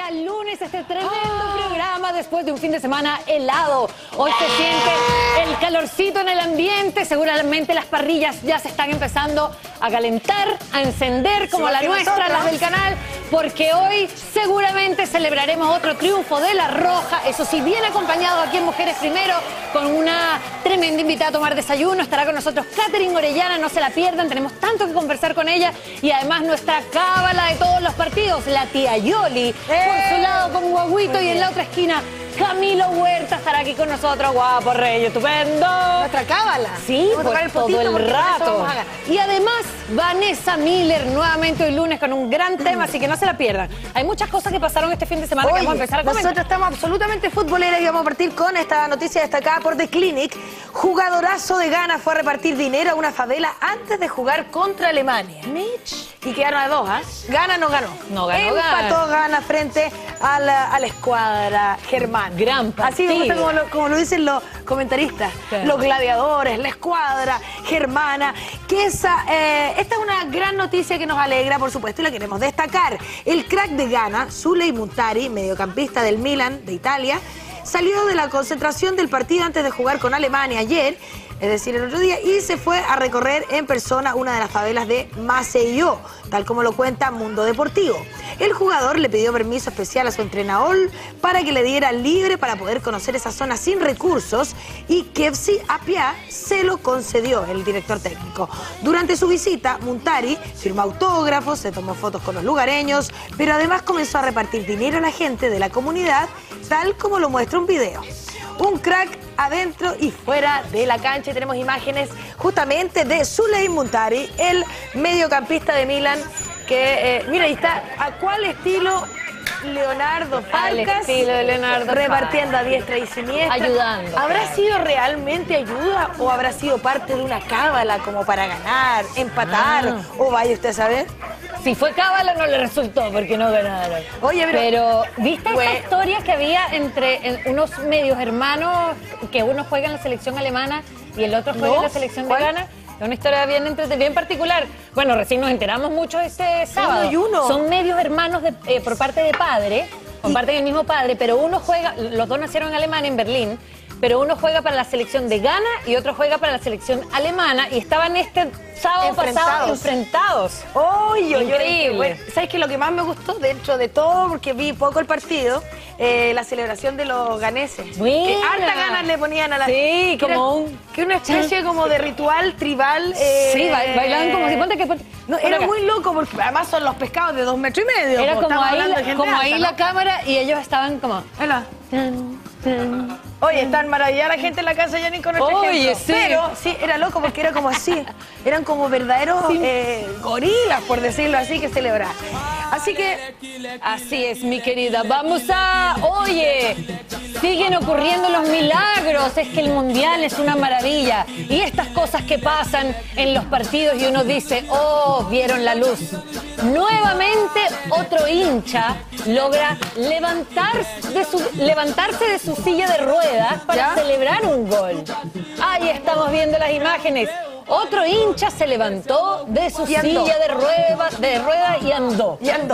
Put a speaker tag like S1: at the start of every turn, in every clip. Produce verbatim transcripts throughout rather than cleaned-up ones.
S1: día lunes, este tremendo oh. programa después de un fin de semana helado. Hoy se siente el calorcito en el ambiente, seguramente las parrillas ya se están empezando a calentar, a encender como sí, la nuestra, nosotros. Las del canal, porque hoy seguramente celebraremos otro triunfo de La Roja, eso sí, bien acompañado aquí en Mujeres Primero, con una tremenda invitada a tomar desayuno. Estará con nosotros Catherine Orellana, no se la pierdan, tenemos tanto que conversar con ella, y además nuestra cábala de todos los partidos, la tía Yoli, ¡Eh! Por su lado con Guaguito, y en la otra esquina Camilo Huerta estará aquí con nosotros. Guapo, rey, estupendo.
S2: Nuestra cábala.
S1: Sí, pues el todo el rato. Y además, Vanessa Miller, nuevamente hoy lunes con un gran tema, así que no se la pierdan. Hay muchas cosas que pasaron este fin de semana. Oye, que vamos a empezar a comentar.
S2: Nosotros estamos absolutamente futboleras y vamos a partir con esta noticia destacada por The Clinic. Jugadorazo de Ghana fue a repartir dinero a una favela antes de jugar contra Alemania.
S1: Mitch.
S2: Y quedaron a dos, ¿ah? ¿eh? Ghana no ganó.
S1: No ganó.
S2: Empató Ghana frente a la, a la escuadra germana.
S1: Gran partido.
S2: Así me gusta como lo, como lo dicen los comentaristas. Claro. Los gladiadores, la escuadra germana. Que esa, eh, esta es una gran noticia que nos alegra, por supuesto, y la queremos destacar. El crack de Ghana, Sulley Muntari, mediocampista del Milan de Italia, salió de la concentración del partido antes de jugar con Alemania ayer, es decir, el otro día, y se fue a recorrer en persona una de las favelas de Maceió, tal como lo cuenta Mundo Deportivo. El jugador le pidió permiso especial a su entrenador para que le diera libre para poder conocer esa zona sin recursos, y Kefsi Apia se lo concedió, el director técnico. Durante su visita, Muntari firmó autógrafos, se tomó fotos con los lugareños, pero además comenzó a repartir dinero a la gente de la comunidad, tal como lo muestra un video. Un crack adentro y fuera de la cancha, y tenemos imágenes justamente de Sulley Muntari, el mediocampista de Milan, que, eh, mira, ahí está, ¿a cuál estilo? Leonardo Falcas,
S1: al estilo de Leonardo,
S2: repartiendo a diestra y siniestra,
S1: ayudando.
S2: ¿Habrá
S1: claro.
S2: sido realmente ayuda o habrá sido parte de una cábala como para ganar, empatar, ah. o vaya usted a saber?
S1: Si fue cábala no le resultó porque no ganaron.
S2: Oye, pero,
S1: pero ¿viste
S2: pues,
S1: esta historia que había entre en, unos medios hermanos, que uno juega en la selección alemana y el otro juega ¿no? en la selección de Ghana? Es una historia bien entretenida, bien particular. Bueno, recién nos enteramos mucho este sábado.
S2: Uno y uno.
S1: Son medios hermanos de, eh, por parte de padre, comparten el mismo padre, pero uno juega, los dos nacieron en Alemania, en Berlín, pero uno juega para la selección de Ghana y otro juega para la selección alemana, y estaban este sábado
S2: enfrentados.
S1: pasado enfrentados.
S2: Oye, oh,
S1: increíble.
S2: Bueno, ¿sabes qué? Lo que más me gustó dentro de todo, porque vi poco el partido, eh, la celebración de los ganeses.
S1: Buena.
S2: Que harta ganas le ponían a la...
S1: Sí,
S2: que
S1: como
S2: era,
S1: un...
S2: Que una especie como de ritual tribal. Eh,
S1: sí, bailaban como si... Ponte que, ponte,
S2: no, era acá. Muy loco, porque además son los pescados de dos metros y medio.
S1: Era como ahí, la, como
S2: alta,
S1: ahí
S2: ¿no?
S1: la cámara, y ellos estaban como...
S2: Hola. Tan, tan. Oye, están maravillada la gente en la casa ya ni con nuestro
S1: Oye,
S2: ejemplo.
S1: sí.
S2: Pero sí, era loco porque era como así. Eran como verdaderos sí. eh, gorilas, por decirlo así, que celebrar. Así que...
S1: Así es, mi querida. Vamos a... Oye, siguen ocurriendo los milagros. Es que el Mundial es una maravilla. Y estas cosas que pasan en los partidos y uno dice, oh, vieron la luz. Nuevamente otro hincha logra levantarse de su, levantarse de su silla de ruedas para ¿Ya? celebrar un gol. Ahí estamos viendo las imágenes. Otro hincha se levantó de su silla de ruedas, de ruedas y andó.
S2: Y andó.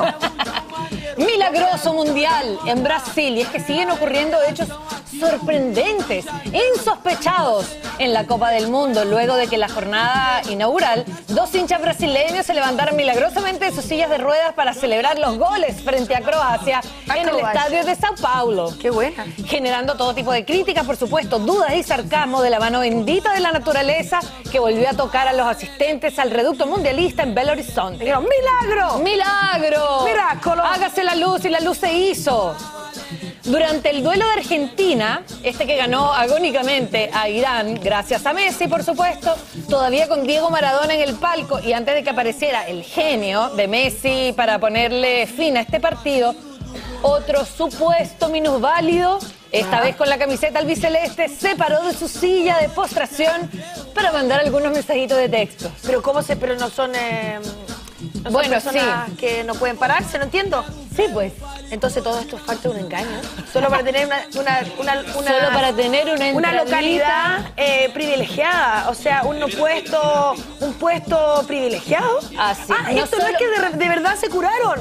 S1: Milagroso mundial en Brasil. Y es que siguen ocurriendo hechos sorprendentes, insospechados en la Copa del Mundo, luego de que la jornada inaugural, dos hinchas brasileños se levantaron milagrosamente de sus sillas de ruedas para celebrar los goles frente a Croacia a en Croacia. El estadio de Sao Paulo.
S2: ¡Qué buena!
S1: Generando todo tipo de críticas, por supuesto, dudas y sarcasmo de la mano bendita de la naturaleza que volvió a tocar a los asistentes al reducto mundialista en Belo Horizonte.
S2: Dijeron, ¡milagro!
S1: ¡Milagro!
S2: ¡Milagro!
S1: Hágase la luz, y la luz se hizo. Durante el duelo de Argentina, este que ganó agónicamente a Irán, gracias a Messi, por supuesto, todavía con Diego Maradona en el palco, y antes de que apareciera el genio de Messi para ponerle fin a este partido, otro supuesto minusválido, esta vez con la camiseta albiceleste, se paró de su silla de postración para mandar algunos mensajitos de texto.
S2: Pero cómo se, pero no son... Eh... No
S1: bueno,
S2: son personas
S1: sí.
S2: que no pueden pararse, no entiendo.
S1: Sí, pues.
S2: Entonces todo esto es parte de un engaño. Solo para tener una, una, una, una
S1: Solo para tener una,
S2: una localidad eh, privilegiada. O sea, un puesto, un puesto privilegiado.
S1: Así.
S2: Ah, no esto solo... no es que de, de verdad se curaron.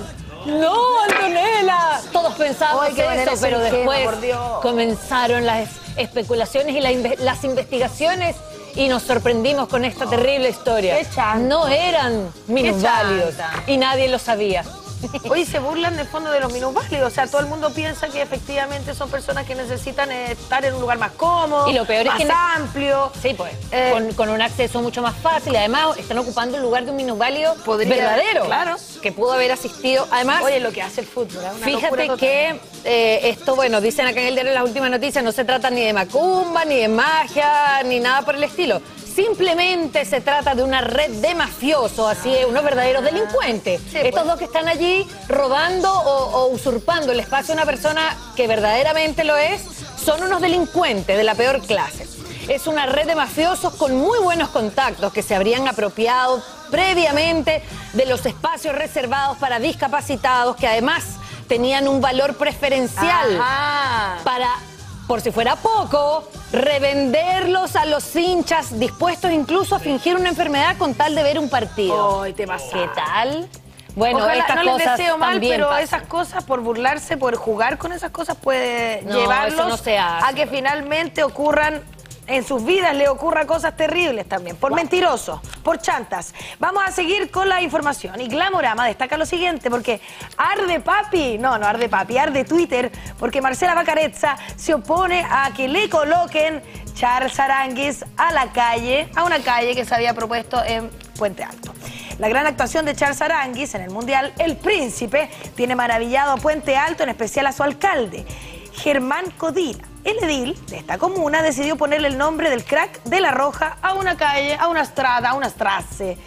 S1: ¡No, Antonella! Todos pensábamos
S2: Ay, qué
S1: eso, pero
S2: ese
S1: después
S2: esquema, por Dios.
S1: comenzaron las especulaciones y la inve- las investigaciones y nos sorprendimos con esta terrible historia.
S2: Qué chanta.
S1: No eran minusválidos
S2: chanta.
S1: y nadie lo sabía.
S2: Oye, se burlan del fondo de los minusválidos. O sea, todo el mundo piensa que efectivamente son personas que necesitan eh, estar en un lugar más cómodo,
S1: Y lo peor es
S2: más
S1: que ne-
S2: amplio.
S1: Sí, pues,
S2: Eh,
S1: con, con un acceso mucho más fácil y además están ocupando el lugar de un minusválido
S2: Podría-
S1: verdadero,
S2: claro.
S1: que pudo haber asistido. Además,
S2: Oye, lo que hace el fútbol, ¿eh? Una locura
S1: fíjate
S2: total.
S1: que eh, esto, bueno, dicen acá en el diario las últimas noticias, no se trata ni de macumba, ni de magia, ni nada por el estilo. Simplemente se trata de una red de mafiosos, así es, unos verdaderos delincuentes.
S2: Sí,
S1: Estos
S2: pues.
S1: dos que están allí robando o, o usurpando el espacio de una persona que verdaderamente lo es, son unos delincuentes de la peor clase. Es una red de mafiosos con muy buenos contactos que se habrían apropiado previamente de los espacios reservados para discapacitados, que además tenían un valor preferencial
S2: Ajá.
S1: para, por si fuera poco, revenderlos a los hinchas dispuestos incluso a fingir una enfermedad con tal de ver un partido.
S2: Ay, te pasaste.
S1: ¿Qué tal? Bueno,
S2: Ojalá,
S1: estas
S2: no les
S1: cosas
S2: deseo mal,
S1: también
S2: pero
S1: pasan.
S2: esas cosas, por burlarse, por jugar con esas cosas, puede
S1: No,
S2: llevarlos
S1: eso no se hace.
S2: a que finalmente ocurran, en sus vidas le ocurra cosas terribles también, por mentirosos, por chantas. Vamos a seguir con la información. Y Glamorama destaca lo siguiente, porque arde papi, no, no arde papi, arde Twitter, porque Marcela Bacarezza se opone a que le coloquen Charles Aranguis a la calle, a una calle que se había propuesto en Puente Alto. La gran actuación de Charles Aranguis en el Mundial El Príncipe tiene maravillado a Puente Alto, en especial a su alcalde, Germán Codina. El edil de esta comuna decidió ponerle el nombre del crack de La Roja a una calle, a una estrada, a una strasse,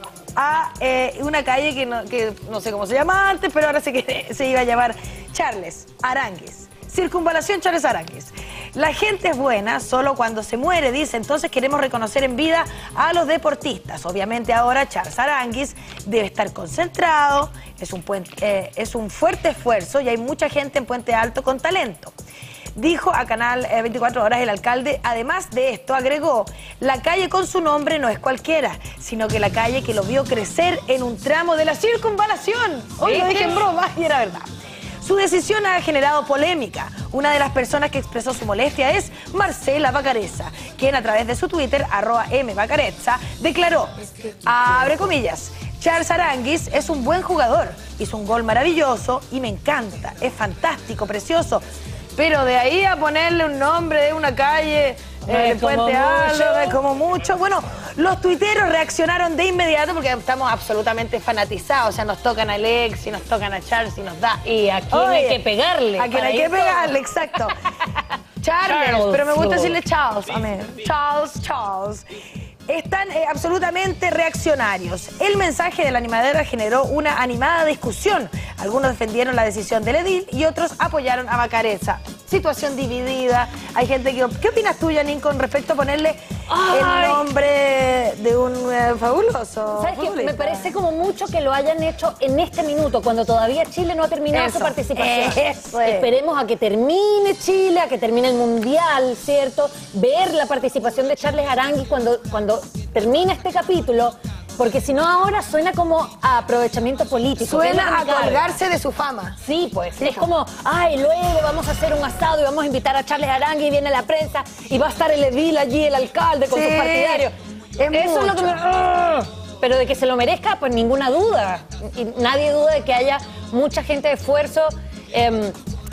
S2: a eh, una calle que no, que no sé cómo se llama antes, pero ahora sé que se iba a llamar Charles Aranguis. Circunvalación Charles Aranguis. La gente es buena solo cuando se muere, dice. Entonces queremos reconocer en vida a los deportistas. Obviamente ahora Charles Aranguis debe estar concentrado. Es un, puente, eh, es un fuerte esfuerzo y hay mucha gente en Puente Alto con talento. Dijo a Canal eh, veinticuatro horas el alcalde. Además de esto, agregó, la calle con su nombre no es cualquiera, sino que la calle que lo vio crecer en un tramo de la circunvalación. Hoy lo dije en broma y era verdad. Su decisión ha generado polémica. Una de las personas que expresó su molestia es Marcela Bacarezza, quien a través de su Twitter, arroba mbacarezza, declaró, abre comillas, Charles Aranguis es un buen jugador, hizo un gol maravilloso y me encanta, es fantástico, precioso. Pero de ahí a ponerle un nombre de una calle,
S1: No
S2: eh,
S1: es como
S2: Puente Alto,
S1: mucho.
S2: no es como mucho. Bueno, los tuiteros reaccionaron de inmediato porque estamos absolutamente fanatizados. O sea, nos tocan a Alex y nos tocan a Charles y nos da.
S1: Y a quién hay que pegarle.
S2: A quien
S1: para
S2: hay que
S1: ir todo.
S2: pegarle, exacto. Charles,
S1: Charles.
S2: pero me gusta decirle Charles, amén. Charles, Charles. Están eh, absolutamente reaccionarios. El mensaje de la animadera generó una animada discusión. Algunos defendieron la decisión del edil y otros apoyaron a Bacarezza. Situación dividida. Hay gente que... ¿Qué opinas tú, Janine, con respecto a ponerle
S1: Ay.
S2: el nombre de un eh, fabuloso
S1: ¿Sabes qué?
S2: futbolista?
S1: Me parece como mucho que lo hayan hecho en este minuto, cuando todavía Chile no ha terminado
S2: Eso,
S1: su participación.
S2: eso es.
S1: Esperemos a que termine Chile, a que termine el Mundial, ¿cierto? Ver la participación de Charles Aranguis cuando, cuando termine este capítulo, porque si no ahora suena como a aprovechamiento político. que es lo que
S2: Suena
S1: me
S2: a
S1: carga.
S2: colgarse de su fama.
S1: Sí, pues,
S2: Sí,
S1: es
S2: pues.
S1: como, ay, luego vamos a hacer un asado y vamos a invitar a Charles Aranguis y viene la prensa y va a estar el edil allí, el alcalde con
S2: Sí,
S1: sus partidarios.
S2: es
S1: Eso es lo que me...
S2: mucho.
S1: ¡Ah! Pero de que se lo merezca, pues ninguna duda. Y nadie duda de que haya mucha gente de esfuerzo eh,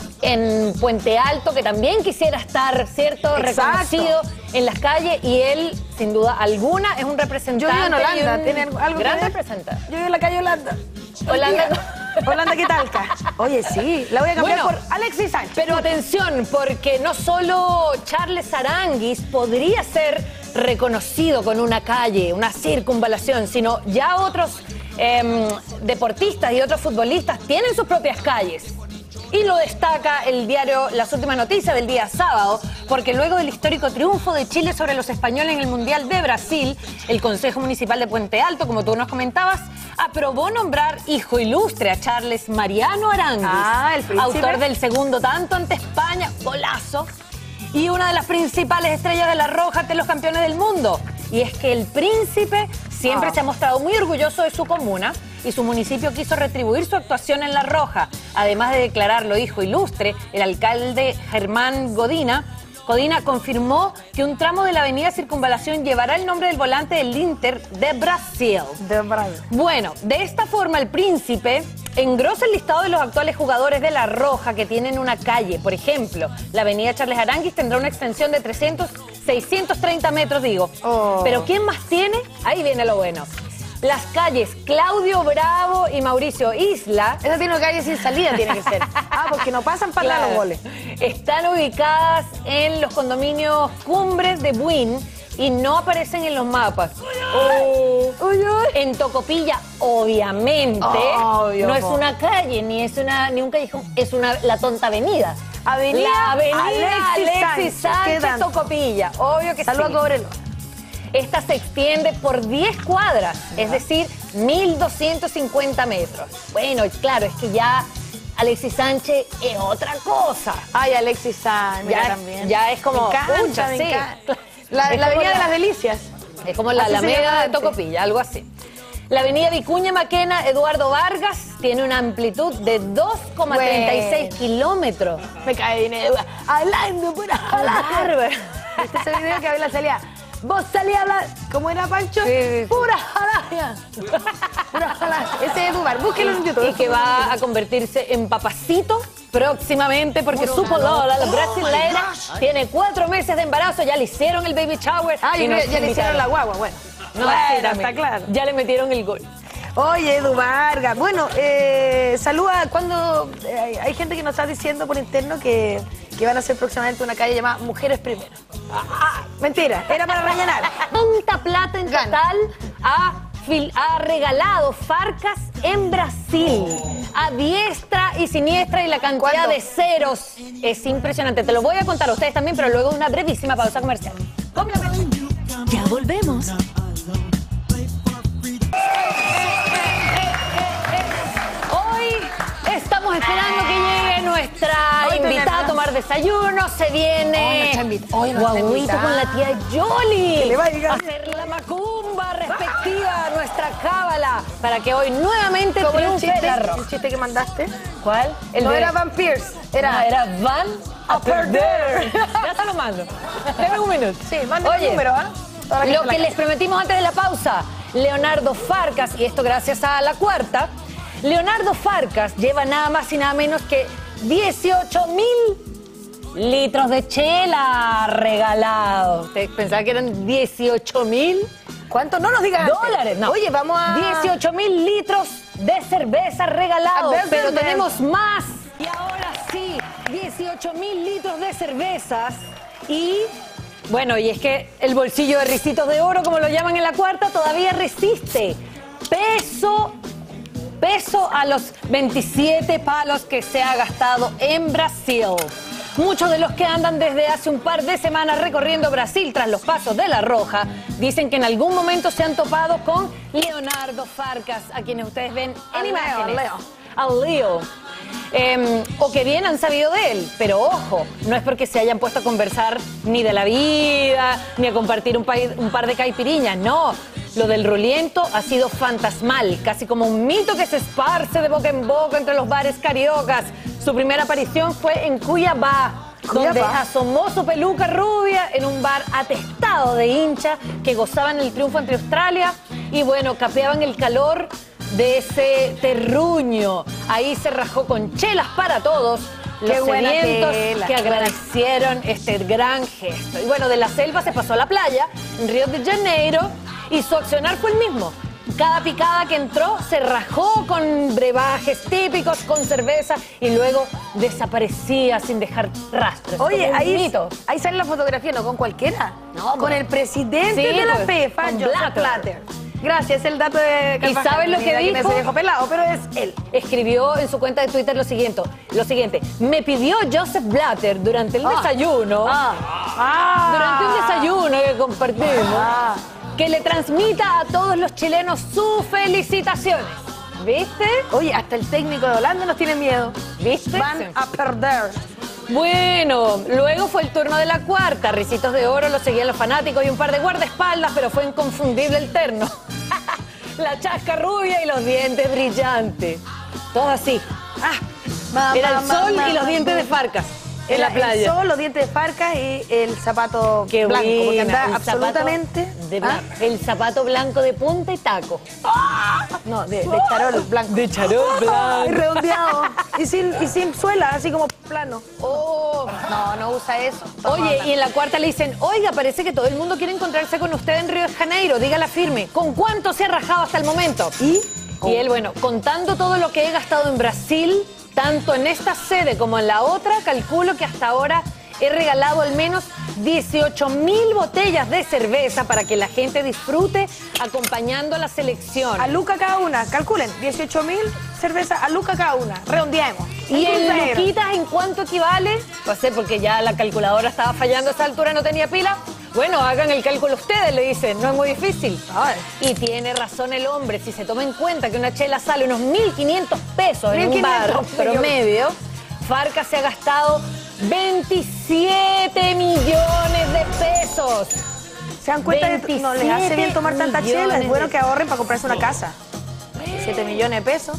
S1: en Puente Alto que también quisiera estar, ¿cierto?
S2: Exacto.
S1: Reconocido en las calles y él, sin duda alguna, es un representante.
S2: Yo vivo en
S1: y
S2: Holanda,
S1: un
S2: ¿tiene algo
S1: gran
S2: que ver?
S1: representante.
S2: Yo vivo en la calle Holanda.
S1: Holanda.
S2: Holanda, ¿qué tal? Oye, sí, la voy a cambiar
S1: Bueno,
S2: por Alexis Sánchez.
S1: Pero atención, porque no solo Charles Aranguis podría ser reconocido con una calle, una circunvalación, sino ya otros eh, deportistas y otros futbolistas tienen sus propias calles. Y lo destaca el diario Las Últimas Noticias del día sábado, porque luego del histórico triunfo de Chile sobre los españoles en el Mundial de Brasil, el Consejo Municipal de Puente Alto, como tú nos comentabas, aprobó nombrar hijo ilustre a Charles Mariano Aranguis,
S2: Ah, el príncipe.
S1: autor del segundo tanto ante España, golazo, y una de las principales estrellas de La Roja ante los campeones del mundo. Y es que el príncipe siempre
S2: Ah.
S1: se ha mostrado muy orgulloso de su comuna y su municipio quiso retribuir su actuación en La Roja. Además de declararlo hijo ilustre, el alcalde Germán Godina Codina confirmó que un tramo de la avenida Circunvalación llevará el nombre del volante del Inter de Brasil.
S2: De Brasil.
S1: Bueno, de esta forma el Príncipe engrosa el listado de los actuales jugadores de La Roja que tienen una calle. Por ejemplo, la avenida Charles Aranguis tendrá una extensión de trescientos, seiscientos treinta metros, digo.
S2: Oh.
S1: Pero ¿quién más tiene? Ahí viene lo bueno. Las calles Claudio Bravo y Mauricio Isla.
S2: Esa tiene una calle sin salida, tiene que ser. Ah, porque no pasan para
S1: Claro.
S2: los goles.
S1: Están ubicadas en los condominios Cumbres de Buin y no aparecen en los mapas. Oh.
S2: Uy, uy.
S1: En Tocopilla, obviamente,
S2: Obvio,
S1: no es
S2: po.
S1: una calle, ni es una ni un callejón, es una la tonta avenida.
S2: Avenida
S1: la avenida
S2: Alexis
S1: Alexis
S2: Sánchez.
S1: Sánchez,
S2: ¿Qué tanto?
S1: Tocopilla. Obvio que
S2: Saludos
S1: sí.
S2: a Cobrelo.
S1: Esta se extiende por diez cuadras, es decir, mil doscientos cincuenta metros. Bueno, claro, es que ya Alexis Sánchez es otra cosa.
S2: Ay, Alexis Sánchez,
S1: Ya,
S2: también.
S1: ya es como...
S2: Me encanta,
S1: pucha,
S2: me
S1: sí.
S2: encanta. La,
S1: Es
S2: la
S1: como
S2: Avenida de
S1: la-
S2: las Delicias.
S1: Es como la
S2: Así se
S1: Alameda
S2: llamaba
S1: de
S2: antes.
S1: Tocopilla, algo así. La avenida Vicuña Maquena Eduardo Vargas tiene una amplitud de dos coma treinta y seis
S2: Bueno.
S1: kilómetros.
S2: Me cae dinero. Hablando, pura
S1: Bárbaro.
S2: ¿Viste ese video que habla salía? Vos salías a hablar. ¿Cómo era, Pancho?
S1: Sí, sí, sí.
S2: Pura jalaya. Pura jalaya. Ese es Dubar. Búsquelo en YouTube.
S1: Y que va a convertirse en papacito próximamente porque su polola, la brasilera, tiene cuatro meses de embarazo, ya le hicieron el baby shower.
S2: Ah, yo
S1: y
S2: creo
S1: nos
S2: que ya le hicieron
S1: invitaron.
S2: la guagua. Bueno.
S1: No,
S2: Bueno,
S1: sí,
S2: está
S1: también.
S2: claro.
S1: Ya le metieron el gol.
S2: Oye, Edu Vargas. Bueno, eh, saluda cuando eh, hay, hay gente que nos está diciendo por interno que, que van a hacer próximamente una calle llamada Mujeres Primero. Ah, ah, mentira, era para rellenar.
S1: ¿Cuánta plata en
S2: Gana.
S1: total ha, fil- ha regalado Farcas en Brasil? A diestra y siniestra y la cantidad
S2: ¿Cuánto?
S1: de ceros es impresionante. Te lo voy a contar a ustedes también, pero luego de una brevísima pausa comercial.
S3: Ya volvemos.
S1: Hoy estamos esperando que llegue nuestra
S2: Hoy
S1: invitada
S2: tenemos-
S1: a tomar desayuno. Se
S2: Hoy
S1: viene
S2: nuestra invita- hoy nuestra
S1: Guauito
S2: invitada.
S1: con la tía Yoli.
S2: Que le va a llegar.
S1: a hacer la macumba respectiva a nuestra cábala para que hoy nuevamente
S2: ¿Cómo era el
S1: triunfe
S2: chiste?
S1: la
S2: ¿El
S1: roja.
S2: chiste que mandaste?
S1: ¿Cuál?
S2: no
S1: de-
S2: era Van Pierce, era...
S1: No, era Van a perder. Ya se lo mando. Deme un minuto.
S2: Sí, mándame
S1: Oye,
S2: el número, ¿ah? Para
S1: Lo
S2: se la
S1: que les
S2: cache.
S1: prometimos antes de la pausa, Leonardo Farcas, y esto gracias a La Cuarta, Leonardo Farcas lleva nada más y nada menos que dieciocho mil litros de chela regalados. ¿Usted pensaba que eran dieciocho mil
S2: ¿Cuánto? No nos digas antes.
S1: dólares? No.
S2: Oye, vamos a...
S1: dieciocho mil litros de cerveza regalados,
S2: A ver,
S1: pero
S2: cerveza.
S1: tenemos más. Y ahora sí, dieciocho mil litros de cervezas y... Bueno, y es que el bolsillo de Ricitos de Oro, como lo llaman en La Cuarta, todavía resiste. Peso, peso a los veintisiete palos que se ha gastado en Brasil. Muchos de los que andan desde hace un par de semanas recorriendo Brasil tras los pasos de La Roja dicen que en algún momento se han topado con Leonardo Farcas, a quienes ustedes ven en
S2: Al Leo,
S1: imágenes.
S2: al Leo.
S1: Al Leo. Eh, o que bien han sabido de él, pero ojo, no es porque se hayan puesto a conversar ni de la vida, ni a compartir un, pa- un par de caipiriñas, no. Lo del Ruliento ha sido fantasmal, casi como un mito que se esparce de boca en boca entre los bares cariocas. Su primera aparición fue en Cuiabá, donde
S2: Cuiabá.
S1: asomó su peluca rubia en un bar atestado de hinchas que gozaban el triunfo ante Australia y bueno, capeaban el calor de ese terruño. Ahí se rajó con chelas para todos.
S2: Qué
S1: Los
S2: buena
S1: sedientos
S2: tela,
S1: que
S2: qué buena.
S1: agradecieron este gran gesto. Y bueno, de la selva se pasó a la playa, en Río de Janeiro, y su accionar fue el mismo. Cada picada que entró se rajó con brebajes típicos, con cerveza, y luego desaparecía sin dejar rastros.
S2: Oye,
S1: como un
S2: ahí,
S1: mito.
S2: ahí sale la fotografía, no con cualquiera.
S1: No,
S2: con
S1: pues.
S2: el presidente
S1: Sí,
S2: de la
S1: pues,
S2: FIFA,
S1: con
S2: Joseph
S1: Blatter.
S2: Blatter. Gracias, es el dato de
S1: ¿Y sabes lo que
S2: Mira,
S1: dijo?
S2: me se dejó pelado, pero es él.
S1: Escribió en su cuenta de Twitter lo siguiente, lo siguiente, me pidió Joseph Blatter durante el
S2: Ah.
S1: desayuno,
S2: Ah.
S1: durante un desayuno que compartimos,
S2: Ah.
S1: que le transmita a todos los chilenos sus felicitaciones. ¿Viste?
S2: Oye, hasta el técnico de Holanda nos tiene miedo.
S1: ¿Viste?
S2: Van
S1: Sí.
S2: a perder.
S1: Bueno, luego fue el turno de La Cuarta. Ricitos de Oro lo seguían los fanáticos y un par de guardaespaldas, pero fue inconfundible el terno. la chasca rubia y los dientes brillantes. Todo así.
S2: Ah, ma,
S1: Era
S2: ma,
S1: el
S2: ma,
S1: sol
S2: ma,
S1: y los
S2: ma,
S1: dientes
S2: ma.
S1: de Farcas en
S2: Era
S1: la playa.
S2: El sol, los dientes de Farcas y el zapato
S1: Qué
S2: blanco. Porque
S1: buena,
S2: andaba
S1: el zapato
S2: absolutamente...
S1: de
S2: ¿Ah?
S1: blanco. El zapato blanco de punta y taco.
S2: No, de, de charol blanco.
S1: De charol
S2: Y
S1: blanco.
S2: redondeado. Y sin, y sin suela, así como plano.
S1: Oh.
S2: No, no usa eso.
S1: Oye, y en la cuarta le dicen, oiga, parece que todo el mundo quiere encontrarse con usted en Río de Janeiro, dígala firme. ¿Con cuánto se ha rajado hasta el momento?
S2: ¿Y?
S1: Y él, bueno, contando todo lo que he gastado en Brasil, tanto en esta sede como en la otra, calculo que hasta ahora he regalado al menos dieciocho mil botellas de cerveza para que la gente disfrute acompañando a la selección.
S2: A Luca cada una, calculen, dieciocho mil cervezas a Luca cada una, redondeemos.
S1: ¿Y en
S2: negro.
S1: luquitas en cuánto equivale? No sé, porque ya la calculadora estaba fallando a esa altura, no tenía pila. Bueno, hagan el cálculo ustedes, le dicen, no es muy difícil.
S2: Ay.
S1: Y tiene razón el hombre, si se toma en cuenta que una chela sale unos mil quinientos pesos en un
S2: mil quinientos,
S1: bar promedio, Farcas se ha gastado veintisiete millones de pesos.
S2: ¿Se dan cuenta de no les hace bien tomar tanta chela? Es
S1: millones
S2: bueno
S1: de-
S2: que ahorren para comprarse una casa. siete millones de pesos.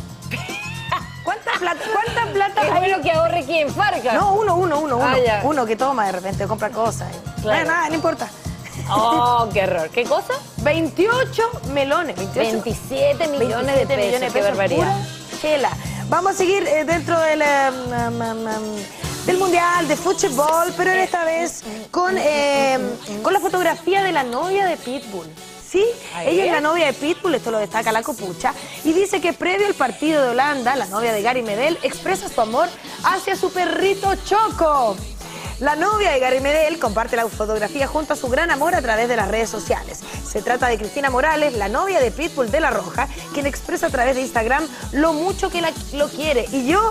S2: ¿Cuánta plata, cuánta plata
S1: Es
S2: hay?
S1: bueno que ahorre quién, Farcas.
S2: No, uno, uno, uno, uno.
S1: Ah, ya.
S2: Uno que toma de repente, compra cosas.
S1: Claro.
S2: No, nada, no importa.
S1: Oh, qué error. ¿Qué cosa?
S2: veintiocho melones. veintiocho,
S1: veintisiete millones de
S2: veintisiete
S1: pesos.
S2: millones de
S1: Qué barbaridad.
S2: pura chela. Vamos a seguir eh, dentro del, eh, um, um, um, del Mundial de Fútbol, pero en esta vez con, eh, con la fotografía de la novia de Pitbull. Sí,
S1: Ahí
S2: ella es
S1: es.
S2: la novia de Pitbull, esto lo destaca la copucha, y dice que previo al partido de Holanda, la novia de Gary Medel expresa su amor hacia su perrito Choco. La novia de Gary Medel comparte la fotografía junto a su gran amor a través de las redes sociales. Se trata de Cristina Morales, la novia de Pitbull de La Roja, quien expresa a través de Instagram lo mucho que la- lo quiere. Y yo,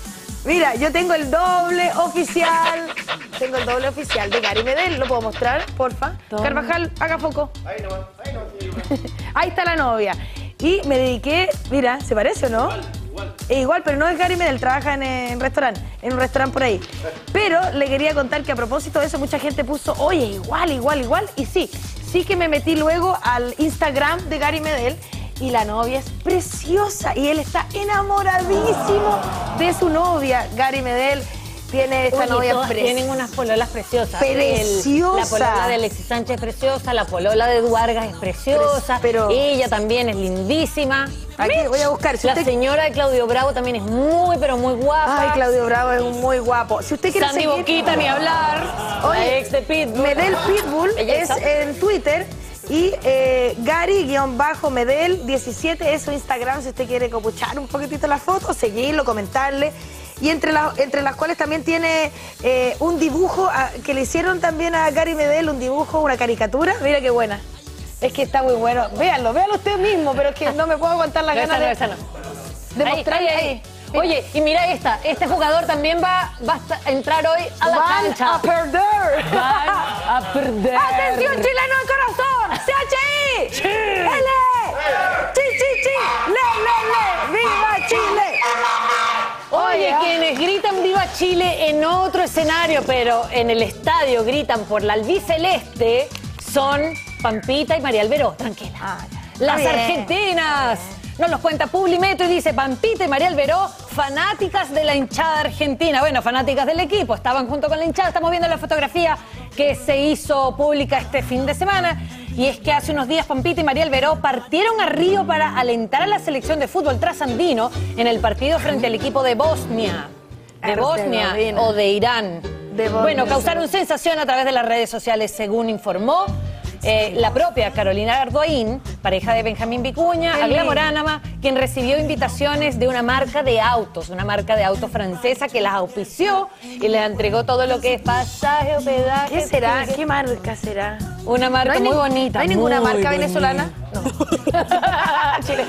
S2: mira, yo tengo el doble oficial, tengo el doble oficial de Gary Medel, ¿lo puedo mostrar, porfa?
S1: Toma.
S2: Carvajal, haga foco. Ahí nomás, ahí nomás. Ahí está la novia. Y me dediqué, mira, ¿se parece o no? Es igual, pero no es Gary Medel, trabaja en, eh, en restaurante, en un restaurante por ahí. Pero le quería contar que a propósito de eso, mucha gente puso, oye, igual, igual, igual. Y sí, sí que me metí luego al Instagram de Gary Medel y la novia es preciosa y él está enamoradísimo de su novia. Gary Medel tiene esta
S1: Oye,
S2: novia
S1: todas
S2: preciosa.
S1: tienen unas pololas preciosas.
S2: Preciosa.
S1: El- la polola de Alexis Sánchez es preciosa, la polola de Edu Vargas es preciosa,
S2: Pero-
S1: ella también es lindísima.
S2: Aquí voy a buscar. Si
S1: La
S2: usted-
S1: señora de Claudio Bravo también es muy, pero muy guapa.
S2: Ay, Claudio Bravo es un muy guapo. Si usted quiere
S1: Sandy
S2: seguir...
S1: Boquita, ni hablar.
S2: Oye,
S1: la ex de Pitbull.
S2: Medel Pitbull es
S1: Belleza.
S2: en Twitter y eh, Gary-Medel diecisiete es su Instagram si usted quiere copuchar un poquitito la foto, seguirlo, comentarle. Y entre, la- entre las cuales también tiene eh, un dibujo a- que le hicieron también a Gary Medel, un dibujo, una caricatura. Mira qué buena. Es que está muy bueno. Véanlo, véanlo usted mismo, pero es que no me puedo aguantar las
S1: No,
S2: ganas
S1: esa no,
S2: de,
S1: esa no.
S2: de
S1: Ahí,
S2: mostrarle
S1: ahí, ahí. Oye, y mira esta, este jugador también va, va a esta- entrar hoy a la
S2: Van
S1: cancha.
S2: a perder.
S1: Van a perder.
S2: ¡Atención, chileno de corazón! ¡C H I! ¡L! ¡Chi, chi, chi! ¡Le, le, le! ¡Viva Chile!
S1: Oye,
S2: ah.
S1: quienes gritan Viva Chile en otro escenario, pero en el estadio gritan por la albiceleste, son Pampita y María Alberó. Tranquila.
S2: Ah,
S1: Las
S2: está bien.
S1: argentinas. Nos los cuenta Publimetro y dice Pampita y María Alberó, fanáticas de la hinchada argentina. Bueno, fanáticas del equipo, estaban junto con la hinchada. Estamos viendo la fotografía que se hizo pública este fin de semana. Y es que hace unos días Pampita y María Alberó partieron a Río para alentar a la selección de fútbol trasandino en el partido frente al equipo de Bosnia. De Bosnia
S2: Herzegovina.
S1: o de Irán.
S2: De Bosnia.
S1: Bueno, causaron sensación a través de las redes sociales, según informó eh, la propia Carolina Ardoín, pareja de Benjamín Vicuña,
S2: Qué
S1: Agla
S2: lindo.
S1: Moránama, quien recibió invitaciones de una marca de autos, una marca de autos francesa que las auspició y les entregó todo lo que es pasaje, hospedaje.
S2: ¿Qué será?
S1: ticket.
S2: ¿Qué marca será?
S1: Una marca
S2: ¿No hay
S1: muy
S2: ni-
S1: bonita.
S2: ¿No hay ninguna
S1: muy
S2: marca
S1: bonita.
S2: venezolana? No. Chile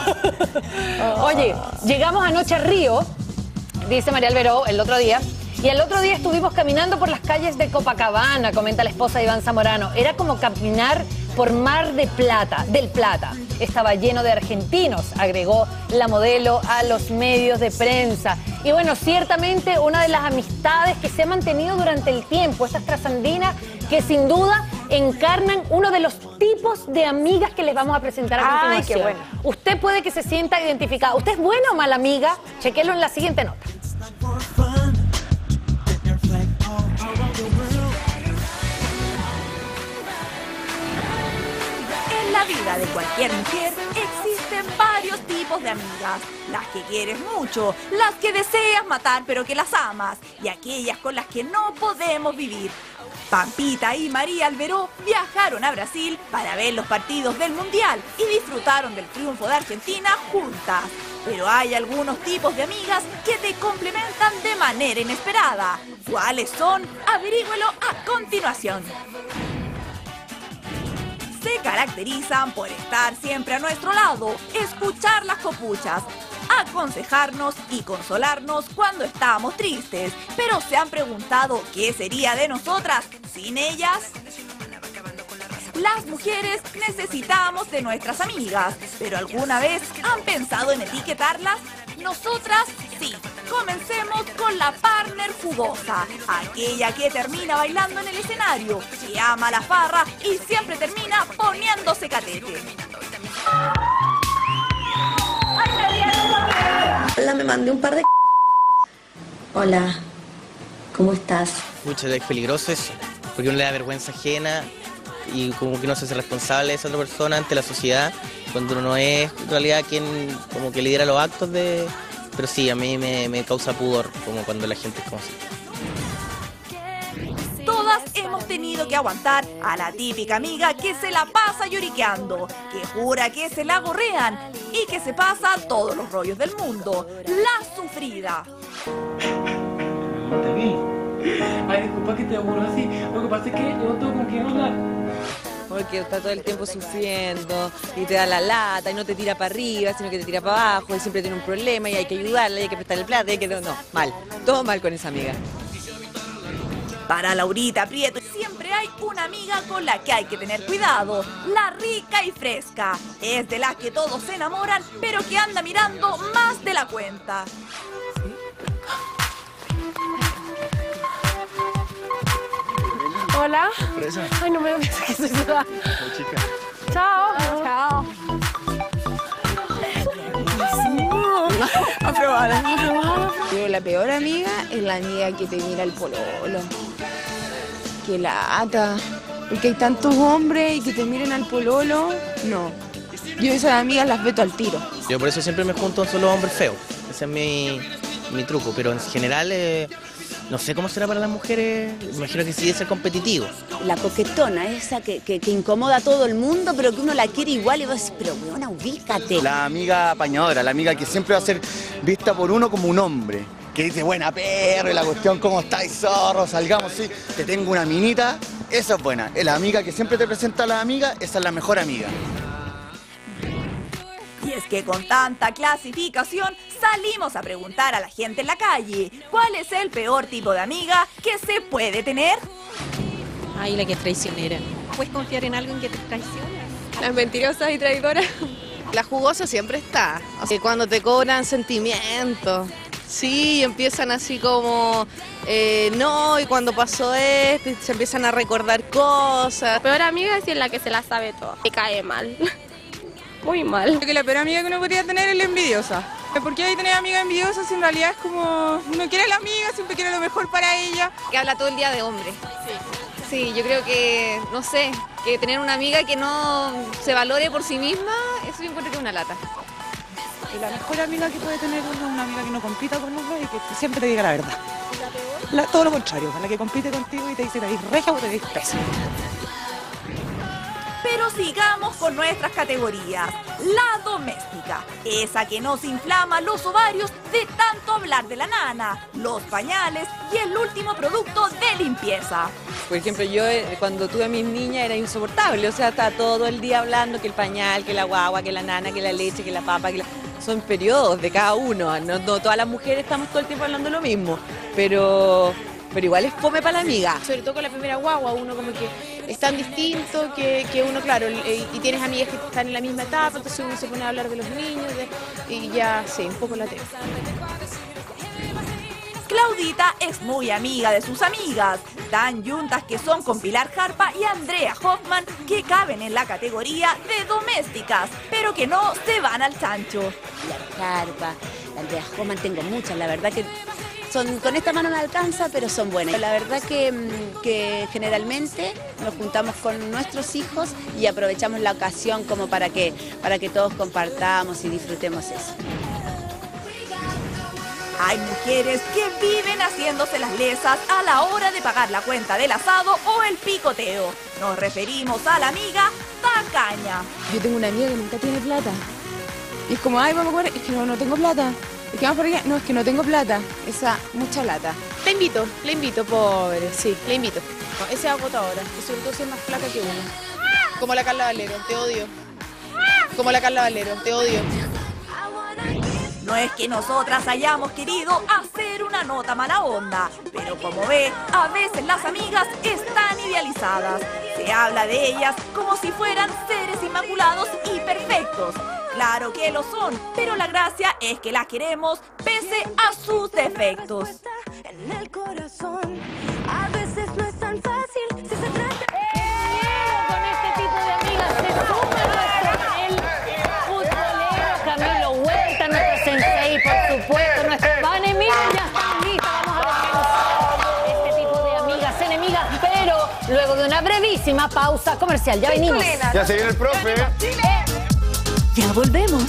S1: Oye, llegamos anoche a Río, dice María Alberó, el otro día, y el otro día estuvimos caminando por las calles de Copacabana, comenta la esposa de Iván Zamorano. Era como caminar por Mar de Plata, del Plata. Estaba lleno de argentinos, agregó la modelo a los medios de prensa. Y bueno, ciertamente una de las amistades que se ha mantenido durante el tiempo, estas trasandinas que sin duda encarnan uno de los tipos de amigas que les vamos a presentar a
S2: Ay,
S1: continuación.
S2: qué bueno.
S1: Usted puede que se sienta identificada. ¿Usted es buena o mala amiga? Chequelo en la siguiente nota.
S4: En la vida de cualquier mujer existen varios tipos de amigas. Las que quieres mucho, las que deseas matar pero que las amas y aquellas con las que no podemos vivir. Pampita y María Alberó viajaron a Brasil para ver los partidos del Mundial y disfrutaron del triunfo de Argentina juntas. Pero hay algunos tipos de amigas que te complementan de manera inesperada. ¿Cuáles son? Averígüelo a continuación. Se caracterizan por estar siempre a nuestro lado, escuchar las copuchas, aconsejarnos y consolarnos cuando estamos tristes. Pero ¿se han preguntado qué sería de nosotras sin ellas? Las mujeres necesitamos de nuestras amigas, pero ¿alguna vez han pensado en etiquetarlas? Nosotras sí. Comencemos con la partner jugosa, aquella que termina bailando en el escenario, que ama la farra y siempre termina poniéndose catete.
S5: Hola, me mandé un par de... Hola, ¿cómo estás?
S6: Mucho es peligroso eso, porque uno le da vergüenza ajena y como que no se hace responsable de esa otra persona ante la sociedad, cuando uno no es en realidad quien como que lidera los actos de... Pero sí, a mí me, me causa pudor, como cuando la gente es como así.
S4: Todas hemos tenido que aguantar a la típica amiga que se la pasa lloriqueando, que jura que se la gorrean y que se pasa todos los rollos del mundo. La sufrida.
S7: ¿Está bien? Ay, disculpa que te aburro así. Lo que pasa es que yo no tengo con quién hablar.
S8: Porque está todo el tiempo sufriendo y te da la lata y no te tira para arriba, sino que te tira para abajo y siempre tiene un problema y hay que ayudarla y hay que prestarle plata y hay que... No, no, mal. Todo mal con esa amiga.
S4: Para Laurita Prieto siempre hay una amiga con la que hay que tener cuidado, la rica y fresca. Es de las que todos se enamoran, pero que anda mirando más de la cuenta.
S2: Hola.
S6: ¿Presa?
S2: Ay, no me pensé que soy ciudad.
S6: Oh, chica.
S2: Chao. Chao.
S8: Aprobada.
S9: Pero la peor amiga es la amiga que te mira el pololo. Que lata. Porque hay tantos hombres y que te miren al pololo. No. Yo esas amigas las veto al tiro.
S6: Yo por eso siempre me junto con solo hombres feos. Ese es mi, mi truco, pero en general eh, no sé cómo será para las mujeres. Me imagino que sí debe ser competitivo.
S10: La coquetona, esa que, que, que incomoda a todo el mundo, pero que uno la quiere igual y vos decís, pero weona, ubícate.
S11: La amiga apañadora, la amiga que siempre va a ser vista por uno como un hombre. Que dice, buena perro, y la cuestión, ¿cómo estáis, zorro? Salgamos, sí, te tengo una minita. Esa es buena. Es la amiga que siempre te presenta a la amiga, esa es la mejor amiga.
S4: Y es que con tanta clasificación salimos a preguntar a la gente en la calle, ¿cuál es el peor tipo de amiga que se puede tener?
S12: Ay, la que es traicionera. ¿Puedes confiar en alguien que te traiciona?
S13: Las mentirosas y traidoras. La jugosa siempre está. O sea, cuando te cobran sentimientos. Sí, empiezan así como, eh, no, y cuando pasó esto, y se empiezan a recordar cosas.
S14: La peor amiga es la que se la sabe todo. Me cae mal. Muy mal.
S15: Creo que la peor amiga que uno podría tener es la envidiosa. ¿Por qué hay tener amigas envidiosas si en realidad es como, uno quiere a la amiga, siempre quiere lo mejor para ella?
S13: Que habla todo el día de hombre. Sí. Sí, yo creo que, no sé, que tener una amiga que no se valore por sí misma, eso yo encuentro que es una lata.
S16: Y la mejor amiga que puede tener uno es una amiga que no compita con uno y que siempre te diga la verdad. La, todo lo contrario, la que compite contigo y te dice te veis regia o te veis pésima.
S4: Pero sigamos con nuestras categorías. La doméstica, esa que nos inflama los ovarios de tanto hablar de la nana, los pañales y el último producto de limpieza.
S8: Por ejemplo, yo eh, cuando tuve a mis niñas era insoportable, o sea, estaba todo el día hablando que el pañal, que la guagua, que la nana, que la leche, que la papa, que la... Son periodos de cada uno, no, no todas las mujeres estamos todo el tiempo hablando lo mismo, pero... Pero igual es fome para la amiga.
S17: Sobre todo con la primera guagua, uno como que es tan distinto que, que uno, claro, y, y tienes amigas que están en la misma etapa, entonces uno se pone a hablar de los niños de, y ya, sí, un poco la tema.
S4: Claudita es muy amiga de sus amigas, tan juntas que son con Pilar Jarpa y Andrea Hoffman, que caben en la categoría de domésticas, pero que no se van al chancho.
S10: Pilar Jarpa, Andrea Hoffman, tengo muchas, la verdad que son, con esta mano me alcanza, pero son buenas. La verdad que, que generalmente nos juntamos con nuestros hijos y aprovechamos la ocasión como para que, para que todos compartamos y disfrutemos eso.
S4: Hay mujeres que viven haciéndose las lesas a la hora de pagar la cuenta del asado o el picoteo. Nos referimos a la amiga tacaña.
S17: Yo tengo una amiga que nunca tiene plata. Y es como, ay, vamos a comer, es que no, no tengo plata. Es que vamos por allá, no, es que no tengo plata. Esa, mucha lata. Le invito, le invito, pobre, sí, le invito. No, esa es agotadora, que sobre todo si es más flaca que uno. Como la Carla Valero, te odio. Como la Carla Valero, te odio.
S4: No es que nosotras hayamos querido hacer una nota mala onda, pero como ve, a veces las amigas están idealizadas. Se habla de ellas como si fueran seres inmaculados y perfectos. Claro que lo son, pero la gracia es que las queremos pese a sus defectos.
S3: En el corazón, a veces no es tan fácil si se trata.
S1: Con este tipo de amigas se suma nuestro panel futbolero Camilo Huerta, nuestro sensei, por supuesto, nuestra Vane. Mira, ya están listas, vamos a ver este tipo de amigas enemigas, pero luego de una brevísima pausa comercial. Ya venimos.
S18: Ya se viene el profe.
S3: Ya volvemos.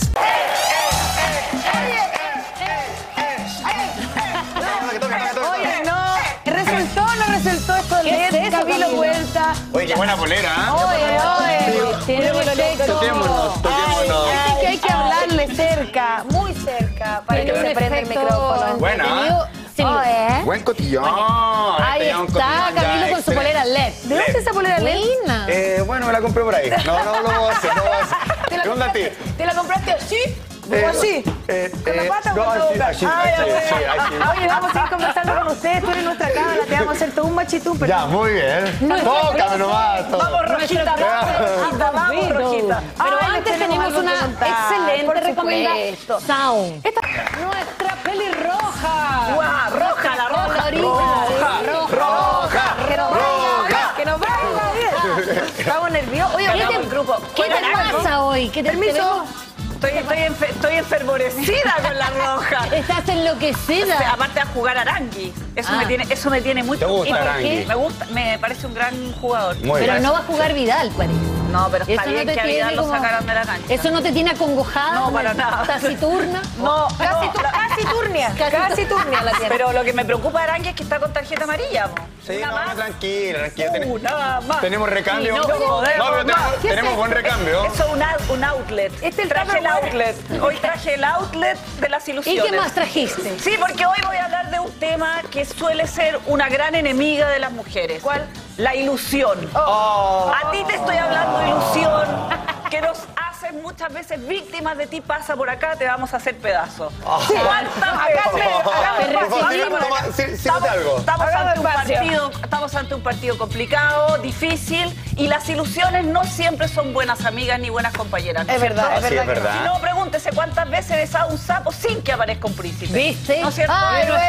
S2: Oye, no, ¿resultó o no resultó esto del
S1: ¿Qué es eso,
S2: Camilo
S1: Camilo?
S2: Huerta?
S18: Oye, qué buena polera, ¿ah?
S2: Oye, oye,
S1: Tiene un efecto.
S18: Toquémonos, toquémonos.
S2: Así que hay que hablarle cerca, muy cerca, para que
S1: Tiene
S2: se
S1: un
S2: prenda el
S1: efecto
S2: micrófono.
S18: Buena.
S1: entretenido. Sí.
S2: Oye.
S18: Buen cotillón.
S1: Ahí
S18: Este ya un
S1: está
S18: cotillón ya
S1: Camilo con su
S18: excelente.
S1: polera L E D.
S2: ¿De dónde es esa polera L E D?
S1: Buena.
S18: Eh, bueno, me la compré por ahí. No, no, no lo voy a hacer, no lo voy a hacer.
S2: ¿Te la
S18: ¿Qué onda a ti?
S2: compraste- ¿Te la compraste así?
S18: Eh,
S2: ¿O así?
S18: Eh,
S2: ¿Con la
S18: eh,
S2: pata o
S18: no,
S2: con la
S18: así,
S2: boca?
S18: así,
S2: Ay,
S18: así,
S2: ay,
S18: así,
S2: ay.
S18: así.
S2: Oye, vamos a ir conversando con ustedes. Tú eres nuestra cámara, te vamos a hacer todo un machitún. Pero...
S18: Ya, muy bien. Tócame nomás. todo.
S2: Vamos, Rojita, vamos, Rojita, vamos, Rojita.
S1: Pero
S2: Ay,
S1: antes
S2: les
S1: tenemos
S2: algo que
S1: una
S2: contar,
S1: excelente
S2: por
S1: recomendación.
S2: supuesto.
S1: Sound. Esta nuestra pelirroja.
S2: Guau, roja, la roja,
S1: Colorida.
S2: roja,
S1: roja.
S2: Que nos vaya, que nos vaya bien. Estamos nerviosos. Oye,
S1: ¿Qué
S2: hagamos
S1: te-
S2: el grupo.
S1: ¿Qué te
S2: Oigan,
S1: pasa hoy? ¿Qué te,
S2: Permiso.
S1: te vemos-
S19: Estoy, estoy, enfer- estoy enfervorecida con la roja.
S1: Estás enloquecida.
S19: O sea, aparte de jugar Arangui. Eso,
S1: Ah.
S19: me tiene, eso me tiene muy
S18: ¿Te gusta
S19: ¿Y por qué?
S18: Arangui?
S19: Me gusta, me parece un gran jugador.
S18: Muy
S1: Pero
S18: bien.
S1: no va a jugar Vidal, parece.
S19: No, pero está
S1: Eso no
S19: bien
S1: te
S19: que a
S1: tiene
S19: Vidal lo
S1: como-
S19: sacaran de la cancha.
S1: ¿Eso no te tiene acongojada?
S19: No, para nada.
S1: ¿Taciturna?
S19: No,
S2: Casi,
S19: no,
S2: tu-
S19: la-
S2: casi turnia,
S1: Casi
S2: casi turnia la tiene.
S19: Pero lo que me preocupa de Arangui es que está con tarjeta amarilla. po.
S18: Sí,
S19: Una
S18: no,
S19: más.
S18: no, tranquila, tranquila. Ten-
S19: Uh, nada más.
S18: Tenemos recambio.
S19: Sí, no,
S18: no,
S19: podemos,
S18: pero
S19: no.
S18: tenemos,
S19: ¿Qué es
S18: tenemos buen
S19: esto?
S18: recambio.
S19: Eso es un, out- un outlet.
S2: Este el
S19: traje el
S2: Tupperware.
S19: outlet. Hoy traje el outlet de las
S1: ¿Y
S19: ilusiones.
S1: qué más trajiste?
S19: Sí, porque hoy voy a hablar de un tema que suele ser una gran enemiga de las mujeres.
S2: ¿Cuál?
S19: La ilusión.
S18: Oh.
S19: A ti te estoy hablando de ilusión, que nos hacen muchas veces víctimas de ti. Pasa por acá, te vamos a hacer pedazos.
S2: Sí.
S19: ¿Cuántas
S2: Acá
S19: veces?
S2: me- acá me
S18: Por favor,
S2: recibimos.
S18: toma, sí- sírvete algo.
S19: Estamos
S2: Hagamos
S19: ante, un
S2: espacio.
S19: partido, estamos ante un partido complicado, difícil, y las ilusiones no siempre son buenas amigas ni buenas compañeras. ¿no
S2: Es verdad,
S19: cierto?
S2: es
S18: Sí,
S2: verdad.
S18: es
S2: que-
S18: verdad.
S19: Si no, pregúntese cuántas veces he besado un sapo sin que aparezca un príncipe.
S1: ¿Viste?
S19: ¿No es cierto?
S1: Ay,
S19: Pero-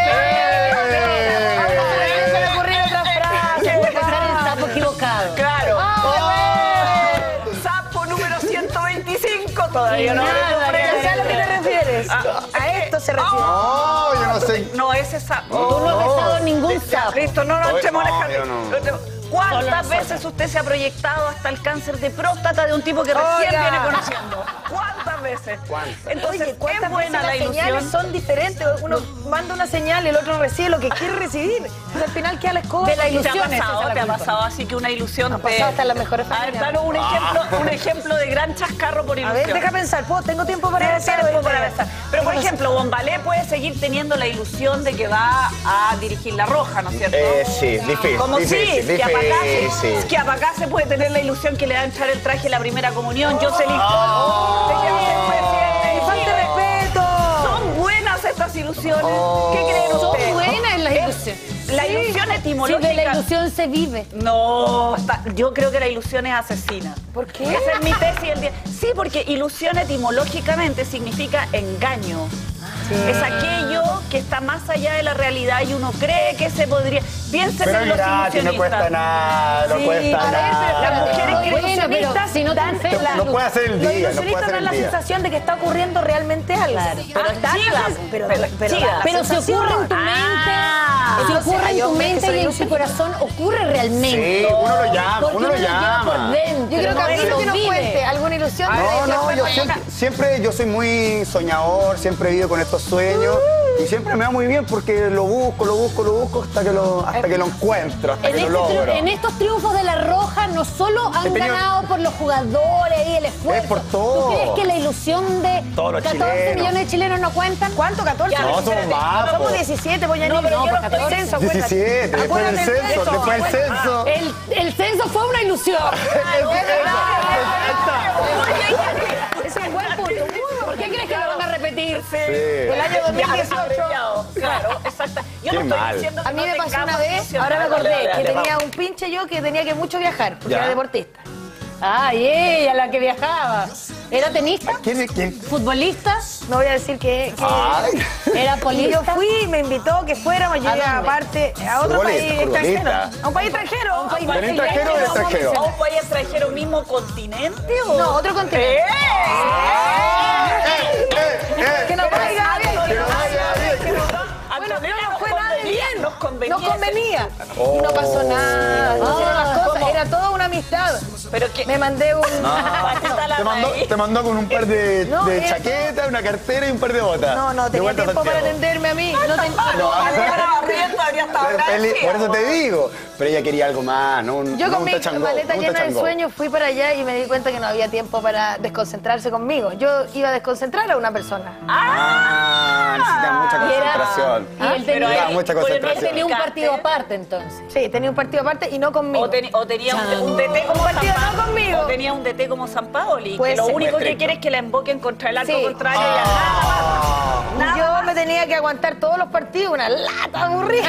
S2: Eh, se me ocurrió otra frase.
S1: Empezar el sapo equivocado.
S19: Claro.
S2: Ay,
S19: Oh, sapo número ciento veinticinco todavía no.
S1: Nada,
S19: no,
S1: que
S2: ¿Sabes a lo que te refieres?
S19: Ah,
S2: A esto se refiere.
S18: No, yo no sé.
S19: No, ese sapo.
S1: Tú no has besado ningún
S19: Ya,
S1: sapo.
S19: listo, no, no
S18: Oye,
S19: entremos en el
S18: no,
S19: jardín.
S18: yo no.
S19: No entremos.
S1: Solo
S19: ¿Cuántas
S1: nosotros.
S19: veces usted se ha proyectado hasta el cáncer de próstata de un tipo que recién
S2: Oiga.
S19: viene conociendo? ¿Cuántas veces?
S18: ¿Cuántas?
S19: Entonces,
S2: Oye, ¿cuántas
S19: es buena
S2: veces
S19: la
S2: las señales
S19: ilusión.
S2: son diferentes? Uno manda una señal y el otro recibe lo que quiere recibir. Entonces, al final queda la escoba.
S1: De la
S19: ¿Te ha
S1: ilusión esa es
S19: pasado?
S1: la
S19: ¿Te ha
S1: culpa.
S19: pasado así que una ilusión
S2: Ha
S19: te...
S2: pasado hasta en las mejores
S19: A ver,
S2: familias.
S19: danos un ejemplo, un ejemplo de gran chascarro por
S2: A
S19: ilusión.
S2: ver, deja pensar. ¿Puedo? ¿Tengo tiempo para
S19: Tienes
S2: pensar?
S19: tiempo para pensar. Pero, por ejemplo, Bombalé puede seguir teniendo la ilusión de que va a dirigir la Roja, ¿no es cierto?
S18: Eh, sí, difícil.
S19: Como
S18: difícil,
S19: si Chiapacase,
S18: difícil.
S19: Chiapacase puede tener la ilusión que le va a echar el traje en la primera comunión. Jocelyn
S18: Oh.
S19: Pons, de que va a ser presidente.
S2: ¡Falta de respeto!
S19: Son buenas estas ilusiones.
S18: Oh.
S19: ¿Qué creen
S1: Son
S19: ustedes?
S1: buenas las
S19: Es-
S1: ilusiones.
S19: La
S1: Sí.
S19: ilusión
S1: Sí,
S19: etimológica.
S1: de la ilusión se vive.
S19: No, está- yo creo que la ilusión es asesina.
S2: ¿Por qué?
S19: Esa es mi tesis el día. Sí, porque ilusión etimológicamente significa engaño. Es aquello que está más allá de la realidad y uno cree que se podría. Piensen
S18: Pero
S19: en
S18: es
S19: los
S18: gratis, no cuesta
S19: ilusionistas.
S18: nada, no
S19: Sí,
S18: cuesta
S19: a ver,
S18: nada.
S19: pero las mujeres que
S1: Bueno,
S19: ilusionistas
S1: pero si no te
S19: dan
S1: enfermas.
S19: la-
S18: No puede hacer el
S2: Los
S18: día, no puede
S2: ilusionistas
S18: hacer
S2: dan
S18: el
S2: la
S18: día.
S2: sensación de que está ocurriendo realmente algo.
S19: Pero está
S2: Chidas,
S19: pero,
S2: pero, pero,
S19: chidas.
S2: la
S1: Pero si
S2: sensación-
S1: ocurre en tu mente,
S2: Ah,
S1: si
S2: o
S1: ocurre
S2: sea,
S1: en
S2: yo
S1: tu
S2: creo que
S1: mente
S2: soy
S1: y en tu
S2: ilusionista.
S1: corazón, ocurre realmente.
S18: Sí, uno lo llama,
S1: Porque
S18: uno lo
S1: lleva
S18: llama.
S1: por dentro,
S2: Yo creo que a mí
S1: no
S2: que nos
S1: vive.
S2: cuente alguna ilusión. de-
S18: No,
S2: de-
S18: no,
S2: de-
S18: yo
S2: de-
S18: siempre, siempre, yo soy muy soñador, siempre he vivido con estos sueños y siempre me va muy bien porque lo busco, lo busco, lo busco hasta que lo, hasta que lo encuentro, hasta
S1: En,
S18: que lo
S1: este tri-
S18: logro.
S1: en estos triunfos de la Roja no solo han
S18: He tenido-
S1: ganado por los jugadores y el esfuerzo.
S18: Es por todo.
S1: ¿Tú crees que la ilusión de
S18: Todos los
S1: catorce
S18: chilenos.
S1: millones de chilenos no cuentan?
S2: ¿Cuánto? ¿catorce?
S18: No, somos más,
S2: Somos
S18: po.
S2: diecisiete, voy a
S19: No, pero yo no estoy
S2: catorce.
S19: censo, acuérdate.
S18: diecisiete, después del
S2: Acuérdate de
S18: censo,
S2: eso,
S18: después del
S2: acuérdate.
S18: censo.
S1: El, el censo fue una ilusión.
S2: Es un buen punto.
S1: ¿Por qué crees que lo van a repetir?
S2: El año dos mil
S19: Ya,
S2: dieciocho.
S19: abreviado. Claro, exacto. Yo
S18: Qué
S19: no estoy
S18: mal.
S19: diciendo que
S2: A mí
S19: no
S2: me pasó una
S19: tengamos
S2: vez,
S19: ilusión.
S2: ahora me
S19: Dale,
S2: acordé,
S19: dale,
S2: que
S19: dale,
S2: tenía
S19: vamos.
S2: un pinche yo que tenía que mucho viajar, porque
S18: Ya.
S2: era deportista.
S1: Ay, ella, la que viajaba. ¿Era tenista?
S18: ¿Quién es quién?
S1: ¿Futbolista?
S2: No voy a decir que... que-
S18: Ay.
S1: ¿Era
S2: Y yo
S1: polista?
S2: fui, me invitó que fuéramos, yo
S1: ¿A
S2: iba
S1: dónde?
S2: aparte a otro
S18: Futbolista,
S2: país extranjero.
S18: futbolista.
S2: A un país extranjero. A un país
S18: ¿Del extranjero o del extranjero?
S19: ¿A un país extranjero, mismo continente o...?
S2: No, otro continente.
S19: ¡Eh!
S18: ¡Eh, eh!
S2: Que nos vaya bien.
S18: Que nos vaya bien.
S2: Bueno,
S19: Antonella,
S2: no
S19: nos
S2: fue nada de
S19: convenía,
S2: bien.
S19: nos convenía.
S2: No convenía.
S18: Oh.
S2: Y no pasó nada. No hicieron las cosas.
S19: ¿cómo?
S2: Era toda una amistad.
S19: Pero que...
S2: Me mandé un...
S18: Te mandó, te mandó con un par de,
S2: No,
S18: de
S2: eso-
S18: chaquetas, una cartera y un par de botas.
S2: No, no,
S18: De
S2: tenía
S18: vuelta a
S2: tiempo para
S18: Santiago.
S2: atenderme a mí. No, ten-
S18: No.
S19: habría estado
S18: Feli- Por eso te digo. Pero ella quería algo más, no un,
S2: Yo
S18: no
S2: con
S18: un
S2: mi
S18: tachangó,
S2: maleta
S18: no un
S2: llena de
S18: tachangó.
S2: sueños fui para allá y me di cuenta que no había tiempo para desconcentrarse conmigo. Yo iba a desconcentrar a una persona.
S18: Ah, necesita mucha
S1: Y era-
S18: concentración.
S1: y él tenía-
S18: Necesita mucha
S1: Él
S18: concentración.
S1: tenía un partido aparte entonces.
S2: Sí, tenía un partido aparte y no conmigo.
S19: O, teni- o tenía un, un D T como
S2: Un
S19: San
S2: partido
S19: Pa-
S2: no conmigo.
S19: O tenía un D T como San Paoli,
S2: Puede
S19: que lo
S2: ser.
S19: único
S18: Muy
S19: que
S18: estricto.
S19: quiere es que la emboquen contra el arco
S2: Sí.
S19: contrario y a nada más.
S2: Y yo me tenía que aguantar todos los partidos, una lata aburrida.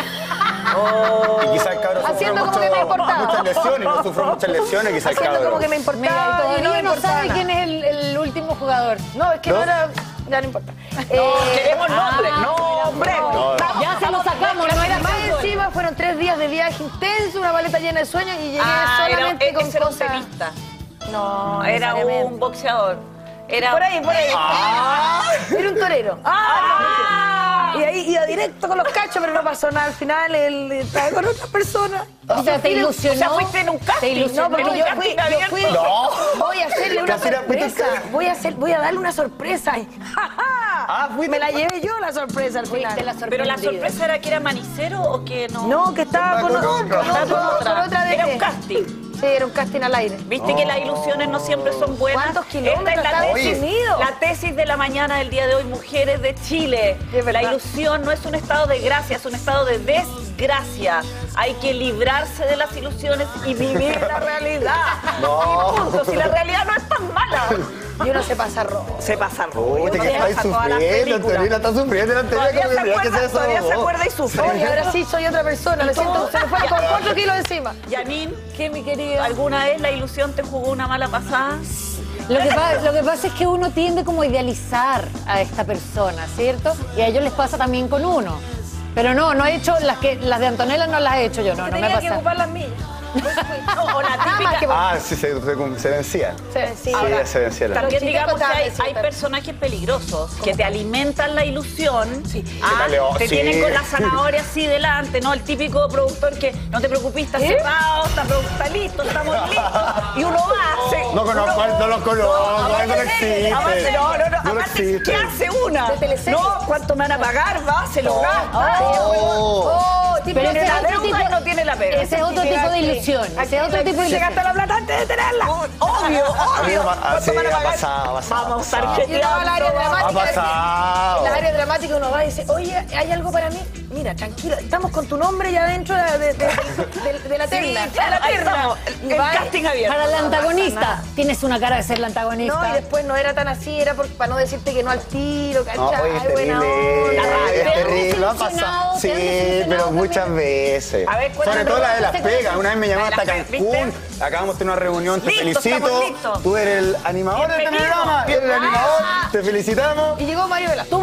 S18: Y quizás el cabro sufrió
S2: Haciendo como
S18: mucho-
S2: que me importaba.
S18: muchas lesiones, no sufrió muchas lesiones quizás el
S2: Haciendo
S18: cabro.
S2: como que me
S1: Mira, y
S2: importaba y no
S1: todavía
S2: me
S1: no
S2: importaba
S1: sabe
S2: nada.
S1: quién es el, el último jugador.
S2: No, es que
S18: ¿No?
S2: no, era... Ya no importa. Eh,
S19: Queremos nombres,
S1: Ah,
S19: nombres.
S18: No.
S1: Ya se lo sacamos, no era
S2: Más
S1: fútbol.
S2: encima fueron tres días de viaje intenso, una maleta llena de sueños y llegué
S19: Ah, era,
S2: solamente con
S19: ese era un
S2: cosas...
S19: tenista.
S2: No,
S19: Era
S2: necesariamente.
S19: un boxeador. Era
S2: Por ahí, por ahí.
S18: Ah.
S2: Era un torero.
S19: Ah.
S2: Y ahí iba directo con los cachos, pero no pasó nada. Al final él estaba con otra persona.
S1: O sea, te ilusionó.
S19: O sea, fuiste en un casting.
S1: Te ilusionó.
S2: No, porque
S19: ¿En
S2: yo
S19: un
S2: fui,
S19: casting
S2: yo fui,
S19: abierto?
S18: No.
S2: voy a hacerle una
S18: Casi era-
S2: sorpresa. Voy a hacer, voy a darle una sorpresa. Y, ¡ja, ja!
S18: Ah, fuiste-
S2: Me la llevé yo la sorpresa al final.
S1: Fuiste la
S19: Pero la
S1: sorprendida.
S19: sorpresa era que era manicero o que no.
S2: No, que estaba con,
S18: Con
S2: con,
S18: otra.
S2: con otra, con otra de
S19: Era un casting.
S2: Sí, era un casting al aire.
S19: Viste que las ilusiones no siempre son buenas.
S2: ¿Cuántos kilómetros
S19: Esta es la
S2: está
S19: tesis,
S2: definido?
S19: la tesis de la mañana del día de hoy, mujeres de Chile.
S2: Es verdad.
S19: La ilusión no es un estado de gracia, es un estado de desgracia. Hay que librarse de las ilusiones y vivir la realidad.
S18: No.
S19: Y punto, si la realidad no es tan mala.
S2: Y uno se pasa rojo.
S19: Se pasa rollo.
S18: Uy, te
S19: uno
S18: que
S19: se
S18: estáis
S19: pasa todas las
S18: sufriendo,
S19: películas.
S18: Antonina, está sufriendo, Antonina,
S19: Todavía
S18: como
S19: se
S18: que mira que
S19: acuerda,
S18: se
S19: todavía se
S18: desahogó.
S19: acuerda y sufre.
S2: Oye, ahora sí soy otra persona. Lo siento, se me fueron con cuatro kilos encima.
S19: Yanin,
S1: ¿Qué, mi querida?
S19: ¿alguna vez la ilusión te jugó una mala pasada?
S1: Lo que, pa- lo que pasa es que uno tiende como a idealizar a esta persona, ¿cierto? Y a ellos les pasa también con uno. Pero no, no he hecho las que las de Antonella no las he hecho yo, no, no me
S2: Tenía que
S1: pasa.
S2: ocupar las millas.
S19: O la típica.
S18: Ah, sí, se, se, se vencían.
S2: Se vencía.
S18: Sí, se vencían.
S19: También
S2: Los
S19: digamos
S2: chicos
S19: que hay,
S2: contaban,
S19: hay
S2: sí,
S19: personajes peligrosos que te alimentan la ilusión. Ah,
S18: ¿Qué tal, Leo?
S19: te
S18: Sí.
S19: tienen con la zanahoria así delante, ¿no? El típico productor que no te preocupes, está cerrado, está, pro- está listo, estamos listos. Y uno va, se-
S18: No conozco,
S19: uno-
S18: no los conozco,
S19: aparte-
S18: eso no existe.
S19: aparte- No, no, no,
S18: No
S19: aparte,
S18: existe.
S19: ¿qué hace una?
S2: De teleserie.
S19: No, ¿cuánto me van a pagar? Va, se lo gasta.
S18: Oh.
S2: Oh, tipo,
S1: Pero
S19: Tiene
S1: ese
S19: la
S1: es otro
S19: deuda
S1: tipo-
S19: y no tiene la pega.
S1: Ese es otro tipo de ilusión. Ese es otro tipo de
S2: se
S1: ilusión.
S2: gasta la plata antes de tenerla.
S19: Obvio,
S18: A mí
S19: obvio.
S18: me ha-
S19: ¿Cuánto
S18: sí,
S19: me van a
S18: ha
S19: pagar?
S18: pasado, ha pasado,
S19: Vamos a estar
S18: ha pasado.
S2: Y uno va al área
S18: Ha
S2: dramática.
S18: pasado.
S2: En las áreas dramáticas uno va y dice, oye, ¿hay algo para mí? Mira, tranquilo, estamos con tu nombre ya dentro de, de- de- de- de la terna.
S19: claro,
S2: de la
S19: ahí
S2: terna.
S19: estamos,
S2: Y
S19: el
S2: va y-
S19: casting abierto.
S1: Para la antagonista, tienes una cara de ser la antagonista.
S2: No, y después no era tan así, era por- para no decirte que no al tiro, ¿cachai?
S18: No, oye, es
S2: Ay, buena
S18: terrible,
S2: onda.
S18: es
S1: ¿Te han
S18: terrible, lo ha
S1: desilusionado?
S18: pasado.
S1: ¿Te han
S18: Sí,
S1: desilusionado
S18: pero
S1: también?
S18: muchas veces.
S19: A ver,
S18: Sobre
S19: cuéntame,
S18: todo la de las
S1: cuéntame,
S18: pegas. Una vez me llamaron hasta
S19: ¿viste?
S18: Cancún, acabamos de tener una reunión, te
S19: Listo,
S18: felicito.
S19: estamos listos.
S18: Tú eres el animador del
S19: Bienvenido.
S18: programa, eres el animador,
S19: Ah.
S18: te felicitamos.
S2: Y llegó Mario Velasco.
S1: Tú vas a ser el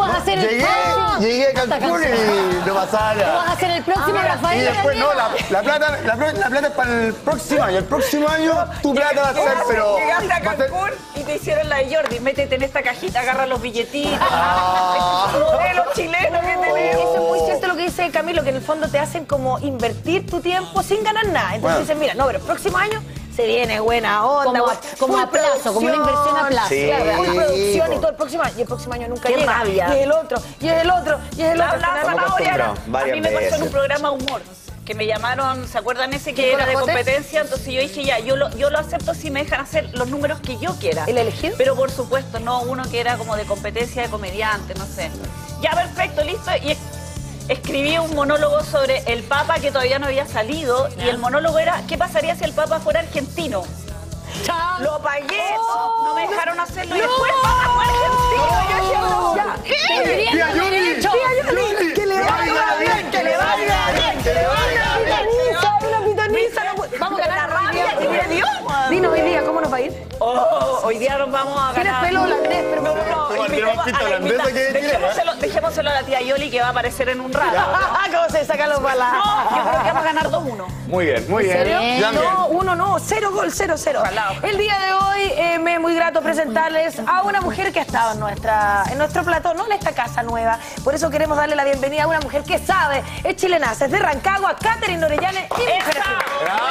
S11: llegué, llegué a Cancún y no pasaba nada.
S1: ¿Tú vas a ser el próximo
S11: Ah,
S1: Rafael?
S11: Y después, no, la, la, plata, la, pl- la plata es para el próximo año. El próximo año tu plata va a ser, pero...
S19: Llegaste a
S11: va a ser-
S19: Cancún y te hicieron la de Jordi. Métete en esta cajita, agarra los billetitos.
S11: Ah.
S19: Modelo chileno que tenemos.
S2: Eso es muy cierto lo que dice Camilo, que en el fondo te hacen como invertir tu tiempo sin ganar nada. Entonces
S11: Bueno.
S2: dicen, mira, no, pero el próximo año se viene buena onda.
S1: Como a-
S2: full
S1: como a plazo, como una inversión a plazo.
S11: Sí,
S2: Claro, full producción
S11: po.
S2: y todo el próximo año. Y el próximo año nunca
S19: Qué
S2: llega.
S19: rabia.
S2: Y es el otro, y es el otro, y es el
S19: La,
S2: otro.
S19: la
S2: Al final,
S11: Estamos
S19: zanahoria,
S11: acostumbrados
S19: a
S11: varias
S19: mí me pasó en
S11: veces.
S19: un programa de humor que me llamaron, ¿se acuerdan ese que
S2: ¿Nicola
S19: era de
S2: Jotes?
S19: competencia? Entonces yo dije, ya, yo lo, yo lo acepto si me dejan hacer los números que yo quiera.
S2: ¿El elegido?
S19: Pero por supuesto, no uno que era como de competencia de comediante, no sé. Ya, perfecto, listo. Y es- escribí un monólogo sobre el Papa que todavía no había salido. Y el monólogo era, ¿qué pasaría si el Papa fuera argentino? Lo pagué, no, no me dejaron hacerlo. Y después el Papa fue argentino. Yo decía, no, ya.
S1: Tendrían
S11: Tía
S1: que haber
S11: Yoli,
S1: hecho.
S11: tía Yoli,
S2: que le vaya bien, que le vaya bien, que le vaya bien. Una pitoniza, no puede- Vamos a ganar
S19: La rabia que me dio.
S2: Dinos hoy día, ¿cómo nos va a ir?
S19: Oh, hoy día nos vamos a
S2: Tienes
S19: ganar.
S2: pelo holandés, pero...
S19: No, no, no.
S11: Tú,
S19: invitemos
S11: tiene más pinta
S19: a la
S11: holandesa
S19: invita-
S11: que de chilena.
S19: Dejémoselo, dejémoselo a la tía Yoli que va a aparecer en un rato.
S2: ¿Cómo se sacan los balas?
S19: No, yo creo que vamos a ganar dos uno.
S11: Muy bien, muy bien. Ya bien.
S2: No, uno no, cero gol, cero, cero. El día de hoy eh, me es muy grato presentarles a una mujer que ha estado en, nuestra, en nuestro plató, no en esta casa nueva. Por eso queremos darle la bienvenida a una mujer que sabe, es chilenaza, es de Rancagua, Catherine Orellana y mujer así.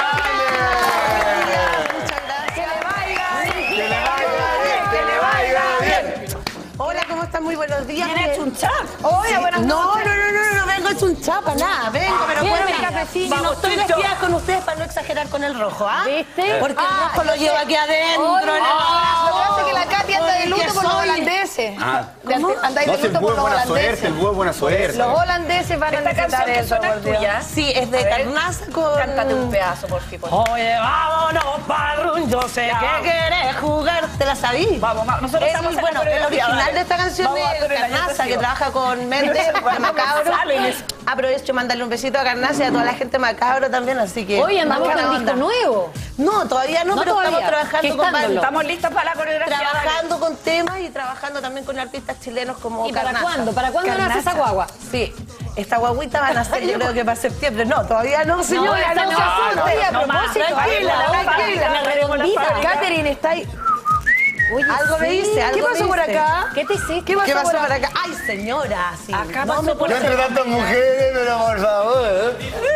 S2: Muchas gracias. Que le vaya bien,
S11: Que le vaya bien, que le vaya bien.
S2: Hola, ¿cómo están? Muy buenos días.
S19: ¿Tienes un chat?
S2: Hoy, buenas
S20: No,
S2: noches.
S20: no, no, no, no vengo hecho un chapa, nada, vengo, pero
S1: Bien,
S20: puedo mi
S1: venga.
S20: cafecito.
S19: Vamos,
S20: No estoy
S19: Tito.
S20: vestida con ustedes para no exagerar con el rojo, ¿ah?
S1: ¿Viste?
S20: Porque el
S1: Ah,
S20: rojo lo
S1: yo
S20: llevo
S1: sé.
S20: aquí adentro.
S1: Oye,
S20: en el-
S2: Lo que pasa es que la Katy anda de luto
S20: Porque
S2: por los
S20: soy-
S2: holandeses.
S11: Ah.
S2: De- Andáis
S11: No,
S2: de
S11: si el
S2: luto
S11: búho
S2: por
S11: es
S2: los
S11: buena suerte,
S2: holandeses.
S11: el búho es buena suerte.
S2: Los holandeses van a
S19: Esta
S2: necesitar
S19: canción que
S2: eso,
S19: suena
S2: por
S19: es
S2: Dios.
S19: tuya.
S20: Sí, es de
S19: A ver,
S20: Carnaza con...
S19: Cántate un pedazo, por favor.
S20: Oye, vámonos, parrón, yo sé
S19: Ya.
S20: que querés jugar, ¿te la sabí?
S19: Vamos, vamos. Nosotros
S20: Es
S19: estamos
S20: muy
S19: en la
S20: bueno, el
S19: coreografía,
S20: original
S19: dale.
S20: de esta canción
S19: Vamos a
S20: es
S19: hacer el año
S20: Carnaza, que
S19: festivo.
S20: trabaja con Méndez,
S19: Yo no sé
S20: de
S19: cuándo me
S20: Macabro.
S19: salen.
S20: Aprovecho mandarle un besito a Carnaza y a toda la gente de Macabro también, así que...
S1: Oye, andamos
S20: buena
S1: con
S20: onda.
S1: disco nuevo.
S20: No, todavía no,
S1: No
S20: pero
S1: todavía.
S20: estamos trabajando con
S1: Gestándolo.
S20: varios-
S19: Estamos listas para la coreografía. dale.
S20: trabajando con temas y trabajando también con artistas chilenos como
S1: ¿Y para
S20: Carnaza.
S1: cuándo? ¿Para cuándo nace
S20: Carnaza.
S1: esa guagua?
S20: Sí, esta guaguita van a ser yo creo que para septiembre. No, todavía no, señora,
S1: esa
S20: no,
S1: no.
S20: se asuste.
S2: Oye, a
S19: No más,
S2: propósito,
S19: tranquila,
S2: tranquila,
S19: tranquila,
S1: la
S19: tenemos la
S1: redondita.
S19: fábrica.
S2: Catherine está ahí.
S1: Oye,
S20: Algo me dice, algo
S2: ¿Qué pasó
S20: me
S2: por
S20: dice.
S2: acá?
S1: ¿Qué te hiciste?
S2: ¿Qué pasó,
S20: ¿Qué pasó
S2: por
S20: por
S2: acá?
S20: acá? Ay, señora, sí.
S19: Acá
S20: no
S19: pasó
S20: me
S19: por
S11: Yo entre tantas mujeres, pero por favor.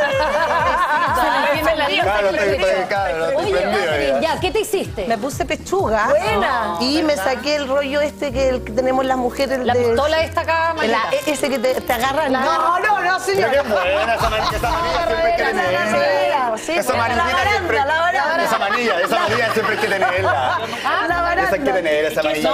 S11: Claro, estoy, estoy, claro, estoy
S1: Oye,
S11: prendido,
S1: Catherine,
S11: ya.
S1: ya, ¿qué te hiciste?
S20: Me puse pechuga.
S1: Buena.
S20: Y me saqué el rollo este que, el que tenemos las mujeres.
S1: La
S20: de-
S1: pistola esta acá,
S20: la-
S1: manita.
S20: ese que te, te agarra.
S1: La-
S20: No, no, no,
S11: Pero
S20: señora.
S11: qué buena esa manilla, esa manilla siempre hay que tenerla.
S20: Sí,
S11: Esa
S20: la
S11: manillita
S20: baranda,
S11: siempre.
S20: la baranda.
S11: Esa manilla, esa manilla siempre hay que tenerla.
S20: Ah, la baranda.
S11: Esa hay que tener, esa manilla.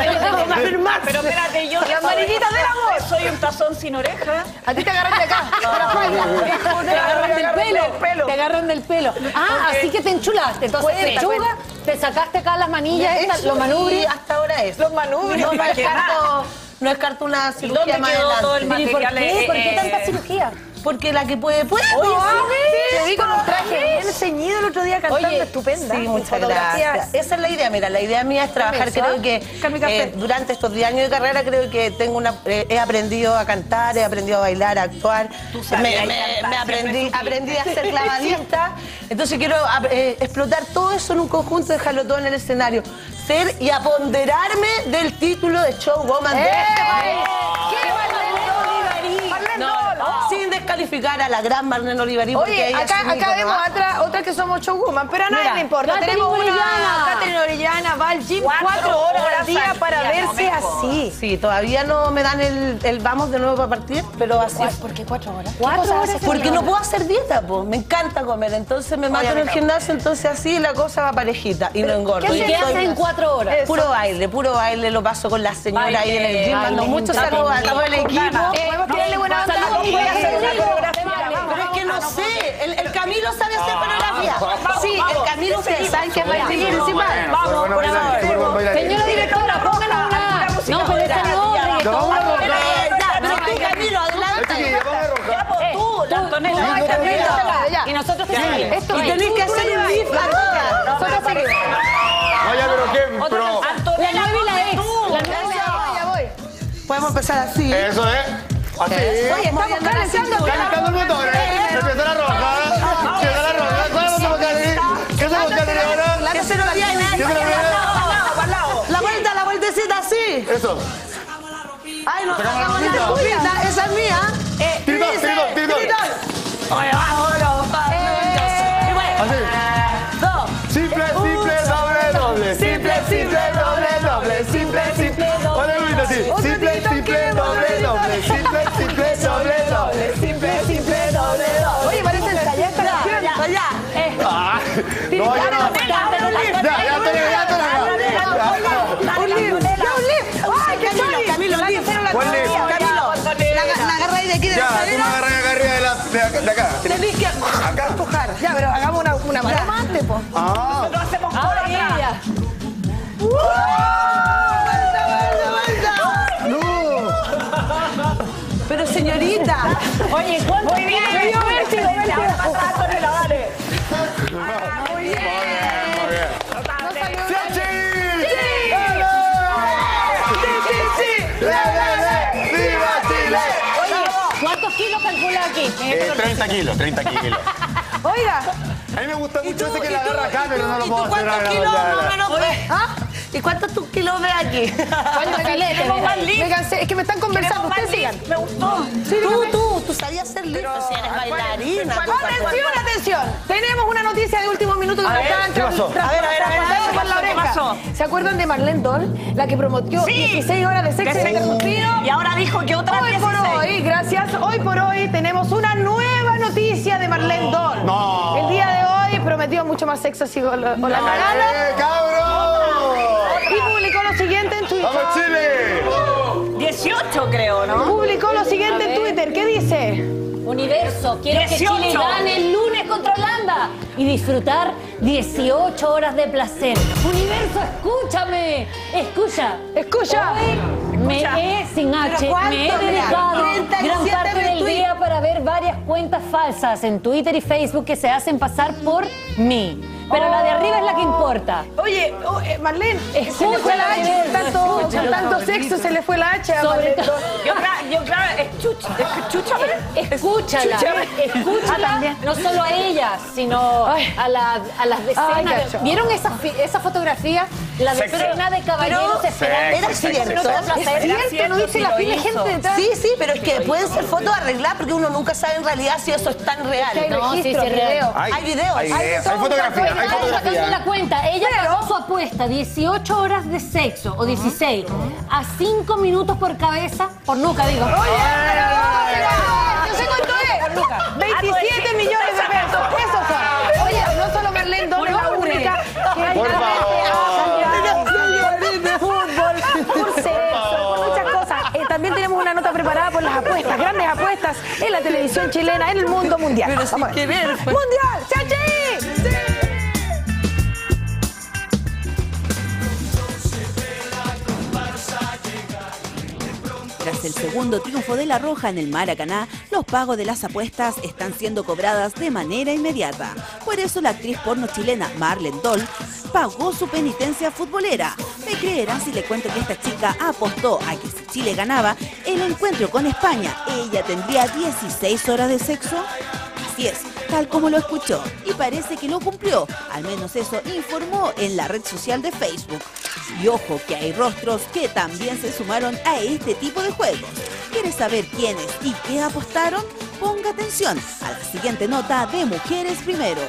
S19: Pero espérate, yo.
S2: Las manillitas del amor.
S19: Soy un tazón sin oreja.
S2: A ti te agarran de acá. de la falda.
S1: Te agarran del pelo.
S19: pelo.
S1: Te agarran del pelo. Ah, así que te enchulaste. Entonces,
S20: Cuenta,
S1: pechuga, te sacaste acá las manillas, estas,
S20: Eso
S1: los manubrios.
S20: y hasta ahora es.
S2: Los manubrios.
S20: No, no
S19: ¿Para qué
S20: descarto, no descarto una
S19: ¿Y
S20: cirugía
S19: dónde
S20: más
S19: quedó
S20: adelante.
S19: todo el
S1: ¿Y por
S19: material?
S1: qué? ¿Por qué
S19: eh,
S1: tanta cirugía?
S20: Porque la que puede, puede.
S2: Oye,
S20: po.
S2: sí, te vi con un traje bien ceñido el otro día cantando,
S1: Oye,
S2: estupenda.
S20: Sí, muchas
S2: Fotografías.
S20: gracias. Esa es la idea. Mira, la idea mía es trabajar.
S2: Permiso,
S20: Creo
S2: ¿ah?
S20: que
S2: Cambio café.
S20: eh, durante estos diez años de carrera creo que tengo una, eh, he aprendido a cantar, he aprendido a bailar, a actuar.
S19: Tú sabes,
S20: me,
S19: ahí
S20: me-
S19: cantar,
S20: me
S19: siempre
S20: aprendí,
S19: supiste.
S20: aprendí a ser clavadista. Entonces quiero eh, explotar todo eso en un conjunto, dejarlo todo en el escenario. Ser y aponderarme del título de showwoman de este país.
S2: ¡Qué Marlene Olivarí!
S20: No, no, sin descalificar a la gran Marlene Olivarí. porque
S2: Oye,
S20: ella
S2: acá,
S20: es un
S2: acá
S20: ícono,
S2: vemos
S20: ¿ah?
S2: otra, otra que somos showwoman, pero a nadie
S1: Mira,
S2: le importa.
S1: Catherine
S2: Tenemos una
S1: Orellana.
S2: Catherine Orellana, va al gym
S19: Cuatro
S2: cuatro horas
S19: horas
S2: al día
S19: al
S2: para
S19: día, no
S2: verse
S19: me jodas.
S2: así.
S20: Sí, todavía no me dan el, el vamos de nuevo para partir, pero así.
S1: ¿Por qué cuatro horas?
S2: ¿Cuatro
S1: ¿Qué cosas
S2: horas?
S1: haces
S20: Porque
S1: cuatro
S20: no
S1: horas?
S20: puedo hacer dieta, pues. Me encanta comer, entonces me mato en el gimnasio, entonces así la cosa va parejita y no engordo.
S1: ¿Y
S20: Y
S1: qué
S20: soy-
S1: haces en cuatro horas?
S20: Puro baile, puro baile, lo paso con la señora ahí en el gym.
S1: Baile,
S20: Mando muchos
S1: baile,
S20: saludos a
S1: baile,
S20: todo el equipo.
S1: Eh,
S2: ¿Podemos tirarle buena onda?
S19: saludos,
S2: Voy a hacer una
S1: Camilo,
S2: coreografía.
S1: vale.
S20: Pero es que no sé, el, el Camilo sabe hacer coreografía.
S19: vamos,
S20: Sí,
S19: vamos.
S20: el Camilo ustedes saben que es
S2: Baile
S20: bailarín principal.
S11: Vamos,
S20: por
S11: bailarín,
S20: favor.
S11: súper buen bailarín.
S1: Señora directora, pónganos una. No, pero esta no, reggaetón.
S11: vamos a
S20: Pero,
S11: rojar.
S20: ya, pero tú, Camilo, adelante.
S11: Chiquilla, vamos a rojar.
S19: Tú, la Antonella.
S11: no,
S19: Ay,
S11: no,
S19: Camila.
S2: Ya.
S1: Y nosotros te
S19: Ya,
S1: seguimos.
S19: dale.
S1: Esto
S20: Y
S1: es.
S20: tenéis que hacer un lift a todas.
S1: Nosotros seguimos.
S11: No, ya, pero qué, pero...
S1: La nueve y la ex. La nueve y la ex.
S2: Ya voy.
S20: Pues vamos a empezar así.
S18: Eso es. Así.
S20: Oye, estamos calentando.
S18: Calentando el motor, ¿eh? Empieza la roja. Empieza la roja. ¿Cuál es el bocadillo? ¿Qué es el bocadillo ahora?
S20: Que se nos viene.
S18: ¿Qué se nos viene?
S20: La vuelta, la vueltecita así.
S18: Eso.
S20: Ay, no,
S18: Sacamos la
S20: sacamos la
S18: bolita.
S20: escupita. Esa es mía. Eh,
S18: Tito,
S20: dice,
S18: tito, tito.
S20: tito. Oye, vámonos. Y bueno.
S18: Así.
S20: Dos.
S18: Simple, simple, doble, doble. Simple, simple, doble, doble. Simple, simple. Oye, bonito, sí. Simple, simple, doble, doble. Simple, simple, doble, doble. Simple, simple, doble, doble.
S2: Oye, parece ensayar esta canción.
S20: Ya, ya.
S2: Eh.
S18: Ah, no, ya no. Ya, ya estoy, ya estoy acá.
S2: Un lift, ya un lift. ¡Ay, qué
S20: Camilo,
S2: choli!
S20: Camilo,
S2: La
S20: lift.
S2: tercera la
S18: ¿Cuál lift?
S20: Camilo, la, la agarra ahí de aquí de la
S18: Ya, tú me
S20: cadera.
S18: agarras acá arriba de, la, de, acá, de acá.
S20: Tenés que
S18: Acá.
S20: empujar.
S2: Ya, pero hagamos una, una maroma antes, po.
S18: Ah.
S19: Nosotros hacemos
S2: Ah,
S19: coro
S2: ya,
S19: atrás.
S2: ya.
S20: Pero señorita.
S2: Oye, ¿cuánto?
S19: Muy bien.
S2: Me dio vértigo, vértigo.
S19: Ahora para atrás, Antonella, dale.
S2: Muy bien.
S18: Muy bien.
S2: No salió
S18: ¡Sí,
S2: mal.
S18: sí!
S2: Sí, sí, sí.
S18: ¡Le, le, le! ¡Viva Chile!
S2: Oye, ¿cuántos kilos calcula aquí?
S18: Eh, treinta kilos, treinta kilos.
S2: Oiga,
S18: A mí me gusta mucho ese que
S20: ¿Y
S18: la
S20: tú-
S18: agarra acá, pero no lo
S20: ¿Y
S18: puedo
S20: tú
S18: hacer
S20: cuántos
S18: ahora.
S20: kilos
S18: ya, ya.
S20: más o menos ves? ¿Ah? ¿Y cuántos tus kilos ves aquí?
S2: coño, me cansé,
S19: Queremos más lift.
S2: me cansé. Es que me están conversando.
S19: Queremos más
S2: Ustedes sigan.
S19: lift. Me gustó.
S20: Tú, tú, tú sabías hacer lift, si eres bailarina. tú
S2: Atención, atención. Tenemos una noticia de último minuto que
S19: A
S2: nos
S19: ver,
S2: estaban
S18: ¿qué pasó?
S2: tras-
S20: A ver, a ver, a ver,
S2: tras-
S20: ¿qué
S2: por la
S19: pasó? ¿Qué
S2: oreja.
S19: pasó?
S2: ¿Se acuerdan de Marlene Doll? La que prometió
S19: Sí.
S2: dieciséis horas de sexo
S19: De sexo.
S2: interrumpido.
S19: Y ahora dijo que otra
S2: Hoy por
S19: dieciséis.
S2: hoy, gracias, hoy por hoy tenemos una nueva noticia de Marlene Doll.
S18: No.
S2: El día de hoy prometió mucho más sexo así con la, con la cagada.
S18: ¡Eh, cabrón!
S2: Y publicó lo siguiente en Twitter.
S18: ¡Vamos, Chile!
S19: dieciocho creo, ¿no?
S2: Publicó lo siguiente en Twitter. ¿Qué dice?
S1: Universo, quiero que
S19: dieciocho.
S1: Chile gane el lunes contra Holanda y disfrutar dieciocho horas de placer. Universo, escúchame. Escucha.
S2: Escucha.
S1: Hoy me he, sin H,
S20: ¿Pero cuánto,
S1: me he
S20: mira?
S1: dedicado
S20: treinta y
S1: gran
S20: siete
S1: parte del
S20: retweets.
S1: día para ver varias cuentas falsas en Twitter y Facebook que se hacen pasar por mí. Pero la de arriba es la que importa.
S2: Oye, oh, eh, Marlene, se le fue la hacha con tanto, con tanto sexo, se le fue la hacha. a
S1: Sobre
S2: Marlene
S1: todo-
S2: Doll.
S19: Yo creo, yo creo, escucha, escúchame.
S1: Escúchala,
S2: Ah,
S1: escúchala,
S2: también.
S1: no solo a ella, sino
S2: Ay.
S1: a, la- a las
S2: Ay,
S1: decenas.
S2: cacho.
S1: de- ¿Vieron esa, fi- esa fotografía? La
S18: Sexy.
S1: decena de caballeros
S20: Pero-
S1: esperando.
S20: Era
S18: Sexy,
S20: cierto.
S1: minutos de
S20: Es
S1: placer.
S2: Es cierto, no dice la pila de gente detrás.
S20: Sí, sí, pero es que pueden ser fotos arregladas porque uno nunca sabe en realidad si eso es tan real.
S2: Que hay
S1: No, sí,
S2: registro,
S1: sí, real.
S2: video.
S18: Hay,
S20: Hay videos.
S18: Hay,
S2: Hay
S18: videos,
S2: todo
S18: hay
S2: un
S18: fotografía,
S2: cartón.
S18: hay
S1: Estamos sacando la
S18: fotografía.
S1: cuenta. Ella pagó su apuesta, dieciocho horas de sexo, o dieciséis, a cinco minutos por cabeza, por nuca, digo.
S2: Oye, pero, oiga, yo sé cuánto es. veintisiete millones de pesos. Eso son. Oye, no solo Marlene Doll es la única que
S18: Por
S2: de fútbol, por sexo, por muchas cosas. Eh, también tenemos una nota preparada por las apuestas, grandes apuestas en la televisión chilena, en el mundo mundial.
S20: Pero sin
S2: Vamos a ver.
S20: querer fue.
S2: ¡Mundial! ¡Chachi!
S4: Tras el segundo triunfo de La Roja en el Maracaná, los pagos de las apuestas están siendo cobradas de manera inmediata. Por eso la actriz porno chilena Marlene Doll pagó su penitencia futbolera. ¿Me creerán si le cuento que esta chica apostó a que si Chile ganaba el encuentro con España, ella tendría dieciséis horas de sexo? Así es, tal como lo escuchó, y parece que lo cumplió, al menos eso informó en la red social de Facebook. Y ojo que hay rostros que también se sumaron a este tipo de juegos. ¿Quieres saber quiénes y qué apostaron? Ponga atención a la siguiente nota de Mujeres Primero.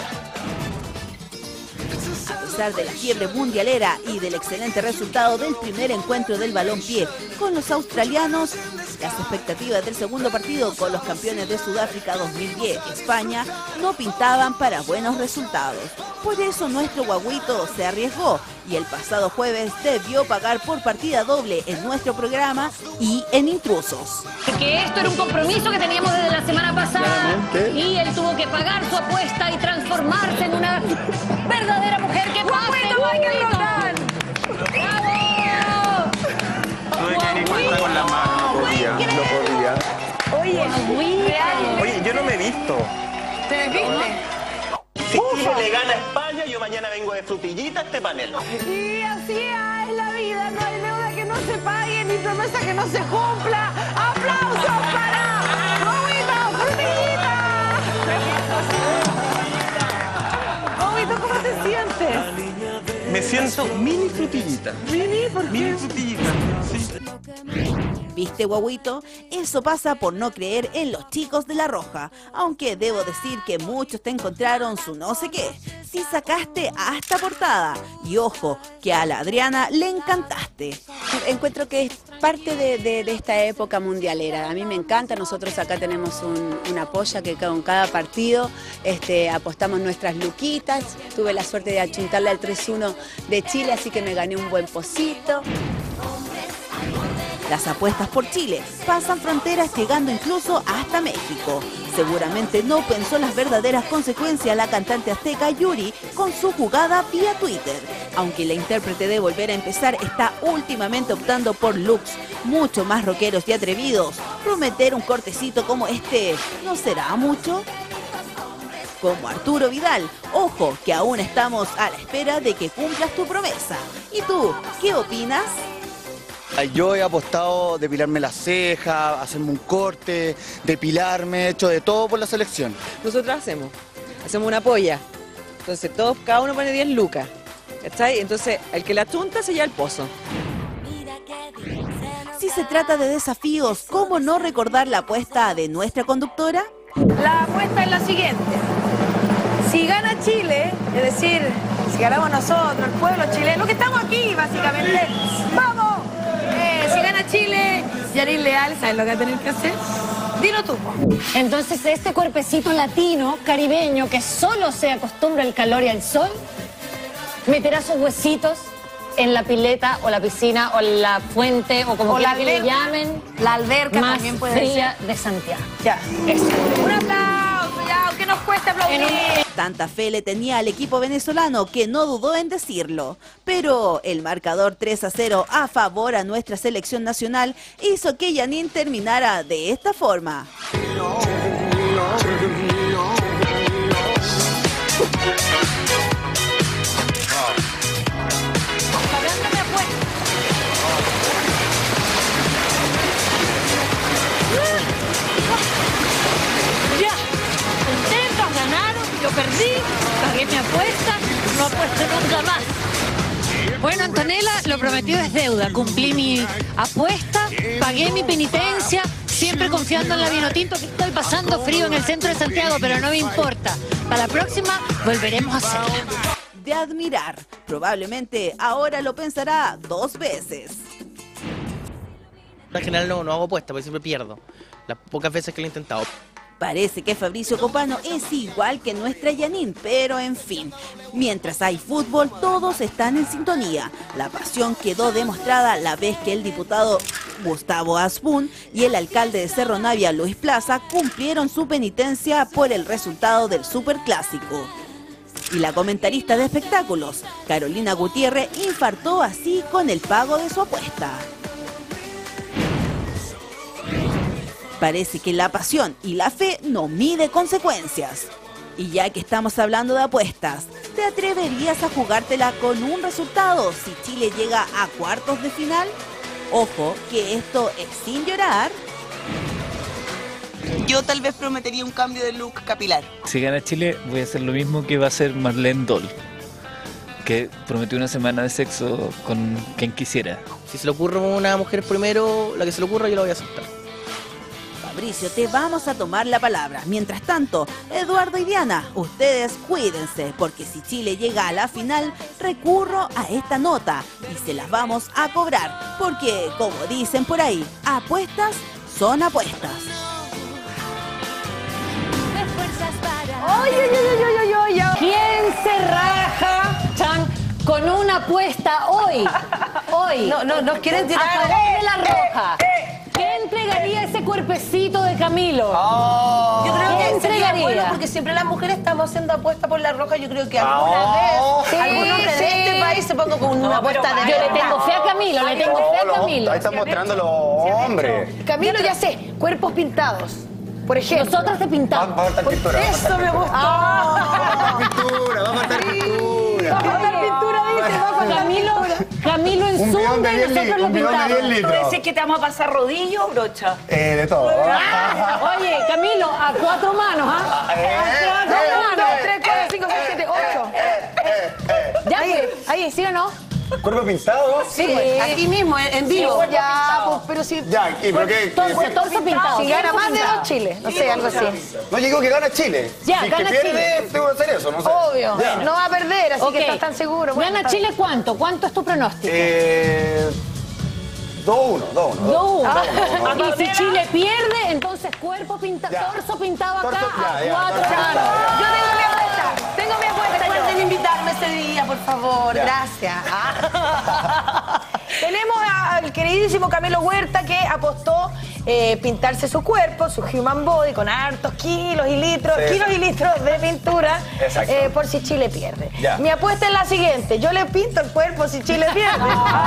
S4: A pesar de la fiebre mundialera y del excelente resultado del primer encuentro del balompié con los australianos, las expectativas del segundo partido con los campeones de Sudáfrica dos mil diez, España, no pintaban para buenos resultados. Por eso nuestro guaguito se arriesgó y el pasado jueves debió pagar por partida doble en nuestro programa y en Intrusos.
S1: Que esto era un compromiso que teníamos desde la semana pasada y él tuvo que pagar su apuesta y transformarse en una verdadera mujer que pase. ¡Bravo!
S18: Tuve que ir cuenta con la mano, no podía, no podía.
S2: Oye,
S18: Oye, yo no me he visto.
S2: ¿te viste?
S18: Si Chile le gana a España, yo mañana vengo de frutillita a este panel.
S2: Y así es la vida, no hay deuda que no se pague, ni promesa que no se cumpla. ¡Aplausos para Huguito Frutillita! Huguito, ¿cómo te sientes?
S18: Me siento mini frutillita.
S2: ¿Mini? ¿Por qué?
S18: Mini frutillita, sí.
S4: ¿Viste, guaguito? Eso pasa por no creer en los chicos de La Roja. Aunque debo decir que muchos te encontraron su no sé qué. Si sacaste hasta portada. Y ojo, que a la Adriana le encantaste.
S10: Encuentro que es parte de, de- de esta época mundialera. A mí me encanta. Nosotros acá tenemos un- una polla que con cada partido este, apostamos nuestras luquitas. Tuve la suerte de achuntarle al tres uno de Chile, así que me gané un buen pocito.
S4: Las apuestas por Chile pasan fronteras llegando incluso hasta México. Seguramente no pensó las verdaderas consecuencias la cantante azteca Yuri con su jugada vía Twitter. Aunque la intérprete de Volver a Empezar está últimamente optando por looks mucho más rockeros y atrevidos, prometer un cortecito como este no será mucho. Como Arturo Vidal, ojo que aún estamos a la espera de que cumplas tu promesa. ¿Y tú, qué opinas?
S11: Yo he apostado depilarme las cejas, hacerme un corte, depilarme, he hecho de todo por la selección.
S8: Nosotros hacemos, hacemos una polla. Entonces todos, cada uno pone diez lucas. ¿Cachai? Entonces el que la chunta se lleva el pozo.
S4: Si se trata de desafíos, ¿cómo no recordar la apuesta de nuestra conductora?
S2: La apuesta es la siguiente. Si gana Chile, es decir, si ganamos nosotros, el pueblo chileno, que estamos aquí básicamente, ¡vamos! Eh, si gana Chile, Yarin Leal, ¿sabes lo que va a tener que hacer? Dilo tú.
S1: Entonces, este cuerpecito latino, caribeño, que solo se acostumbra al calor y al sol, meterá sus huesitos en la pileta o la piscina o la fuente o como
S2: O la
S1: quiera que le
S2: alberca.
S1: llamen,
S2: La alberca
S1: más
S2: también puede
S1: fría
S2: ser.
S1: de Santiago.
S2: Ya.
S1: Eso.
S2: Un aplauso, ya, aunque nos cueste aplaudir.
S4: Tanta fe le tenía al equipo venezolano que no dudó en decirlo. Pero el marcador tres a cero a favor a nuestra selección nacional hizo que Janine terminara de esta forma.
S1: Ya, contentos, ganaron, yo perdí, pagué mi apuesta, no apuesto nunca más. Bueno, Antonella, lo prometido es deuda. Cumplí mi apuesta, pagué mi penitencia, siempre confiando en la Vinotinto, que estoy pasando frío en el centro de Santiago, pero no me importa. Para la próxima volveremos a hacerla.
S4: De admirar. Probablemente ahora lo pensará dos veces.
S6: En general no, no hago apuestas, porque siempre pierdo. Las pocas veces que lo he intentado.
S4: Parece que Fabricio Copano es igual que nuestra Janine, pero en fin. Mientras hay fútbol, todos están en sintonía. La pasión quedó demostrada la vez que el diputado Gustavo Asbun y el alcalde de Cerro Navia, Luis Plaza, cumplieron su penitencia por el resultado del superclásico. Y la comentarista de espectáculos, Carolina Gutiérrez, infartó así con el pago de su apuesta. Parece que la pasión y la fe no mide consecuencias. Y ya que estamos hablando de apuestas, ¿te atreverías a jugártela con un resultado si Chile llega a cuartos de final? Ojo, que esto es sin llorar.
S20: Yo tal vez prometería un cambio de look capilar.
S21: Si gana Chile, voy a hacer lo mismo que va a hacer Marlene Doll, que prometió una semana de sexo con quien quisiera.
S6: Si se le ocurre a una mujer primero, la que se le ocurra yo la voy a aceptar.
S4: Fabricio, te vamos a tomar la palabra. Mientras tanto, Eduardo y Diana, ustedes cuídense, porque si Chile llega a la final, recurro a esta nota y se las vamos a cobrar, porque, como dicen por ahí, apuestas son apuestas.
S1: Oye, oye, oye, oye, oye, oye. ¿Quién se raja, Chan, con una apuesta hoy? Hoy.
S2: No, no, nos quieren tirar.
S1: A favor de La Roja. ¿Qué entregaría ese cuerpecito de Camilo?
S20: Oh. Yo creo
S1: ¿Qué
S20: que sería
S1: entregaría?
S20: bueno porque siempre las mujeres estamos haciendo apuestas por La Roja. Yo creo que alguna
S1: Oh.
S20: vez
S1: Sí,
S20: algún hombre
S1: sí.
S20: de este país se ponga con una
S1: No,
S20: apuesta
S1: pero
S20: de
S1: yo le
S20: verdad.
S1: tengo fe a Camilo, le tengo fe a Camilo.
S18: Ahí están mostrando los hombres.
S2: Camilo, ya sé, cuerpos pintados. Por ejemplo.
S1: Nosotras te pintamos.
S18: Va a faltar pintura. va a faltar
S2: Eso me gustó.
S18: pintura. Pintura, va a faltar pintura.
S2: Va a faltar pintura, dice. Va a faltar
S1: Camilo, Camilo en
S18: Un bidón de
S1: Zumba y
S18: diez
S1: nosotros
S18: litros,
S1: lo
S18: un bidón de
S1: pintamos.
S18: diez
S19: ¿Tú
S18: litros.
S19: decís que te vamos a pasar rodillo o brocha?
S18: Eh, de todo.
S1: Oye, Camilo, a cuatro manos, ¿ah? A cuatro manos.
S2: tres, cuatro, cinco, seis, siete, ocho.
S1: Ya, pues, ahí, ¿sí o no?
S18: ¿Cuerpo pintado?
S2: Sí,
S20: Aquí mismo, en, en vivo.
S2: ya, pues, pero si...
S18: Ya, ¿y por qué?
S1: Torso, torso pintado.
S2: Si gana
S1: torso
S2: más de
S1: pintado.
S2: dos chiles, no sé, algo así.
S18: No, yo digo que gana Chile.
S1: Ya,
S18: si
S1: gana
S18: que pierde,
S1: Chile.
S18: tengo que hacer eso, no sé.
S2: Obvio,
S18: Ya.
S2: no va a perder, así
S1: Ok.
S2: que estás tan seguro. Bueno,
S1: ¿Gana
S2: está-
S1: Chile cuánto? ¿Cuánto es tu pronóstico?
S18: Eh... dos uno, dos uno.
S1: dos uno.
S18: dos uno.
S1: Y si Chile pierde, entonces cuerpo pintado,
S18: Ya.
S1: torso pintado acá
S18: Torso- ya,
S1: a
S18: ya,
S1: cuatro
S18: torso
S1: manos.
S18: pintado, ya.
S2: Yo tengo mi apuesta, tengo mi apuesta yo.
S20: Recuerden invitarme ese día, por favor.
S18: Ya.
S20: Gracias.
S2: Tenemos al queridísimo Camilo Huerta que apostó eh, pintarse su cuerpo, su human body, con hartos kilos y litros,
S18: Sí,
S2: kilos y litros de pintura,
S18: Exacto.
S2: eh, por si Chile pierde.
S18: Ya.
S2: Mi apuesta es la siguiente, yo le pinto el cuerpo si Chile pierde.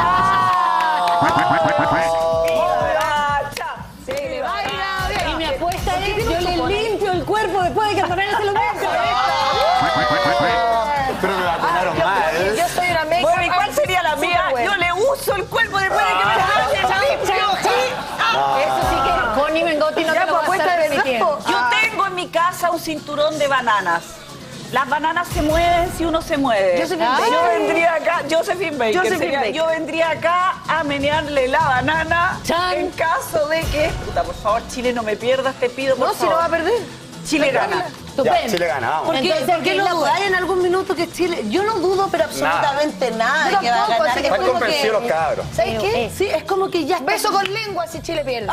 S2: Se le va a ir a bien.
S1: Y mi apuesta es, yo le limpio el cuerpo después de que Antonella se lo limpie.
S18: Pero me vacunaron mal.
S2: Yo soy una meca.
S19: Bueno, ¿y cuál sería la mía?
S2: Superbuena.
S19: Yo le uso el cuerpo después de que me lo
S1: Eso sí que Connie Mengotti no
S2: Ya,
S1: te lo va a
S2: pues,
S1: estar
S2: apuesta de verdad,
S1: permitiendo.
S2: po.
S19: Yo
S2: Ah.
S19: tengo en mi casa un cinturón de bananas. Las bananas se mueven si uno se mueve.
S2: Josephine
S19: Yo
S2: Baker.
S19: vendría acá, Josephine Baker,
S2: Josephine
S19: sería-
S2: Baker.
S19: yo vendría acá a menearle la banana
S1: Chan.
S19: en caso de que, puta, por favor, Chile no me pierdas, te pido, por
S2: No, si
S19: favor.
S2: no va a perder.
S19: Chile gana.
S1: Estupendo.
S18: Ya, Chile gana, vamos.
S20: ¿Por qué,
S1: Entonces,
S20: por qué
S1: ¿qué
S20: no
S1: es la
S20: dudáis en algún minuto que Chile? Yo no dudo, pero absolutamente nada,
S2: Yo
S20: que va a
S2: tampoco,
S20: ganar.
S2: así que
S20: Es
S18: Están
S20: como
S18: convencidos
S20: que-
S18: los cabros.
S2: ¿Sabes qué?
S20: Eh, Sí, es como que ya está.
S2: Beso con lengua si Chile pierde.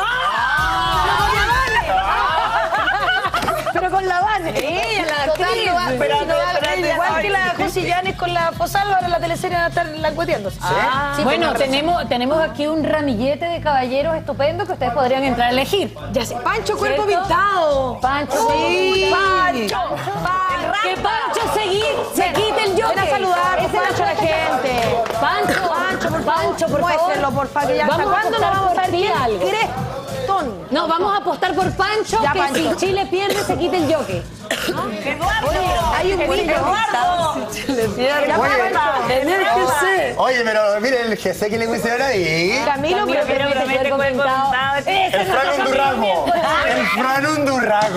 S2: Pero con la Vane. Ella, la
S1: Total,
S2: actriz.
S1: no va-
S2: Pero
S19: espérate,
S2: no va-
S19: espérate,
S2: igual
S19: ay.
S2: que la José Llanes con la Fosalva, ahora en la teleserie van a estar langueteándose.
S19: Ah.
S2: Sí,
S1: Bueno,
S2: tenés razón.
S1: tenemos, tenemos aquí un ramillete de caballeros estupendo que ustedes podrían entrar a elegir.
S2: Ya sé. Pancho, cuerpo
S1: ¿Cierto?
S2: pintado.
S1: Pancho,
S2: Sí.
S1: Pancho, que Pancho se, gui- se quite el yoke.
S2: Ven a saludar,
S1: Esa es
S2: Pancho, a la
S1: apuesta que-
S2: gente.
S1: Pancho,
S2: Pancho, por favor.
S1: Pancho, por
S2: Muéstrenlo,
S1: favor.
S2: por favor, que ya hasta
S1: Vamos a
S2: cuándo no
S1: apostar
S2: vamos a
S1: por
S2: ver
S1: ti
S2: quién
S1: algo.
S2: Crestón.
S1: No, vamos a apostar por Pancho,
S2: Ya,
S1: que
S2: Pancho.
S1: si Chile pierde se quite el yoke.
S2: Hay un
S19: Eduardo.
S2: Eduardo.
S20: Chile pierde.
S18: Oye,
S20: En el G C.
S18: Oye, pero miren el G C que le pusieron ahí.
S2: Camilo,
S1: Camilo,
S2: pero
S1: pero
S19: promete
S1: cuerpo
S19: cuerpo
S1: pintado.
S19: pintado.
S1: Ese
S18: El
S1: no
S18: Fran
S1: está
S18: Undurrago.
S1: cambiando.
S18: El Fran Undurrago.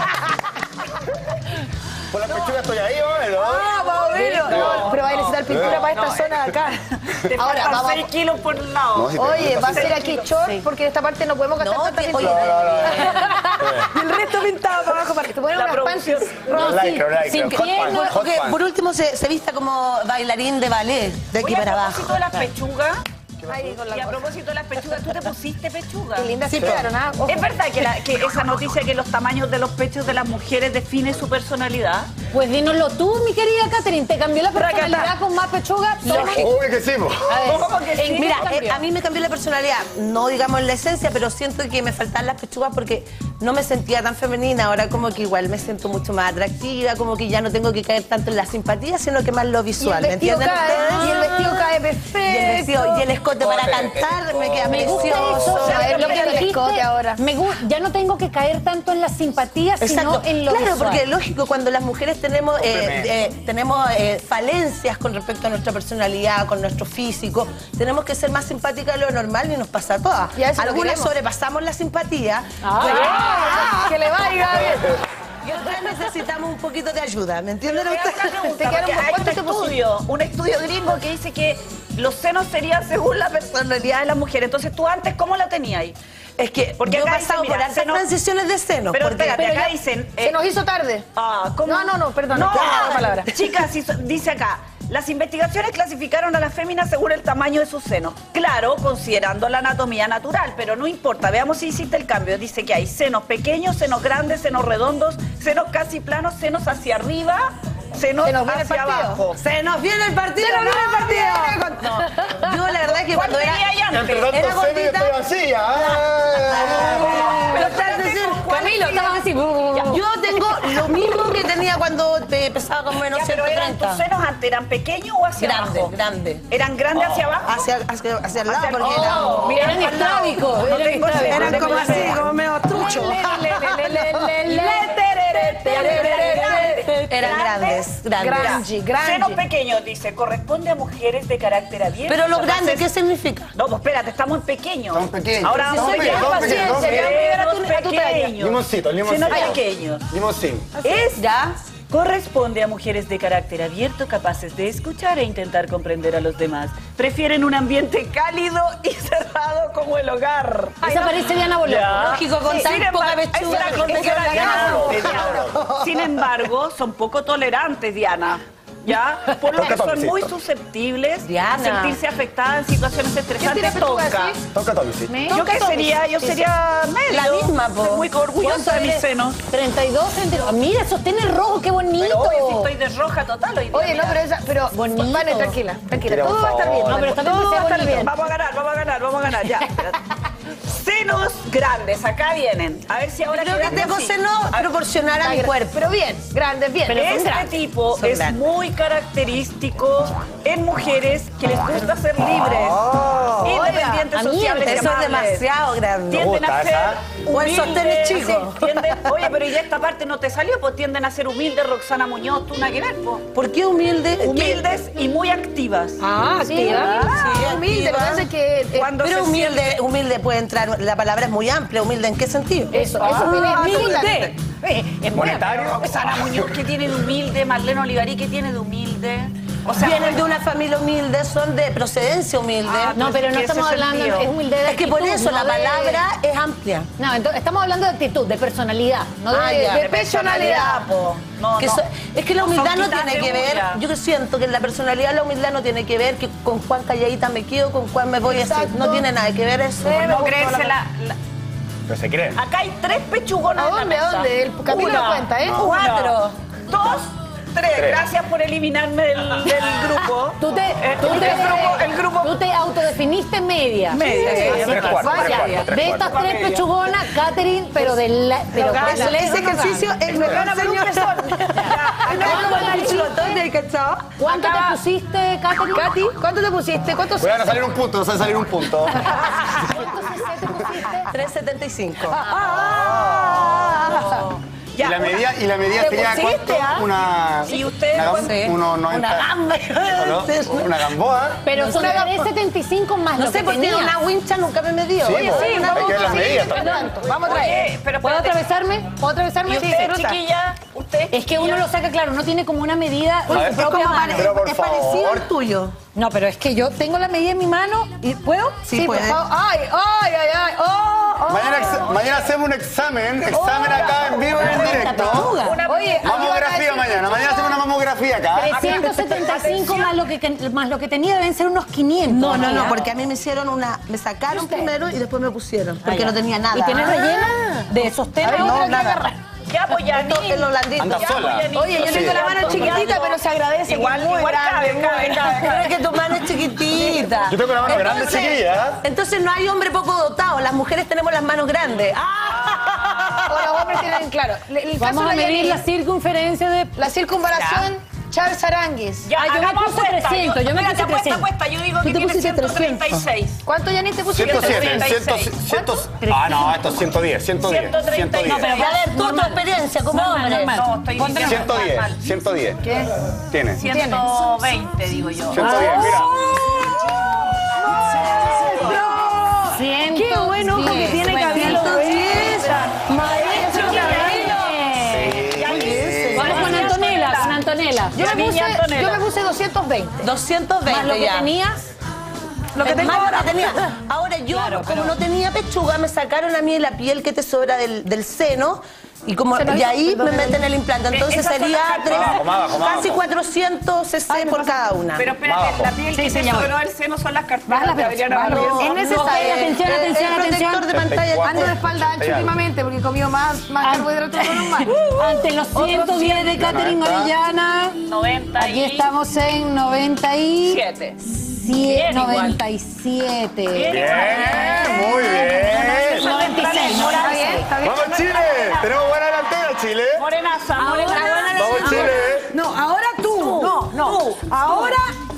S18: Por la pechuga estoy ahí, ¿no?
S2: Ah, más o menos.
S18: No.
S2: Pero va a necesitar pintura para esta
S19: no,
S2: zona de acá.
S19: Te
S2: Ahora,
S19: faltan
S2: vamos.
S19: seis kilos por un lado.
S18: No, si te-
S2: Oye, va a
S18: Sí.
S2: ser aquí short porque en esta parte no podemos gastar
S20: No,
S2: tanta
S20: te-
S2: pintura.
S20: oye,
S18: No, no, no.
S2: Y el resto pintado para abajo para que te pongan
S19: La
S2: unas
S19: producción.
S2: panties
S18: No,
S2: rosas.
S18: lycra, lycra,
S1: sin
S18: hot
S1: piernas,
S18: pants, hot
S20: Que
S18: pants.
S20: por último se, se vista como bailarín de ballet, de aquí
S19: Oye,
S20: para
S19: a
S20: abajo.
S19: propósito de las pechugas,
S2: Ahí con la
S19: y a
S2: cosa.
S19: propósito de las pechugas, ¿tú te pusiste pechuga?
S2: Qué lindas
S20: Sí,
S2: se quedaron, ¿ah? Ojo.
S19: ¿Es verdad que, la- que esa noticia que los tamaños de los pechos de las mujeres define su personalidad?
S1: Pues dínoslo tú, mi querida Catherine. ¿Te cambió la personalidad con más pechuga? Toma.
S18: Uy, que sí, po.
S1: A ver,
S19: ¿Cómo que sí?
S1: ¿en qué
S20: Mira,
S1: cambió?
S20: eh, a mí me cambió la personalidad, no digamos en la esencia, pero siento que me faltaban las pechugas porque no me sentía tan femenina. Ahora como que igual me siento mucho más atractiva, como que ya no tengo que caer tanto en la simpatía, sino que más lo
S2: Y el
S20: visual. ¿Me
S2: vestido
S20: entienden
S2: cae,
S20: ustedes?
S2: y el vestido cae perfecto.
S20: Y el vestido y el escote para
S18: Oye,
S20: cantar me queda
S1: Me gusta
S20: precioso.
S1: eso,
S2: ¿sabes
S1: ¿sabes
S2: lo
S1: lo
S2: que
S1: que
S2: el
S1: dijiste?
S2: escote ahora?
S1: Me gu- ya no tengo que caer tanto en la simpatía,
S20: Exacto.
S1: sino en lo
S20: Claro,
S1: visual.
S20: porque lógico, cuando las mujeres tenemos, eh, eh, tenemos eh, falencias con respecto a nuestra personalidad, con nuestro físico, tenemos que ser más simpáticas de lo normal y nos pasa a todas.
S2: Y a eso lo
S20: Algunas
S2: queremos.
S20: sobrepasamos la simpatía.
S2: Ah, que le vaya bien.
S20: Y otras necesitamos un poquito de ayuda, ¿me entienden
S19: Te
S20: ustedes?
S19: quedaron
S2: Te quedaron
S19: porque hay un
S2: ¿cuánto te pusiste?
S19: estudio, un estudio gringo que dice que los senos serían según la personalidad de las mujeres. Entonces, ¿tú antes cómo la tenías ahí?
S20: Es que
S19: Porque
S20: yo he
S19: acá
S20: pasado
S19: dicen,
S20: por
S19: mira,
S20: altas
S19: seno-
S20: transiciones de senos.
S19: Pero
S20: porque-
S19: espérate,
S2: pero
S19: acá
S2: ya-
S19: dicen...
S2: Se
S19: eh,
S2: nos hizo tarde.
S19: ah, ¿cómo?
S2: No, no, no, perdón.
S19: No,
S2: ya, la palabra.
S19: chicas, hizo- dice acá, las investigaciones clasificaron a las féminas según el tamaño de sus senos. Claro, considerando la anatomía natural, pero no importa. Veamos si hiciste el cambio. Dice que hay senos pequeños, senos grandes, senos redondos, senos casi planos, senos hacia arriba, senos
S2: Se nos viene el
S19: hacia
S2: partido.
S19: abajo.
S20: ¡Se nos viene el partido!
S2: Se nos viene el partido.
S20: No. Yo la verdad es que
S19: ¿Cuál
S20: cuando era...
S19: tenía ahí antes?
S18: Entre tanto
S20: Era
S18: seno y
S20: gordita.
S18: estoy así. ah.
S20: Pero estás decir,
S1: Camilo, estabas así.
S20: yo tengo lo mismo que tenía cuando eh, pesaba como menos
S19: Ya, pero
S20: ciento
S19: eran tus
S20: treinta.
S19: senos antes, ¿eran pequeños o hacia
S20: Grande,
S19: abajo?
S20: grande.
S19: ¿Eran grandes hacia abajo?
S20: Hacia, hacia, hacia el lado,
S19: Hacia el-
S20: porque
S19: Oh,
S20: eran...
S1: Mira, eran estrábicos.
S19: No
S1: Eran
S19: tengo-
S1: estrábicos.
S20: Eran como así, como medio truchos.
S1: Le, le, le, le, le,
S20: senos grandes.
S2: Granji, granji.
S19: Senos pequeños, dice, corresponde a mujeres de carácter abierto.
S20: Pero lo
S19: capaces-
S20: grande, ¿qué significa?
S19: No, pues espérate, estamos en pequeños.
S11: Estamos pequeños.
S19: Ahora
S11: Estamos
S19: vamos a
S11: pequeños, estamos pequeños, estamos
S19: Senos
S11: pequeños.
S19: pequeños.
S11: Limoncito, limoncito.
S19: Senos pequeños.
S11: Limosín.
S19: Es ya. Corresponde a mujeres de carácter abierto, capaces de escuchar e intentar comprender a los demás. Prefieren un ambiente cálido y cerrado como el hogar.
S1: Esa parece Diana Boloco.
S19: Ya.
S20: Lógico, con
S19: Sí,
S20: tan
S19: sin
S20: poca
S19: embargo,
S20: pechuga.
S19: esa era con
S20: Esa era
S19: Diana Boloco.
S20: Diana.
S19: Sin embargo, son poco tolerantes, Diana. ¿Ya? Por lo que son muy susceptibles
S20: Diana.
S19: a sentirse afectadas en situaciones estresantes. Toca.
S11: Toca todo, sí.
S19: ¿Yo qué sería? Yo sería medio.
S20: La misma, po.
S19: Estoy muy orgullosa de mis senos.
S1: treinta y dos centímetros. Mira, sostén el rojo, qué bonito.
S19: Pero hoy sí estoy de roja total hoy día.
S2: Oye, no, pero esa, pero
S1: Bonito.
S2: Vane, tranquila, tranquila,
S11: Mira,
S2: todo
S11: por
S2: va a estar bien.
S11: favor.
S1: No, pero está bien
S2: todo
S1: que
S2: va a
S1: sea
S2: estar
S1: bonito.
S2: bien.
S19: Vamos a ganar, vamos a ganar, vamos a ganar, ya. Senos grandes, acá vienen. A ver si ahora
S20: Creo que
S19: quedan
S20: tengo
S19: así.
S20: seno proporcional a mi cuerpo.
S2: Pero bien, grandes, bien.
S1: Pero son
S19: Este
S1: grandes.
S19: tipo
S20: Son
S19: es
S20: grandes.
S19: muy característico en mujeres que les gusta ser libres, independientes,
S1: a mí
S19: sociables y
S20: Eso es
S19: amables.
S20: demasiado grande.
S19: Tienden
S11: gusta
S19: a ser
S11: esa.
S20: O el sostén es
S19: humildes,
S20: chico.
S19: sí, tienden- oye, pero ya esta parte no te salió, pues tienden a ser humildes, Roxana Muñoz, tú nada que ver, pues.
S20: ¿Por qué humilde?
S19: Humildes y muy activas.
S2: Ah, activa.
S20: Sí,
S2: humilde,
S20: activa.
S2: parece que... eh,
S19: Cuando
S20: Pero
S19: se
S20: humilde, humilde puede entrar, la palabra es muy amplia. ¿Humilde en qué sentido?
S2: Eso, eso
S20: Ah,
S2: tiene
S20: humilde.
S19: Eh, es buena,
S11: Monetario.
S19: pero Roxana Muñoz, ¿qué tiene de humilde? Marlene Olivarí, ¿qué tiene de humilde? O sea,
S20: Vienen de una familia humilde, son de procedencia humilde.
S19: Ah,
S1: No, pero no
S19: ¿Qué
S1: estamos
S19: ese
S1: hablando,
S19: sentido?
S1: es humildad de
S20: Es que por
S1: actitud,
S20: eso
S1: no
S20: la
S1: de-
S20: palabra es amplia.
S1: No, entonces estamos hablando de actitud, de personalidad, no de,
S20: Ah, ya.
S1: de
S19: de personalidad, po. No,
S20: Que
S19: no.
S20: so- es que la
S19: No son
S20: humildad no
S19: quitas
S20: tiene
S19: de
S20: que ver,
S19: humildad.
S20: yo siento que la personalidad la humildad no tiene que ver que con cuán calladita me quedo, con cuán me voy a decir.
S2: Exacto.
S20: No tiene nada que ver eso.
S19: Por no creerse la, la-
S11: Pero se creen.
S19: Acá hay tres pechugonas
S2: ¿A
S19: en la
S2: dónde, a
S19: mesa.
S2: dónde? El capítulo
S19: Una,
S2: cuenta, ¿eh?
S19: Cuatro, dos, tres.
S11: Tres.
S19: Gracias por eliminarme del, del grupo.
S1: Tú te,
S19: Eh,
S1: tú
S19: el,
S1: te-
S19: grupo, el grupo
S1: tú te autodefiniste media.
S19: Media, sí,
S1: Así
S11: tres
S1: que
S11: cuartos,
S1: vaya,
S11: tres cuartos, tres
S1: de estas
S11: cuartos.
S1: tres pechugonas, Catherine, pero de la, pero
S2: No gana.
S1: pero
S2: Ese
S1: eso no
S2: ejercicio
S1: gana.
S2: es mejor
S19: Gana por un
S2: señor.
S19: pezón.
S1: ¿Cuánto
S19: Acá-
S1: te pusiste, Catherine?
S2: Katy, ¿cuánto te pusiste? ¿Cuántos?
S11: Voy a salir un punto, nos va a salir un punto.
S20: tres setenta y cinco.
S11: Y la medida, y la medida
S20: ¿Te
S11: sería
S20: pusiste,
S11: cuánto?
S20: ah?
S11: Una.
S19: ¿Y usted
S11: Una,
S20: cuánto?
S11: gam- uno noventa.
S20: Una gamba.
S11: ¿No? Una gamboa.
S1: Pero son tres setenta y cinco más
S20: No
S1: lo
S20: sé
S1: que
S20: por qué
S1: tenía.
S20: una wincha nunca me medió.
S11: Sí,
S20: Oye,
S11: po,
S20: sí, una
S11: hay que ver las
S20: sí,
S11: medidas
S20: pero
S11: también.
S20: tanto. Vamos a traer.
S19: Oye, pero
S1: ¿Puedo
S19: espérate.
S1: atravesarme? ¿Puedo atravesarme?
S19: ¿Y
S1: Sí,
S19: usted,
S1: Rosa.
S19: chiquilla? ¿Usted?
S1: Es que uno lo saca, claro, no tiene como una medida
S11: A
S1: en
S11: ver,
S1: su
S11: es
S1: propia
S20: como
S1: mano.
S20: pare-
S11: Pero por
S20: es parecido
S11: favor.
S20: al tuyo.
S1: No, pero es que yo tengo la medida en mi mano y ¿puedo?
S20: Sí,
S1: por
S20: puede.
S1: favor. Ay, ay, ay, ay. Oh, oh.
S11: Mañana, ex- mañana hacemos un examen, examen acá en vivo y en directo.
S2: Oye,
S11: Mamografía mañana, mañana hacemos una mamografía acá.
S1: trescientos setenta y cinco más lo, que, más lo que tenía deben ser unos quinientos.
S20: No, no, no,
S1: amiga.
S20: porque a mí me hicieron una. Me sacaron primero y después me pusieron. Porque
S1: Ah,
S20: no
S1: ya.
S20: tenía nada.
S1: ¿Y tienes
S20: Ah.
S1: rellena de sostén?
S20: A ver,
S1: a
S20: no,
S1: otra que
S20: nada.
S1: agarrar?
S19: Ya, pues ya,
S20: Esto es lo blandito.
S11: Anda
S19: Ya,
S11: sola.
S19: pues, ya,
S2: Oye, yo
S11: Sí.
S2: tengo la mano chiquitita, pero se agradece.
S19: Igual,
S2: que es muy
S19: igual
S2: grande,
S19: cabe,
S2: muy
S19: cabe,
S2: grande.
S19: cabe,
S20: Pero es que tu mano es chiquitita.
S11: Yo tengo la mano grande,
S20: Entonces-
S11: chiquilla.
S20: Entonces no hay hombre poco dotado. Las mujeres tenemos las manos grandes.
S2: O los hombres tienen, claro. El caso
S1: Vamos
S2: de
S1: a
S2: la
S1: medir
S2: Yanni,
S1: la circunferencia de...
S2: la circunvalación Charles Aranguis.
S19: Ya,
S1: Ah, yo me
S19: hagamos
S1: puse
S19: apuesta.
S1: trescientos, yo me
S19: espérate,
S1: puse
S19: apuesta,
S1: trescientos.
S19: apuesta. Yo digo
S1: Tú
S19: que
S1: te
S19: tiene
S1: pusiste
S19: ciento treinta y seis.
S2: ¿Cuánto, Yanni, te pusiste?
S11: ciento siete,
S19: ciento treinta y
S11: cien,
S19: seis.
S11: cien. Ah, no, esto es ciento diez, ciento diez.
S19: ciento treinta y
S11: ciento diez.
S19: nueve.
S20: A ver, tú, tu experiencia como
S1: Normal,
S20: hombre.
S1: normal.
S19: No, estoy
S1: Ponte
S19: diciendo
S11: ciento diez,
S19: mal.
S11: ciento diez.
S2: ¿Qué?
S11: Tiene.
S19: ciento veinte, digo yo.
S11: ciento diez, mira.
S1: ciento
S2: Qué buen ojo que
S1: diez.
S2: tiene
S1: Bueno,
S2: Camilo.
S1: ciento diez.
S2: Maestro
S11: Sí.
S1: Vamos con Antonella, con Antonella.
S2: Yo
S19: Ya,
S2: me,
S19: niña
S2: puse,
S19: Antonella.
S2: yo me puse doscientos veinte.
S20: doscientos veinte
S1: Más lo que
S20: ya.
S1: tenías.
S20: Lo que tengo
S1: Más lo
S20: ahora.
S1: que tenía.
S20: Ahora yo,
S1: Claro,
S20: como
S1: pero-
S20: no tenía pechuga, me sacaron a mí la piel que te sobra del, del seno. Y como
S2: Se nos
S20: y
S2: hizo-
S20: ahí
S2: perdón,
S20: me meten el implante. Entonces
S19: Esas son
S20: sería
S19: las
S20: tres,
S11: Más abajo, más abajo, más
S20: casi
S11: abajo.
S20: cuatrocientos cc por cada una.
S19: Pero
S11: Más
S19: espérate,
S11: abajo.
S19: la piel
S1: Sí,
S19: que
S1: sí,
S19: se
S1: ya voy.
S19: sobró del seno son las
S1: Baja
S19: carteras
S1: la
S19: de Adriana
S1: baja la-
S19: Barrios.
S2: Es necesario.
S1: Atención,
S20: Eh,
S1: atención,
S20: el
S1: atención.
S20: protector de pantalla.
S2: Ando de espalda ancha
S11: Ahí hay.
S2: últimamente porque he comido más, más carbohidratos de lo normal.
S1: Ante los ciento diez de Catherine
S11: noventa.
S1: Orellana.
S19: noventa
S1: Aquí
S19: y
S1: estamos en noventa y
S19: siete.
S1: siete.
S19: Bien, igual.
S1: noventa y siete.
S19: Bien.
S11: Bien, muy bien.
S1: noventa y seis.
S2: Está bien, está bien.
S11: Vamos Chile, tenemos buena delantera Chile.
S19: Morenaza, morenaza.
S11: Vamos Chile.
S2: No, ahora tú. No, no. Ahora,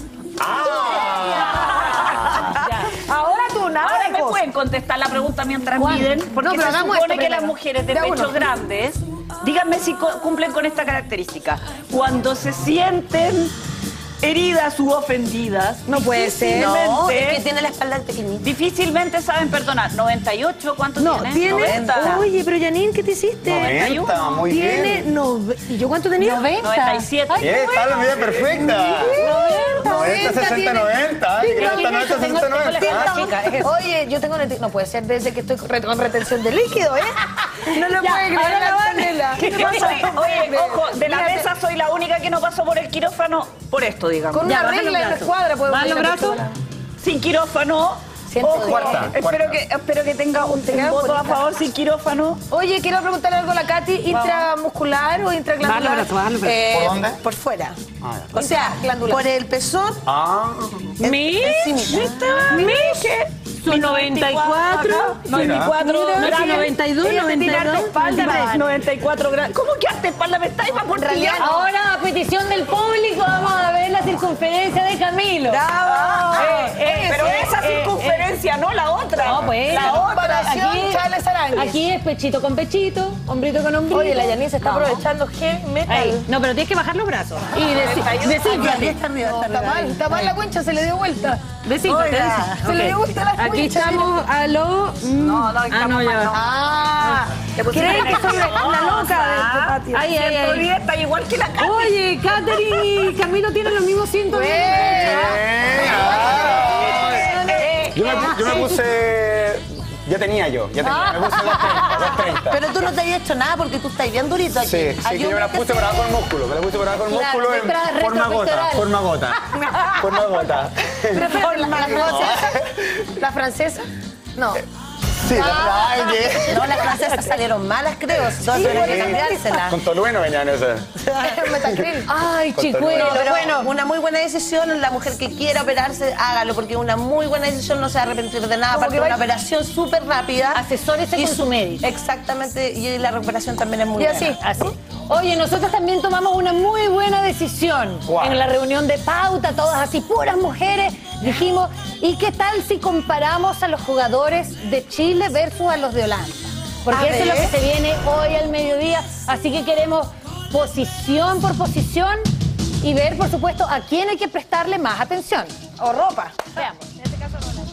S2: ahora tú, nada
S19: Ahora
S2: de
S19: me
S2: cosas.
S19: pueden contestar la pregunta mientras
S1: ¿Cuál?
S19: miden, porque
S2: No, pero
S19: se
S2: hagamos
S19: supone
S2: esto
S19: que las
S2: primero.
S19: mujeres de
S2: Ya,
S19: pechos
S2: bueno.
S19: grandes díganme si co- cumplen con esta característica. Cuando se sienten heridas u ofendidas,
S2: no puede ser.
S20: No, es que tiene la espalda pequeñita.
S19: Difícilmente saben perdonar. noventa y ocho, ¿cuánto
S2: No,
S19: tiene?
S2: tiene.
S19: noventa.
S2: Oye, pero Janine, ¿qué te hiciste?
S11: noventa, muy
S2: tiene
S11: bien.
S2: nove- ¿Y yo cuánto tenía?
S19: noventa y siete.
S2: Ay,
S11: Eh, está la medida perfecta. noventa, sesenta,
S2: tiene.
S11: noventa.
S2: Sí,
S11: noventa,
S2: tengo-
S11: noventa,
S2: tengo-
S11: sesenta,
S2: tengo la
S11: noventa.
S2: espalda chica, es eso. Oye, yo tengo neti- no puede ser desde que estoy re- con retención de líquido, ¿eh? No lo
S19: Ya,
S2: puede creer
S19: ahora
S2: la
S19: la van-
S2: Antonella.
S19: ¿Qué pasa? Oye, ojo, de la
S2: Mírate.
S19: mesa soy la única que no pasó por el quirófano por esto, digamos.
S2: Con una regla en la escuadra podemos
S19: ¿Más los
S2: ir a
S19: brazos?
S2: persona.
S19: Sin quirófano.
S2: Siento
S19: Ojo,
S2: que- Cuarta,
S19: espero,
S2: cuarta.
S19: Que, espero que tenga un,
S2: Tenga
S19: un voto a
S2: bonita.
S19: favor sin quirófano.
S2: Oye, quiero preguntarle algo a la Katy, ¿intramuscular o intraglandular?
S19: Baja los brazos, baja los brazos.
S2: Eh,
S11: ¿Por dónde?
S2: Por fuera.
S11: Ah,
S2: O sea,
S20: Glandular.
S2: por el pezón.
S11: Ah.
S19: ¿Mi?
S2: encimita.
S19: ¿Mi? ¿Qué?
S1: Son noventa y cuatro,
S19: noventa y cuatro
S1: Mira,
S19: grados.
S1: noventa y dos,
S19: Ella te
S1: noventa y
S19: tira harta
S1: dos,
S19: espalda,
S1: noventa y
S19: noventa y cuatro grados. ¿Cómo que harta espalda? Me estáis para por
S2: realidad,
S19: ti.
S1: Ahora, a petición del público, vamos a ver la circunferencia de Camilo.
S2: ¡Bravo!
S19: Eh, eh, pero
S1: eh,
S19: esa
S1: eh,
S19: circunferencia, no la otra.
S1: No, pues.
S19: La otra.
S2: Comparación,
S1: Aquí,
S2: Charles Arangues.
S1: aquí es pechito con pechito, hombrito con hombrito.
S2: Oye, la Janine se está
S1: Vamos.
S2: aprovechando heavy metal.
S1: Ahí. No, pero tienes que bajar los brazos. Y desi- desínflate.
S2: Está arriba, está, está mal, está mal la cuencha, se le dio vuelta.
S1: Desínflate,
S2: Oiga,
S1: desínflate.
S2: se le dio
S1: Ok.
S2: vuelta la
S1: Aquí
S2: cuencha.
S1: estamos a lo...
S19: No, no,
S1: ah,
S19: estamos
S1: no, ya
S19: mal,
S1: va.
S2: Ah, ¿creen que soy la loca de este patio?
S1: Ay, ay,
S19: ciento
S1: ay.
S19: diez, está igual que la Katy.
S1: Oye, Katherine y Camilo tienen los mismos ciento diez.
S11: Eh, ah. Yo me, pu- yo me puse. Ya tenía yo, ya tenía. Me puse doscientos treinta, doscientos treinta.
S20: Pero tú no te habías hecho nada porque tú estás bien durito aquí.
S11: Sí, sí, que yo me la puse por abajo con músculo. Me la puse por abajo con
S20: Claro,
S11: músculo en
S20: detrás,
S11: forma gota.
S20: retropectoral.
S11: Forma gota. Forma gota.
S2: Pero espérate, ¿la, la francesa? ¿La francesa? No.
S11: Sí, la
S20: Ah,
S11: verdad que.
S20: No, las francesas salieron malas, creo. Dos tuvieron que cambiárselas.
S11: Con Tolueno venían esas.
S2: Metacril.
S1: Ay,
S11: Con
S1: chicuelo.
S20: Pero
S2: bueno.
S20: bueno, una muy buena decisión. La mujer que quiera operarse, hágalo, porque una muy buena decisión, no se va a arrepentir de nada.
S2: Como
S20: Aparte
S2: que
S20: de una
S2: vaya-
S20: operación súper rápida.
S1: Asesórese
S20: Y
S1: con su médico.
S20: Exactamente, y la recuperación también es muy
S2: Y
S20: buena.
S2: así,
S1: Así. Oye, nosotros también tomamos una muy buena decisión
S11: ¿Cuál?
S1: en la reunión de pauta, todas así, puras mujeres. Dijimos, ¿y qué tal si comparamos a los jugadores de Chile versus a los de Holanda? Porque
S2: A
S1: eso es lo
S2: ver.
S1: que se viene hoy al mediodía. Así que queremos posición por posición y ver, por supuesto, a quién hay que prestarle más atención.
S2: O ropa.
S1: Veamos. En este caso, Holanda.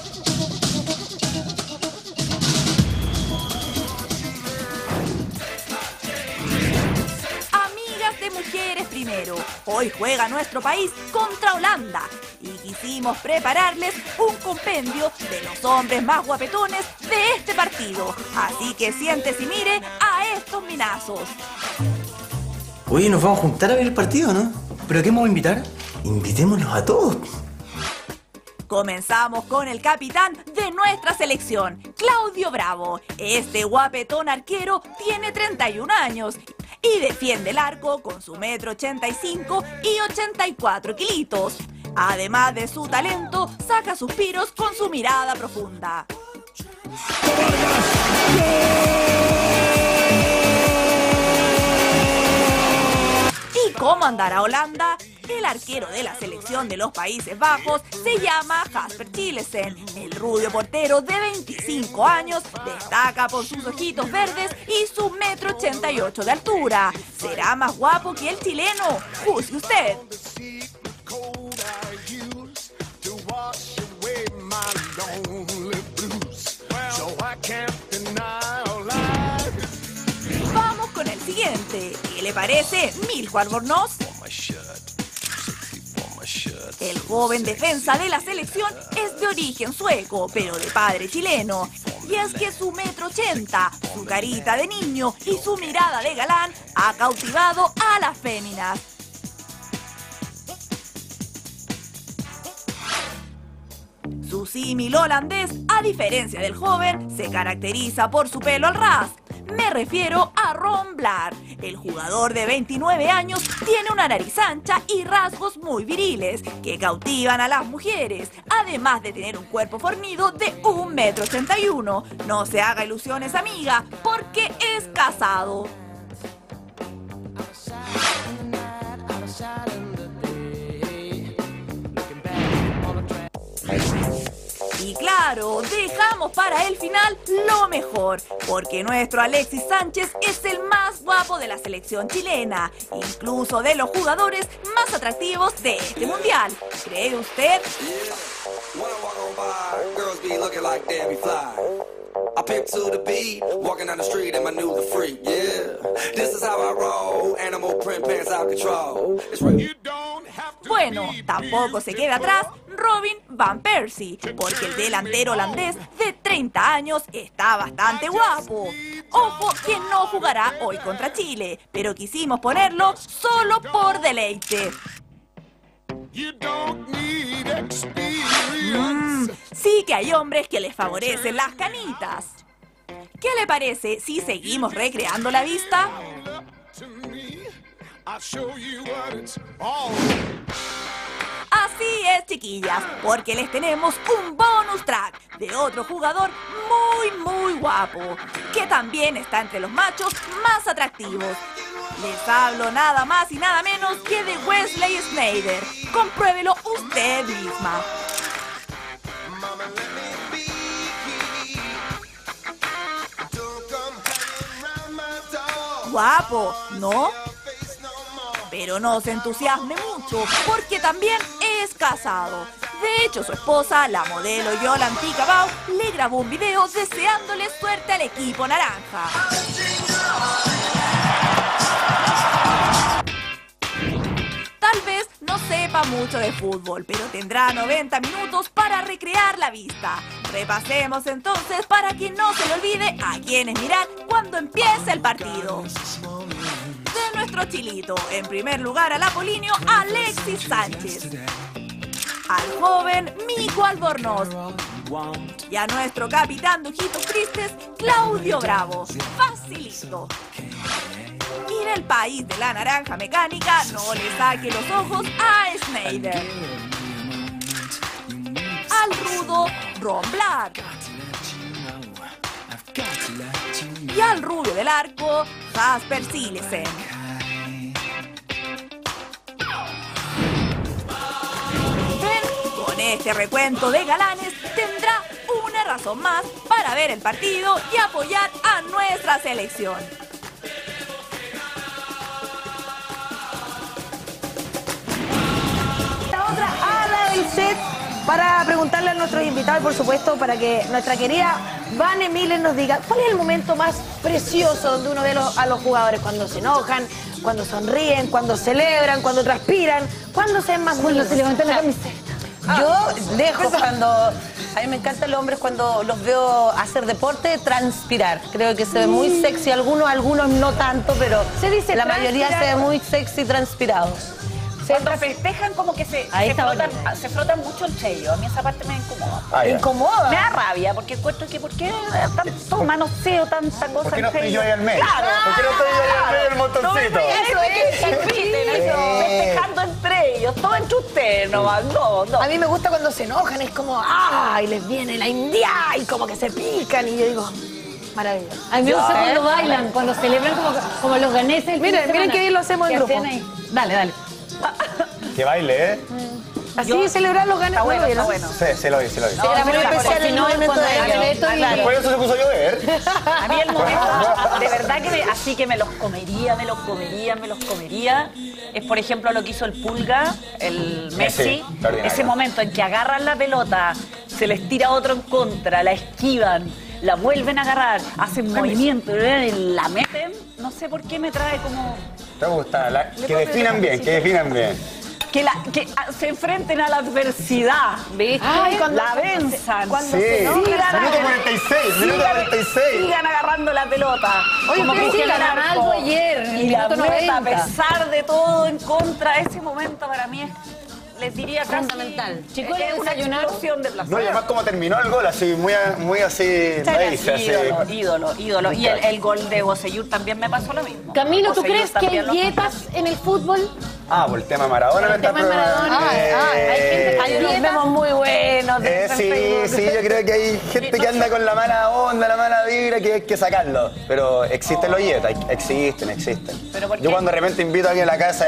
S4: Amigas de Mujeres Primero, hoy juega nuestro país contra Holanda y quisimos prepararles un compendio de los hombres más guapetones de este partido. Así que siéntese y mire a estos minazos.
S5: Oye, nos vamos a juntar a ver el partido, ¿no? ¿Pero a qué vamos a invitar? Invitémoslos a todos.
S4: Comenzamos con el capitán de nuestra selección, Claudio Bravo. Este guapetón arquero tiene treinta y un años y defiende el arco con su metro ochenta y cinco y ochenta y cuatro kilitos. Además de su talento, saca suspiros con su mirada profunda. ¿Y cómo andará Holanda? El arquero de la selección de los Países Bajos se llama Jasper Chilesen. El rubio portero de veinticinco años destaca por sus ojitos verdes y su metro ochenta y ocho de altura. ¿Será más guapo que el chileno? Juzgue usted. Vamos con el siguiente. ¿Qué le parece Milko Albornoz? El joven defensa de la selección es de origen sueco, pero de padre chileno. Y es que su metro ochenta, su carita de niño y su mirada de galán ha cautivado a las féminas. Su símil holandés, a diferencia del joven, se caracteriza por su pelo al ras. Me refiero a Ron Vlaar. El jugador de veintinueve años tiene una nariz ancha y rasgos muy viriles que cautivan a las mujeres, además de tener un cuerpo fornido de un metro ochenta y uno. No se haga ilusiones, amiga, porque es casado. Y claro, claro, dejamos para el final lo mejor, porque nuestro Alexis Sánchez es el más guapo de la selección chilena, incluso de los jugadores más atractivos de este mundial. ¿Cree usted?
S7: I pimp to the beat, walking down the street and my new the freak, yeah. This is how I roll, animal print pants out control. It's real.
S4: Bueno, tampoco se queda atrás Robin Van Persie, porque el delantero holandés de treinta años está bastante guapo. Ojo que no jugará hoy contra Chile, pero quisimos ponerlo solo por deleite. Mm, sí que hay hombres que les favorecen las canitas. ¿Qué le parece si seguimos recreando la vista? Así es, chiquillas, porque les tenemos un bonus track de otro jugador muy, muy guapo, que también está entre los machos más atractivos. Les hablo nada más y nada menos que de Wesley Sneijder. Compruébelo usted misma. Guapo, ¿no? Pero no se entusiasme mucho, porque también es casado. De hecho, su esposa, la modelo Yolantika Bau, le grabó un video deseándole suerte al equipo naranja. Tal vez no sepa mucho de fútbol, pero tendrá noventa minutos para recrear la vista. Repasemos entonces para que no se le olvide a quienes miran cuando empiece el partido. De nuestro chilito, en primer lugar al apolinio Alexis Sánchez, al joven Mico Albornoz y a nuestro capitán de ojitos tristes Claudio Bravo. Facilito. Y en el país de la naranja mecánica, no le saque los ojos a Sneijder. Al rudo Ron Black. Y al rubio del arco, Jasper Silesen. Con este recuento de galanes tendrá una razón más para ver el partido y apoyar a nuestra selección.
S2: La otra ala del set para preguntarle a nuestros invitados y por supuesto para que nuestra querida Vane Miller nos diga cuál es el momento más precioso donde uno ve los, a los jugadores cuando se enojan, cuando sonríen, cuando celebran, cuando transpiran, cuando se ven más
S1: cuando
S2: bonitos.
S1: se levantan la camiseta.
S20: Yo dejo cuando... A mí me encantan los hombres cuando los veo hacer deporte, transpirar. Creo que se ve muy sexy. Algunos, algunos no tanto, pero
S2: se dice
S20: la mayoría se ve
S2: transpirar.
S20: muy sexy transpirados.
S19: Cuando festejan como que se,
S20: Ahí
S19: se,
S20: está
S19: frotan,
S20: bonito.
S19: se frotan mucho el sello. A mí esa parte me incomoda.
S11: Ah, ya.
S2: ¿Incomoda?
S19: Me da rabia porque encuentro que ¿por qué tanto manoseo, tanta cosa?
S11: ¿Por qué no
S19: en
S11: estoy
S19: sello?
S11: yo ahí al medio?
S19: Claro.
S11: ¿Por qué no estoy yo ahí al medio del montoncito?
S19: Eso es, que se inviten, eso, festejando entre ellos, todo entre ustedes nomás, no, no.
S2: A mí me gusta cuando se enojan, es como, ¡ah! Y les viene la india y como que se pican y yo digo, maravilloso.
S1: A mí me gusta cuando bailan, cuando celebran como, como los ganeses. el fin
S2: Miren,
S1: de
S2: miren
S1: semana.
S2: qué bien lo hacemos en
S1: Que
S2: grupo.
S1: hacen ahí. Dale, dale.
S11: Que baile, ¿eh?
S2: Así
S19: Yo-
S2: celebrar los ganes.
S19: Está bueno,
S2: ¿no?
S19: está bueno.
S11: Sí, se lo vi, se lo vi.
S20: Era muy
S19: pero
S20: especial
S19: porque
S20: el
S19: no,
S20: momento
S19: cuando
S20: de
S19: hay
S20: ellos.
S19: evento y-
S20: Ah,
S11: Después de eso se puso a llover.
S19: A mí el momento, de verdad que me- así que me los comería, me los comería, me los comería, es por ejemplo lo que hizo el Pulga, el Messi,
S11: Sí, extraordinario.
S19: ese momento en que agarran la pelota, se les tira otro en contra, la esquivan, la vuelven a agarrar, hacen movimiento, la meten, no sé por qué me trae como...
S11: Te gusta, la- que definan bien, que definan bien.
S19: Que, la, que ah, se enfrenten a la adversidad, ¿viste?
S2: Ay, cuando-
S19: la venzan.
S2: cuando
S11: Sí,
S2: se enojan.
S19: Sigan
S11: minuto
S19: agarrando-
S11: cuarenta y seis, minuto
S19: sigan-
S11: cuarenta y seis.
S19: Sigan agarrando la pelota.
S1: Oye,
S19: Como
S1: pero
S19: Cristiano
S1: sí, ganó
S19: Ronaldo
S1: algo ayer, en el
S19: Y la
S1: minuto
S19: meta, a
S1: noventa.
S19: pesar de todo en contra, ese momento para mí es, les diría casi...
S20: Fundamental.
S1: Chicos,
S19: es una
S1: ¿desayunaron?
S19: explosión de placer.
S11: No, y además como terminó el gol, así, muy, muy así, raíz, así.
S19: ídolo, ídolo, ídolo. Y el, el gol de Bocellur también me pasó lo mismo.
S1: Camilo, ¿tú
S19: Bocellur
S1: crees que hay
S19: también lo-
S1: dietas en el fútbol?
S11: Ah, por el tema Maradona.
S1: Por el
S11: me está
S1: tema de Maradona.
S11: probando.
S1: Ay, ay, hay gente que
S19: Hay unos
S1: dieta.
S19: memos muy buenos. de
S11: Eh,
S19: en
S11: sí,
S19: Facebook.
S11: sí, yo creo que hay gente que anda con la mala onda, la mala vibra, que hay que sacarlo. Pero existen los dietas, existen, existen.
S19: ¿Pero por qué?
S11: Yo cuando de repente invito a alguien a la casa,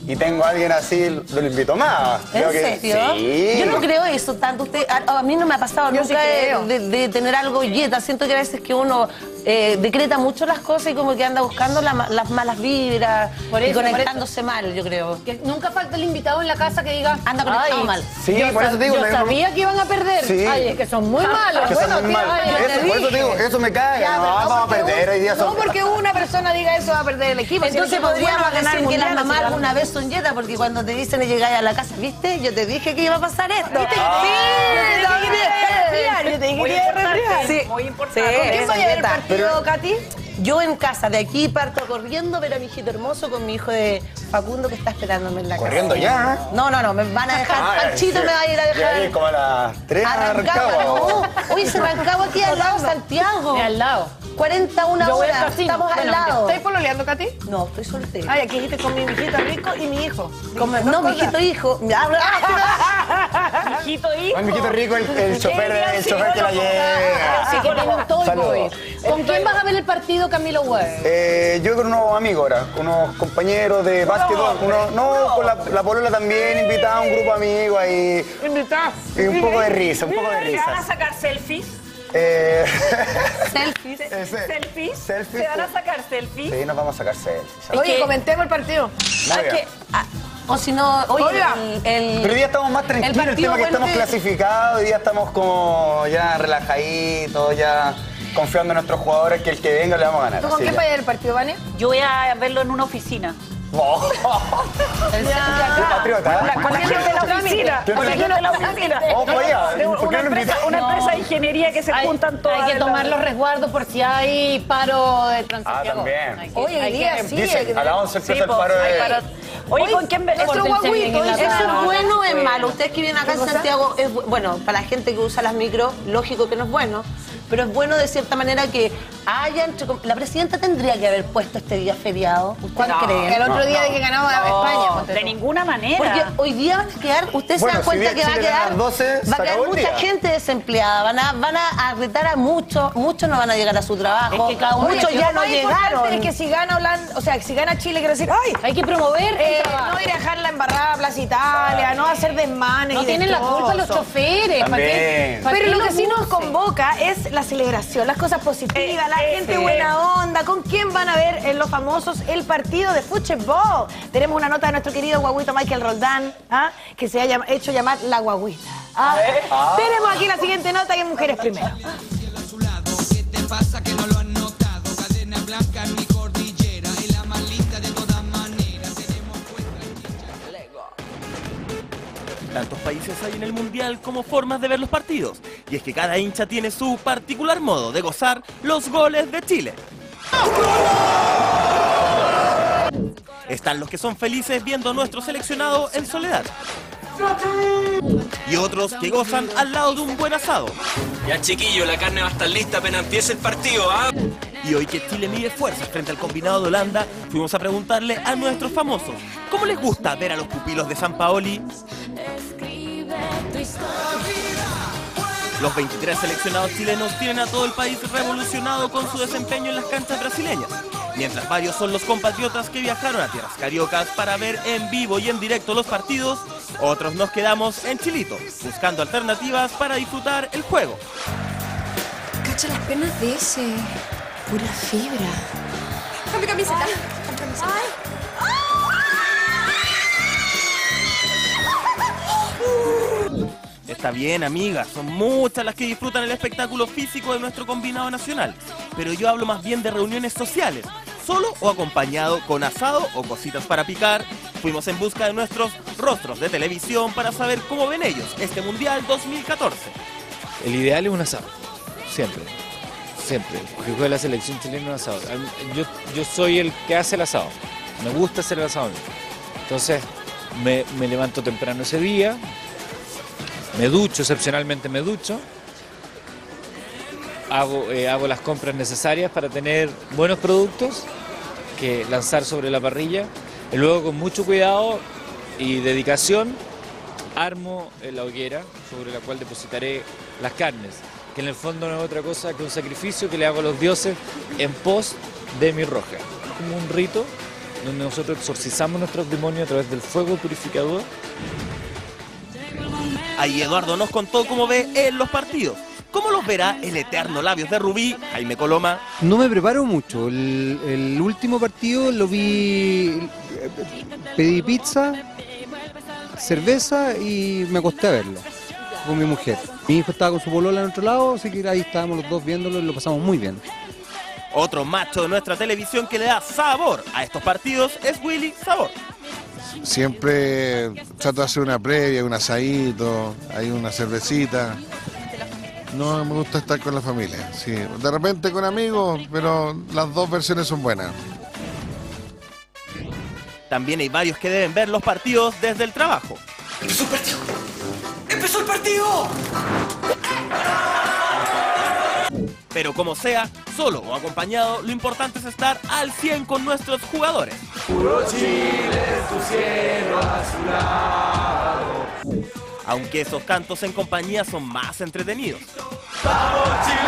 S11: y tengo a alguien así, lo invito más.
S20: ¿En
S11: Creo que-
S20: serio?
S11: Sí.
S20: Yo no creo eso tanto. Usted, a, a mí no me ha pasado
S2: Yo
S20: nunca
S2: sí
S20: de,
S2: creo.
S20: de- de tener algo yeta. Siento que a veces que uno eh, decreta mucho las cosas y como que anda buscando la ma- las malas vibras
S1: Por
S20: y
S1: eso, por
S20: conectándose mal, yo creo.
S1: Que nunca falta el invitado en la casa que diga,
S20: Anda conectado
S1: "Ay,
S20: mal".
S11: Sí,
S1: yo
S11: por eso
S1: sab-
S11: te digo,
S1: yo
S11: le-
S1: sabía que iban a perder.
S11: Sí.
S1: Ay, es que son muy malos.
S11: Que son
S1: Bueno,
S11: muy
S1: tío,
S11: malos.
S1: ay, yo te
S11: Eso, por eso te digo,
S1: dije.
S11: eso me cae.
S2: Ya,
S11: No,
S2: pero
S11: vamos a
S2: porque
S11: perder
S2: un-
S11: hoy día.
S2: No
S11: son-
S2: porque una persona diga eso va a perder el equipo. si el
S20: Entonces
S2: equipo es bueno,
S20: podríamos
S2: va a ganar
S20: decir que
S2: el
S20: las
S2: mundial,
S20: mamás
S2: así que-
S20: alguna vez son yetas, porque cuando te dicen llegáis a la casa, ¿viste? Yo te dije que iba a pasar esto.
S2: ¿Viste?
S20: Ah.
S2: Sí, yo te dije que te iba a resfriar, yo te dije
S19: Muy
S2: que te iba a
S19: importante,
S2: resfriar.
S20: Sí.
S19: muy importante.
S20: Sí.
S2: ¿Con quién vaya a ver el
S20: Yeta.
S2: partido, Katy?
S20: Yo en casa, de aquí parto corriendo a ver a mi hijito hermoso con mi hijo de Facundo que está esperándome en la casa.
S11: Corriendo ya.
S20: No, no, no, me van a dejar.
S11: Ah,
S20: Panchito
S11: sí.
S20: me va a ir a
S11: Ya
S20: dejar.
S11: ahí como a las tres a
S20: Arrancaba,
S11: Rancagua.
S20: no. Oye, se arrancaba aquí al lado de Santiago.
S1: De al lado.
S20: cuarenta, una
S1: Yo voy al
S20: hora.
S1: casino.
S20: Estamos al
S1: Bueno,
S20: lado.
S2: ¿Estáis pololeando, Katy?
S20: No, estoy soltera.
S2: Ay, aquí dijiste con mi hijito rico y mi hijo.
S20: Como-
S2: Dos
S20: no, mi
S2: cosas.
S20: hijito hijo.
S19: Mijito hijo.
S11: Ay, mi hijito rico, el, el chofer, el chofer que la lleva.
S1: Así que tienen todo el
S11: Saludos.
S1: COVID. ¿Con quién vas a ver el partido, Camilo Güey?
S11: Eh, yo con unos amigos ahora, con unos compañeros de básquetbol, unos, no, con la, la polola también, invitada a un grupo de amigos ahí.
S2: Invitá.
S11: Y un poco de risa, un poco de
S19: ¿Se van a
S11: risa.
S19: sacar selfies?
S11: Eh,
S20: Selfies.
S11: ese-
S19: ¿Selfies?
S11: selfies.
S19: ¿Se van a sacar selfies?
S11: Sí, nos vamos a sacar selfies.
S2: Oye,
S20: que-
S2: comentemos el partido.
S11: Muy
S20: Hay
S11: bien.
S20: que- ah, o si no, oye,
S2: Oiga.
S20: el, el-
S11: Pero hoy día estamos más tranquilos, el,
S20: partido
S11: tema que
S20: bueno
S11: estamos
S20: que-
S11: clasificados, hoy día estamos como ya relajaditos, ya confiando en nuestros jugadores que el que venga le vamos a ganar.
S2: ¿Tú con
S11: así
S2: quién
S11: que-
S2: vaya a ver el partido, Vane?
S19: Yo voy a verlo en una oficina.
S11: Oh,
S20: el-
S11: qué patriota,
S19: Con la,
S11: ¿eh?
S19: con la gente de la oficina.
S11: Yo
S19: Con la
S11: también.
S19: gente de la oficina.
S11: Ojo, oiga,
S19: De
S11: ¿por qué
S19: una
S11: no lo
S19: empresa,
S11: invita?
S19: una
S1: No.
S19: empresa de ingeniería que se
S1: Hay,
S19: juntan todas.
S1: hay que
S19: en la-
S1: tomar los resguardos por si hay paro de Transantiago.
S11: Ah, también.
S1: Hay que-
S2: Oye,
S1: hay
S2: hoy día
S1: que-
S2: sí.
S11: Dicen, a las once
S19: Sí,
S11: empieza el
S19: po,
S11: paro
S19: hay
S11: de...
S19: paro. Oye, ¿con quién ves?
S2: Nuestro
S1: Pórtense bien
S2: guaguito,
S1: en la
S2: ¿eso
S20: ¿Eso
S1: sala.
S20: es bueno o es
S19: Bueno.
S20: malo? Ustedes que viven acá en
S2: cosa?
S20: Santiago, es bu- bueno, para la gente que usa las micros, lógico que no es bueno, pero es bueno de cierta manera que haya, entre com- la presidenta tendría que haber puesto este día feriado. ¿Ustedes
S19: No.
S20: creen?
S2: El otro
S11: No,
S2: día
S11: no.
S2: de que ganamos a
S19: No,
S2: España. ponte
S19: de
S2: tú.
S19: ninguna manera.
S20: Porque hoy día van a quedar, ustedes
S11: Bueno,
S20: se dan
S11: si
S20: cuenta
S11: bien
S20: que va a
S11: Chile gana a
S20: quedar,
S11: las doce,
S20: va a
S11: se
S20: quedar
S11: acabó el
S20: mucha
S11: día.
S20: gente desempleada, van a, van a retar a muchos, muchos no van a llegar a su trabajo,
S1: Es que cada uno-
S20: muchos
S2: Oye,
S20: ya
S2: lo
S20: no
S2: más importante
S20: llegaron.
S2: Es que si gana Holanda, o sea, si gana Chile, quiero decir, ¡ay!
S1: Hay que promover el
S2: Eh,
S1: trabajo.
S2: no ir a dejar la embarrada a Plaza Italia, no hacer desmanes.
S1: No
S2: y
S1: tienen la culpa los
S2: destrozos.
S1: choferes. ¿para qué-
S11: También.
S1: para
S2: Pero
S1: qué
S2: lo que
S1: los
S2: sí nos
S1: buses?
S2: convoca es la celebración, las cosas positivas, la
S19: Eh,
S2: gente
S19: eh,
S2: buena onda. ¿Con quién van a ver en los famosos el partido de fútbol? Tenemos una nota de nuestro querido guaguito Michael Roldán, ¿ah? que se ha llam- hecho llamar La Guaguita. ¿ah?
S11: Ah.
S2: Tenemos aquí la siguiente nota que es Mujeres Primero.
S9: Tantos países hay en el Mundial como formas de ver los partidos. Y es que cada hincha tiene su particular modo de gozar los goles de Chile. Están los que son felices viendo a nuestro seleccionado en soledad. Y otros que gozan al lado de un buen asado.
S22: Ya chiquillo, la carne va a estar lista apenas empiece el partido, ¿ah?
S9: Y hoy que Chile mide fuerzas frente al combinado de Holanda, fuimos a preguntarle a nuestros famosos ¿cómo les gusta ver a los pupilos de Sampaoli? Los veintitrés seleccionados chilenos tienen a todo el país revolucionado con su desempeño en las canchas brasileñas, mientras varios son los compatriotas que viajaron a tierras cariocas para ver en vivo y en directo los partidos, otros nos quedamos en Chilito, buscando alternativas para disfrutar el juego.
S23: Cacha las piernas de ese. Pura fibra. Cambio camiseta. Cambio camiseta.
S9: Está bien, amigas, son muchas las que disfrutan el espectáculo físico de nuestro combinado nacional, pero yo hablo más bien de reuniones sociales, solo o acompañado con asado o cositas para picar. Fuimos en busca de nuestros rostros de televisión para saber cómo ven ellos este Mundial dos mil catorce.
S21: El ideal es un asado, siempre, siempre. Que juegue la selección chilena un asado. A mí- Yo, yo soy el que hace el asado, me gusta hacer el asado a mí. Entonces me, me levanto temprano ese día, me ducho, excepcionalmente me ducho, hago, eh, hago las compras necesarias para tener buenos productos que lanzar sobre la parrilla, y luego con mucho cuidado y dedicación armo eh, la hoguera sobre la cual depositaré las carnes, que en el fondo no es otra cosa que un sacrificio que le hago a los dioses en pos de mi roja. Como un rito donde nosotros exorcizamos nuestros demonios a través del fuego purificador.
S9: Ahí Eduardo nos contó cómo ve él los partidos. ¿Cómo los verá el eterno Labios de Rubí, Jaime Coloma?
S12: No me preparo mucho. El, el último partido lo vi, pedí pizza, cerveza y me acosté a verlo con mi mujer. Mi hijo estaba con su polola en otro lado, así que ahí estábamos los dos viéndolo y lo pasamos muy bien.
S9: Otro macho de nuestra televisión que le da sabor a estos partidos es Willy Sabor.
S14: Siempre trato de hacer una previa, un asadito, hay una cervecita. No me gusta estar con la familia, sí. De repente con amigos, pero las dos versiones son buenas.
S9: También hay varios que deben ver los partidos desde el trabajo.
S7: ¡Empezó el partido! ¡Empezó el partido!
S9: Pero como sea, solo o acompañado, lo importante es estar al cien con nuestros jugadores.
S18: Puro Chile, tu cielo azulado.
S9: Aunque esos cantos en compañía son más entretenidos.
S18: ¡Vamos,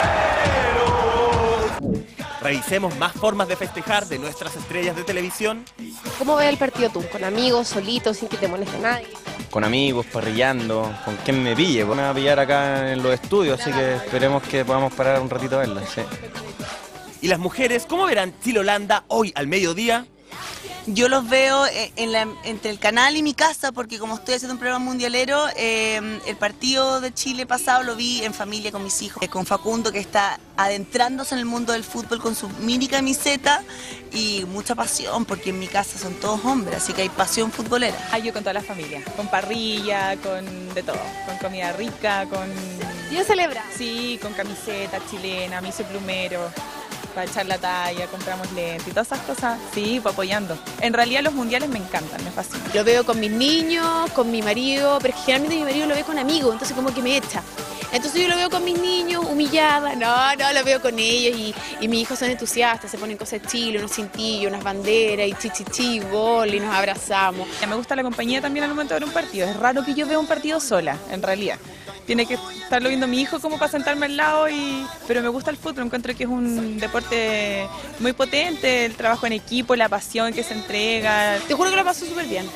S18: chilenos!
S9: Revisemos más formas de festejar de nuestras estrellas de televisión.
S23: ¿Cómo ves el partido tú? ¿Con amigos, solitos, sin que te moleste nadie?
S15: Con amigos, parrillando, con quien me pille. Me va a pillar acá en los estudios, así que esperemos que podamos parar un ratito a verla. Sí.
S9: ¿Y las mujeres cómo verán Chile-Holanda hoy al mediodía?
S24: Yo los veo en la, entre el canal y mi casa, porque como estoy haciendo un programa mundialero, eh, el partido de Chile pasado lo vi en familia con mis hijos, eh, con Facundo, que está adentrándose en el mundo del fútbol con su mini camiseta y mucha pasión, porque en mi casa son todos hombres, así que hay pasión futbolera.
S8: Ah, yo con toda la familia, con parrilla, con de todo, con comida rica, con...
S23: ¿Y celebra?
S8: Sí, con camiseta chilena, me hice plumero. Para echar la talla, compramos lentes y todas esas cosas. Sí, pues apoyando. En realidad los mundiales me encantan, me fascinan.
S23: Lo veo con mis niños, con mi marido, pero generalmente mi marido lo ve con amigos, entonces como que me echa. Entonces yo lo veo con mis niños, humillada, no, no, lo veo con ellos y, y mis hijos son entusiastas, se ponen cosas de Chile, unos cintillos, unas banderas y chichichi, gol y nos abrazamos.
S8: Me gusta la compañía también al momento de ver un partido, es raro que yo vea un partido sola, en realidad. Tiene que estarlo viendo mi hijo como para sentarme al lado, y pero me gusta el fútbol, encuentro que es un deporte muy potente, el trabajo en equipo, la pasión que se entrega.
S23: Te juro que lo paso súper bien.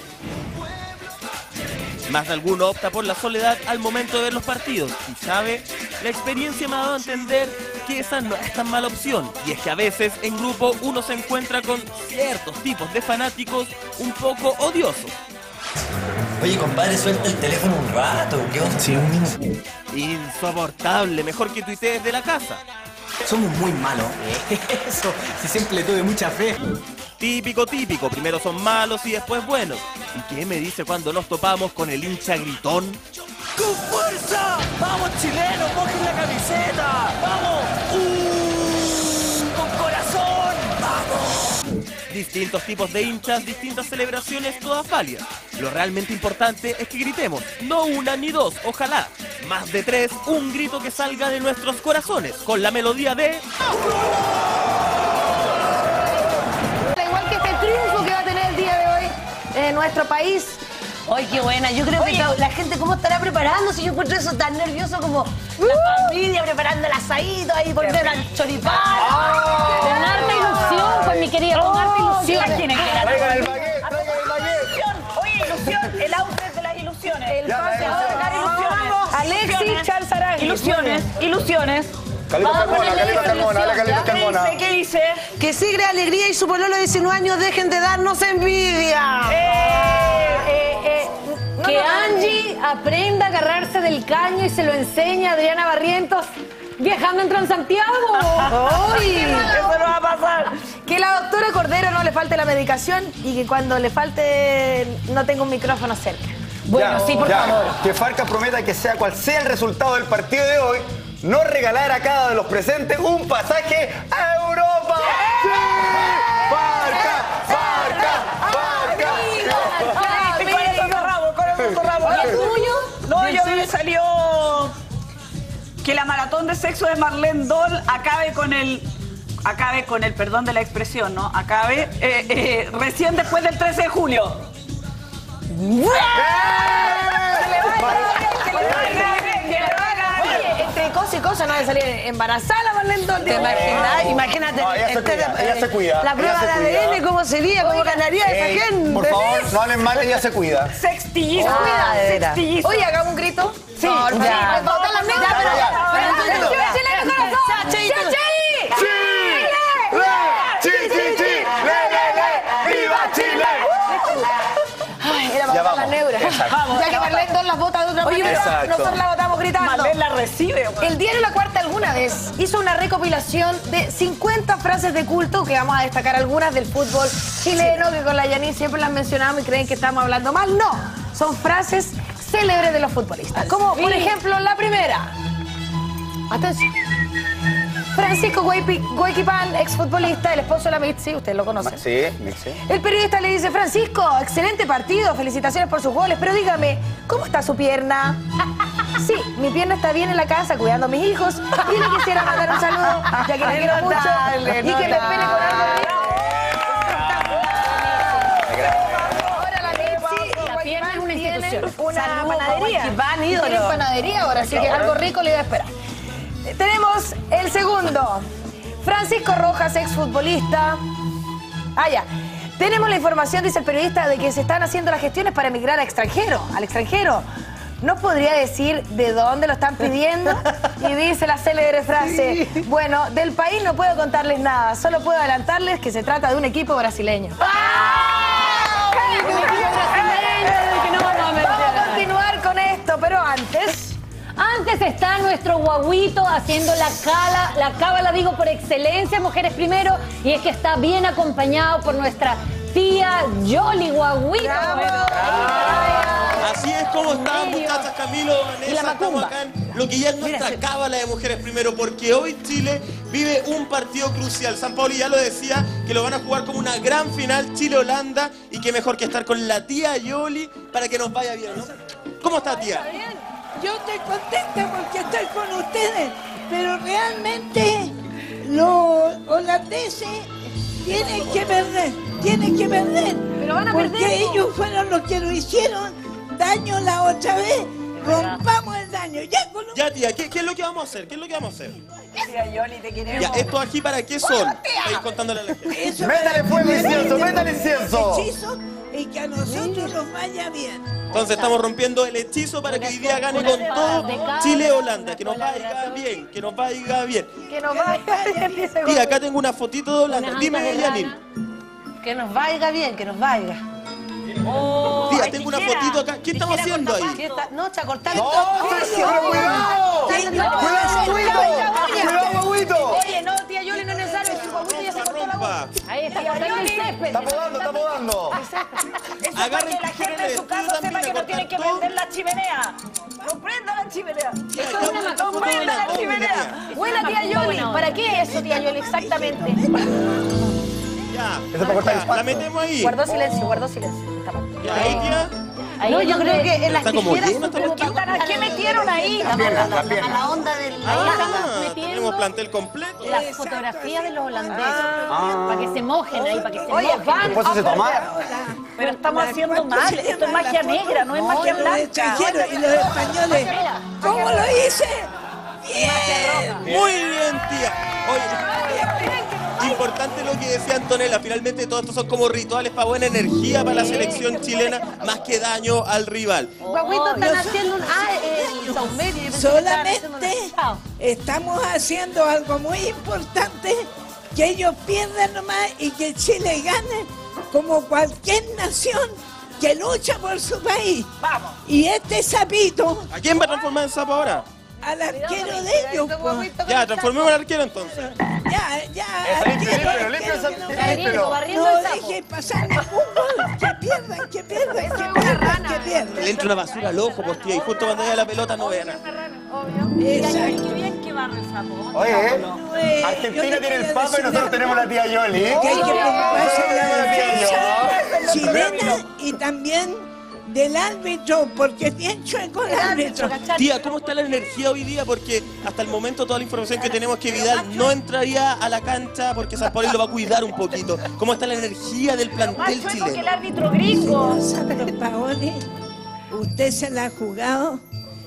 S9: Más de alguno opta por la soledad al momento de ver los partidos. Y sabe, la experiencia me ha dado a entender que esa no es tan mala opción. Y es que a veces en grupo uno se encuentra con ciertos tipos de fanáticos un poco odiosos.
S5: Oye, compadre, suelta el teléfono un rato. ¿Qué onda? Sí, un minuto.
S9: Insoportable, mejor que tuitees de la casa.
S5: Somos muy malos. Eso, si siempre le tuve mucha fe.
S9: Típico, típico. Primero son malos y después buenos. ¿Y qué me dice cuando nos topamos con el hincha gritón?
S18: ¡Con fuerza! ¡Vamos, chilenos! ¡Mojen la camiseta! ¡Vamos! ¡Uh! ¡Con corazón! ¡Vamos!
S9: Distintos tipos de hinchas, distintas celebraciones, todas válidas. Lo realmente importante es que gritemos, no una ni dos, ojalá. Más de tres, un grito que salga de nuestros corazones, con la melodía de...
S2: Igual que este triunfo que va a tener el día de hoy en nuestro país.
S20: ¡Ay, qué buena! Yo creo Oye. que la gente cómo estará preparando, si yo encuentro eso tan nervioso como uh. la familia preparando el asadito, ahí volver al choripán.
S1: Oh. Con harta ilusión, pues mi querida, con harta ilusión.
S18: Traigan el baguette, traigan el
S19: baguette. Oye, ilusión, el outfit de las ilusiones.
S2: El pase de las ilusiones. Alexis Charzarán.
S19: Ilusiones, ilusiones.
S18: Calito Carmona, Calito Carmona, dale Calito Carmona.
S19: ¿Qué dice? ¿Qué dice?
S2: Que Sigre Alegría y su pololo de diecinueve años dejen de darnos envidia.
S1: Eh, eh, eh, no, que no, Angie no. aprenda a agarrarse del caño y se lo enseña a Adriana Barrientos viajando en Transantiago.
S2: ¡Uy!
S19: Eso no va a pasar.
S2: Que la doctora Cordero no le falte la medicación y que cuando le falte no tenga un micrófono cerca.
S1: Bueno,
S25: ya,
S1: sí, por
S25: ya.
S1: favor.
S25: Que Farca prometa que sea cual sea el resultado del partido de hoy, no regalar a cada de los presentes un pasaje a Europa. ¡Sí! ¡Farca! ¡Farca! ¡Farca!
S19: Con eso cerramos, con eso cerramos.
S2: ¿Y el tuyo?
S19: No, yo me salió que la maratón de sexo de Marlene Doll acabe con el... Acabe con el, perdón de la expresión, ¿no? Acabe eh, eh, recién después del trece de julio.
S2: Entre cosas y cosas, no de salir embarazada la Marlene todo el
S20: ¿Te
S2: tiempo.
S20: imaginas? Imagínate.
S25: No, ella se
S20: este-
S25: cuida, ella se cuida.
S2: La
S25: ella
S2: prueba
S25: se
S2: de
S25: cuida.
S2: A D N, ¿cómo sería? ¿Cómo ganaría
S25: Ey,
S2: esa gente?
S25: por favor, no hablen mal, ella se cuida.
S19: Sextillizo,
S2: Ah,
S19: cuida,
S2: de veras.
S19: sextillizo.
S2: Oye, hagamos un grito. Sí,
S20: Por
S2: sí,
S20: favor.
S2: pues, todas las negras.
S25: Ya, pero ya.
S2: Pero,
S25: Pero,
S2: pero,
S25: pero,
S2: chileno corazón.
S20: Chachi, tú-
S2: ¡Chachi!
S25: ¡Sí! ¡Sí, sí, sí! ¡Le, le, le! ¡Viva Chile!
S2: Ay, era
S25: Ya
S2: para
S25: vamos.
S2: las neuras.
S25: Exacto.
S2: Ya que Marlene dos las bota de otra
S25: Oye,
S2: manera,
S25: exacto.
S2: nosotros la votamos gritando.
S19: Marlene la recibe. güey.
S2: El diario La Cuarta alguna vez hizo una recopilación de cincuenta frases de culto que vamos a destacar algunas del fútbol chileno, que con la Yanis siempre las mencionamos y creen que estamos hablando mal. No, son frases célebres de los futbolistas. Como, por ejemplo, la primera. Atención. Francisco Guaypi- Guayquipán, exfutbolista, el esposo de la Mitzi, usted lo conoce.
S25: Sí, sí.
S2: El periodista le dice, Francisco, excelente partido, felicitaciones por sus goles, pero dígame, ¿cómo está su pierna? Sí, mi pierna está bien en la casa cuidando a mis hijos y le quisiera mandar un saludo, ya que le quiero mucho
S20: Notable,
S2: y que me espere con algo rico. Ahora la Mitzi,
S1: La pierna es una
S2: tiene
S1: institución.
S2: una
S20: Saludos,
S2: panadería.
S20: Guayquipán,
S2: Y
S20: ídolo.
S2: tienen panadería ahora, así que algo rico le iba a esperar. Eh, Tenemos el segundo. Francisco Rojas, exfutbolista. Ah, ya. Tenemos la información, dice el periodista, de que se están haciendo las gestiones para emigrar a extranjero, al extranjero. ¿No podría decir de dónde lo están pidiendo? Y dice la célebre frase, bueno, del país no puedo contarles nada, solo puedo adelantarles que se trata de un equipo brasileño. Vamos a continuar con esto, pero antes...
S1: Antes está nuestro guaguito haciendo la cala, la cábala, digo, por excelencia, mujeres primero, y es que está bien acompañado por nuestra tía Yoli Guaguito.
S9: Así es como están,
S1: serio?
S9: muchachas, Camilo,
S1: Y la
S9: Vanessa, estamos
S1: macumba.
S9: acá en lo que ya es nuestra cábala de mujeres primero, porque hoy Chile vive un partido crucial. San Pauli ya lo decía, que lo van a jugar como una gran final Chile-Holanda, y qué mejor que estar con la tía Yoli para que nos vaya bien, ¿no? ¿Cómo está, tía?
S3: Yo estoy contenta porque estoy con ustedes, pero realmente los holandeses tienen que perder, tienen que perder.
S2: Pero van a
S3: porque
S2: perder, po.
S3: ellos fueron los que lo hicieron daño la otra vez. Rompamos el daño. Ya, con
S9: Ya, tía, ¿qué, qué es lo que vamos a hacer? ¿Qué es lo que vamos a hacer?
S19: Tía Yoli, te queremos.
S9: Ya, ¿estos aquí para qué son? Estoy contándole a la gente.
S3: Eso
S25: Métale
S3: para
S25: fuego,
S3: que
S25: incienso,
S3: se
S25: métale
S3: den
S25: incienso.
S3: el hechizo y que a nosotros nos vaya bien.
S9: Entonces estamos rompiendo el hechizo para que hoy día gane con todo Chile-Holanda. Que nos vaya bien, que nos vaya bien.
S2: Que nos vaya bien, dice
S9: Tía, acá tengo una fotito de Holanda. Dime, Yanin.
S20: Que nos vaya bien, que nos vaya.
S9: Tía, tengo una fotito acá. ¿Qué estamos haciendo ahí?
S20: ¿Qué está? No, Chacortán.
S25: ¡No, pero cuidado! ¡Cuidado, guaguito! ¡Cuidado, guaguito!
S2: Oye, no, tía Yoli, no es necesario, su guaguito ya se cortó la voz.
S1: Ahí está, cortando el césped.
S25: Está podando, está podando.
S19: Eso para
S9: Agarren
S19: que la
S9: tijeras
S19: gente en
S9: de
S19: su casa
S9: estudio
S19: sepa
S9: también,
S19: que
S9: a
S19: no tiene que
S9: cortar todo.
S19: prender la chimenea. No prenda la chimenea.
S1: una
S19: No prenda la chimenea.
S2: Buena tía Yoli, ¿para qué eso, tía Yoli, exactamente?
S9: Ya,
S25: Eso para cortar el
S9: ya,
S25: pasto.
S9: la metemos ahí.
S2: Guardó silencio, guardó silencio.
S9: Ya, ahí, tía.
S1: Ahí
S20: No,
S1: es
S20: yo
S1: donde-
S20: creo que en las
S9: Está como
S20: tijeras
S9: lleno,
S20: son
S9: está
S20: como
S9: como-
S20: para-
S19: ¿Qué metieron ahí?
S25: Las piernas, las
S20: a
S25: piernas.
S20: la onda del...
S1: Ahí estamos
S9: Ah,
S1: metiendo
S9: tenemos plantel completo.
S1: las fotografías de los holandeses.
S25: Ah.
S1: Para que se mojen ahí, para que se
S2: Oye,
S1: mojen.
S2: van
S25: Después
S2: a
S25: se toma.
S19: Pero estamos
S3: La-
S19: haciendo
S3: ¿cuánto
S19: mal.
S3: se
S19: Esto es
S3: llama
S19: magia
S3: la foto?
S19: negra, no es magia
S3: Los
S19: blanca.
S3: extranjeros y los españoles. ¿Cómo lo hice? Bien.
S9: Muy bien, tía. Oye, importante lo que decía Antonella. Finalmente todo esto son como rituales para buena energía para la selección chilena, más que daño al rival.
S20: Guaguito, están haciendo un... Ah, el saumerio. yo pensé que estaban haciendo
S3: Solamente
S20: una-
S3: estamos haciendo algo muy importante, que ellos pierdan nomás y que Chile gane como cualquier nación que lucha por su país.
S19: Vamos.
S3: Y este sapito,
S9: ¿A quién va a transformar en sapo ahora?
S3: al arquero de ellos, pues.
S9: Ya, transformemos al arquero entonces.
S3: Ya, ya.
S25: Eso, limpio,
S3: arquero,
S25: limpio, limpio,
S3: arquero,
S25: limpio,
S3: que no-
S25: limpio.
S1: barriendo
S3: No
S1: el sapo.
S3: dejes pasar ningún gol. Que pierdan, que pierdan, que pierdan, que pierdan.
S9: Le entra una basura al ojo, pues tía, y justo cuando vaya la pelota no vean nada.
S3: Exacto.
S19: Qué bien que barre el sapo.
S25: Oye, ¿eh?
S3: Eh, yo
S25: Argentina
S3: te
S25: tiene el
S3: quería
S25: Papa y
S3: decir
S25: nosotros
S3: algo.
S25: tenemos la tía Yoli.
S3: Que hay que preocuparse de la
S25: La tía
S3: defensa
S25: Yoli.
S3: chilena y también del árbitro, porque es bien chueco el árbitro.
S9: Tía, ¿cómo está la energía hoy día? Porque hasta el momento toda la información que tenemos es que Vidal no entraría a la cancha porque San Paolo lo va a cuidar un poquito. ¿Cómo está la energía del
S19: Más
S9: plantel
S19: chueco que el
S9: chileno?
S19: árbitro gringo.
S3: Sandro Paoli, usted se la ha jugado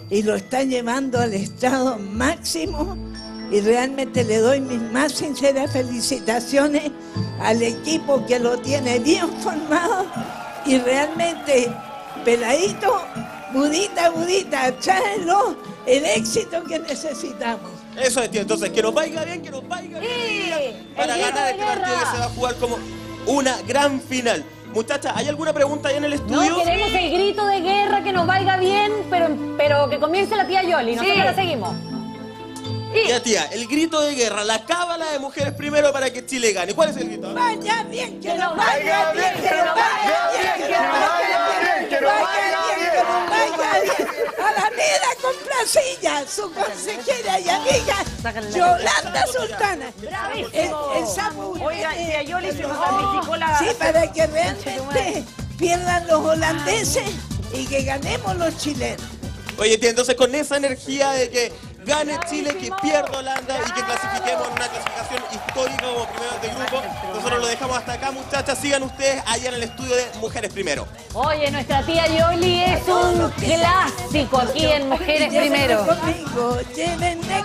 S3: y lo está llevando al estado máximo y realmente le doy mis más sinceras felicitaciones al equipo que lo tiene bien formado y realmente, peladito, budita, budita, tráelo el éxito que necesitamos.
S9: Eso es, tío. Entonces, que nos vaya bien, que nos vaya bien. Para ganar este partido que se va a jugar como una gran final. Muchachas, ¿hay alguna pregunta ahí en el estudio?
S1: No, queremos el grito de guerra, que nos vaya bien, pero, pero que comience la tía Yoli. Nosotros
S2: Sí.
S1: la seguimos.
S9: Ya, tía, el grito de guerra, la cábala de mujeres primero para que Chile gane. ¿Cuál es el grito?
S3: Vaya bien, que nos
S18: vaya bien, que nos vaya bien, que nos vaya bien, que nos vaya bien,
S3: que nos vaya bien. A la mera complacilla, su consejera y amiga Yolanda Sultana. El, el sapo.
S19: Oiga, tía Yoli se nos sacrificó la...
S3: Sí, para que realmente pierdan los holandeses y que ganemos los chilenos.
S9: Oye, tía, entonces con esa energía de que gane Chile, que pierda Holanda y que clasifiquemos en una clasificación histórica como primeros de grupo, nosotros lo dejamos hasta acá, muchachas. Sigan ustedes allá en el estudio de Mujeres Primero.
S1: Oye, nuestra tía Yoli es un clásico aquí en Mujeres Primero.
S3: Conmigo, llévenme.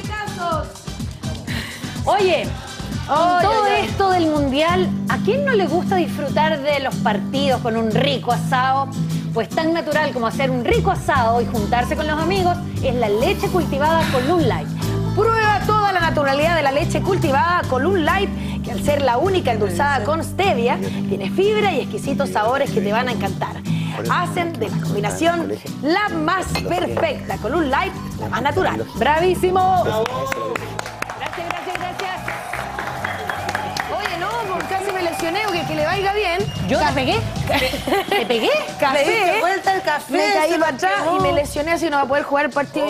S1: Oye, con todo esto del Mundial, ¿a quién no le gusta disfrutar de los partidos con un rico asado? Pues tan natural como hacer un rico asado y juntarse con los amigos es la leche cultivada Column Light. Prueba toda la naturalidad de la leche cultivada Column Light, que al ser la única endulzada con stevia, tiene fibra y exquisitos sabores que te van a encantar. Hacen de la combinación la más perfecta. Column Light, la más natural. ¡Bravísimo! Gracias, gracias, gracias. Oye, no, porque casi me lesioné, que, que le vaya bien. ¿Yo te pegué? ¿Te pegué? Café.
S20: Me diste vuelta el café.
S1: Me caí
S20: se
S1: para
S20: me
S1: atrás
S20: pegó.
S1: y me lesioné, así no va a poder jugar el partido.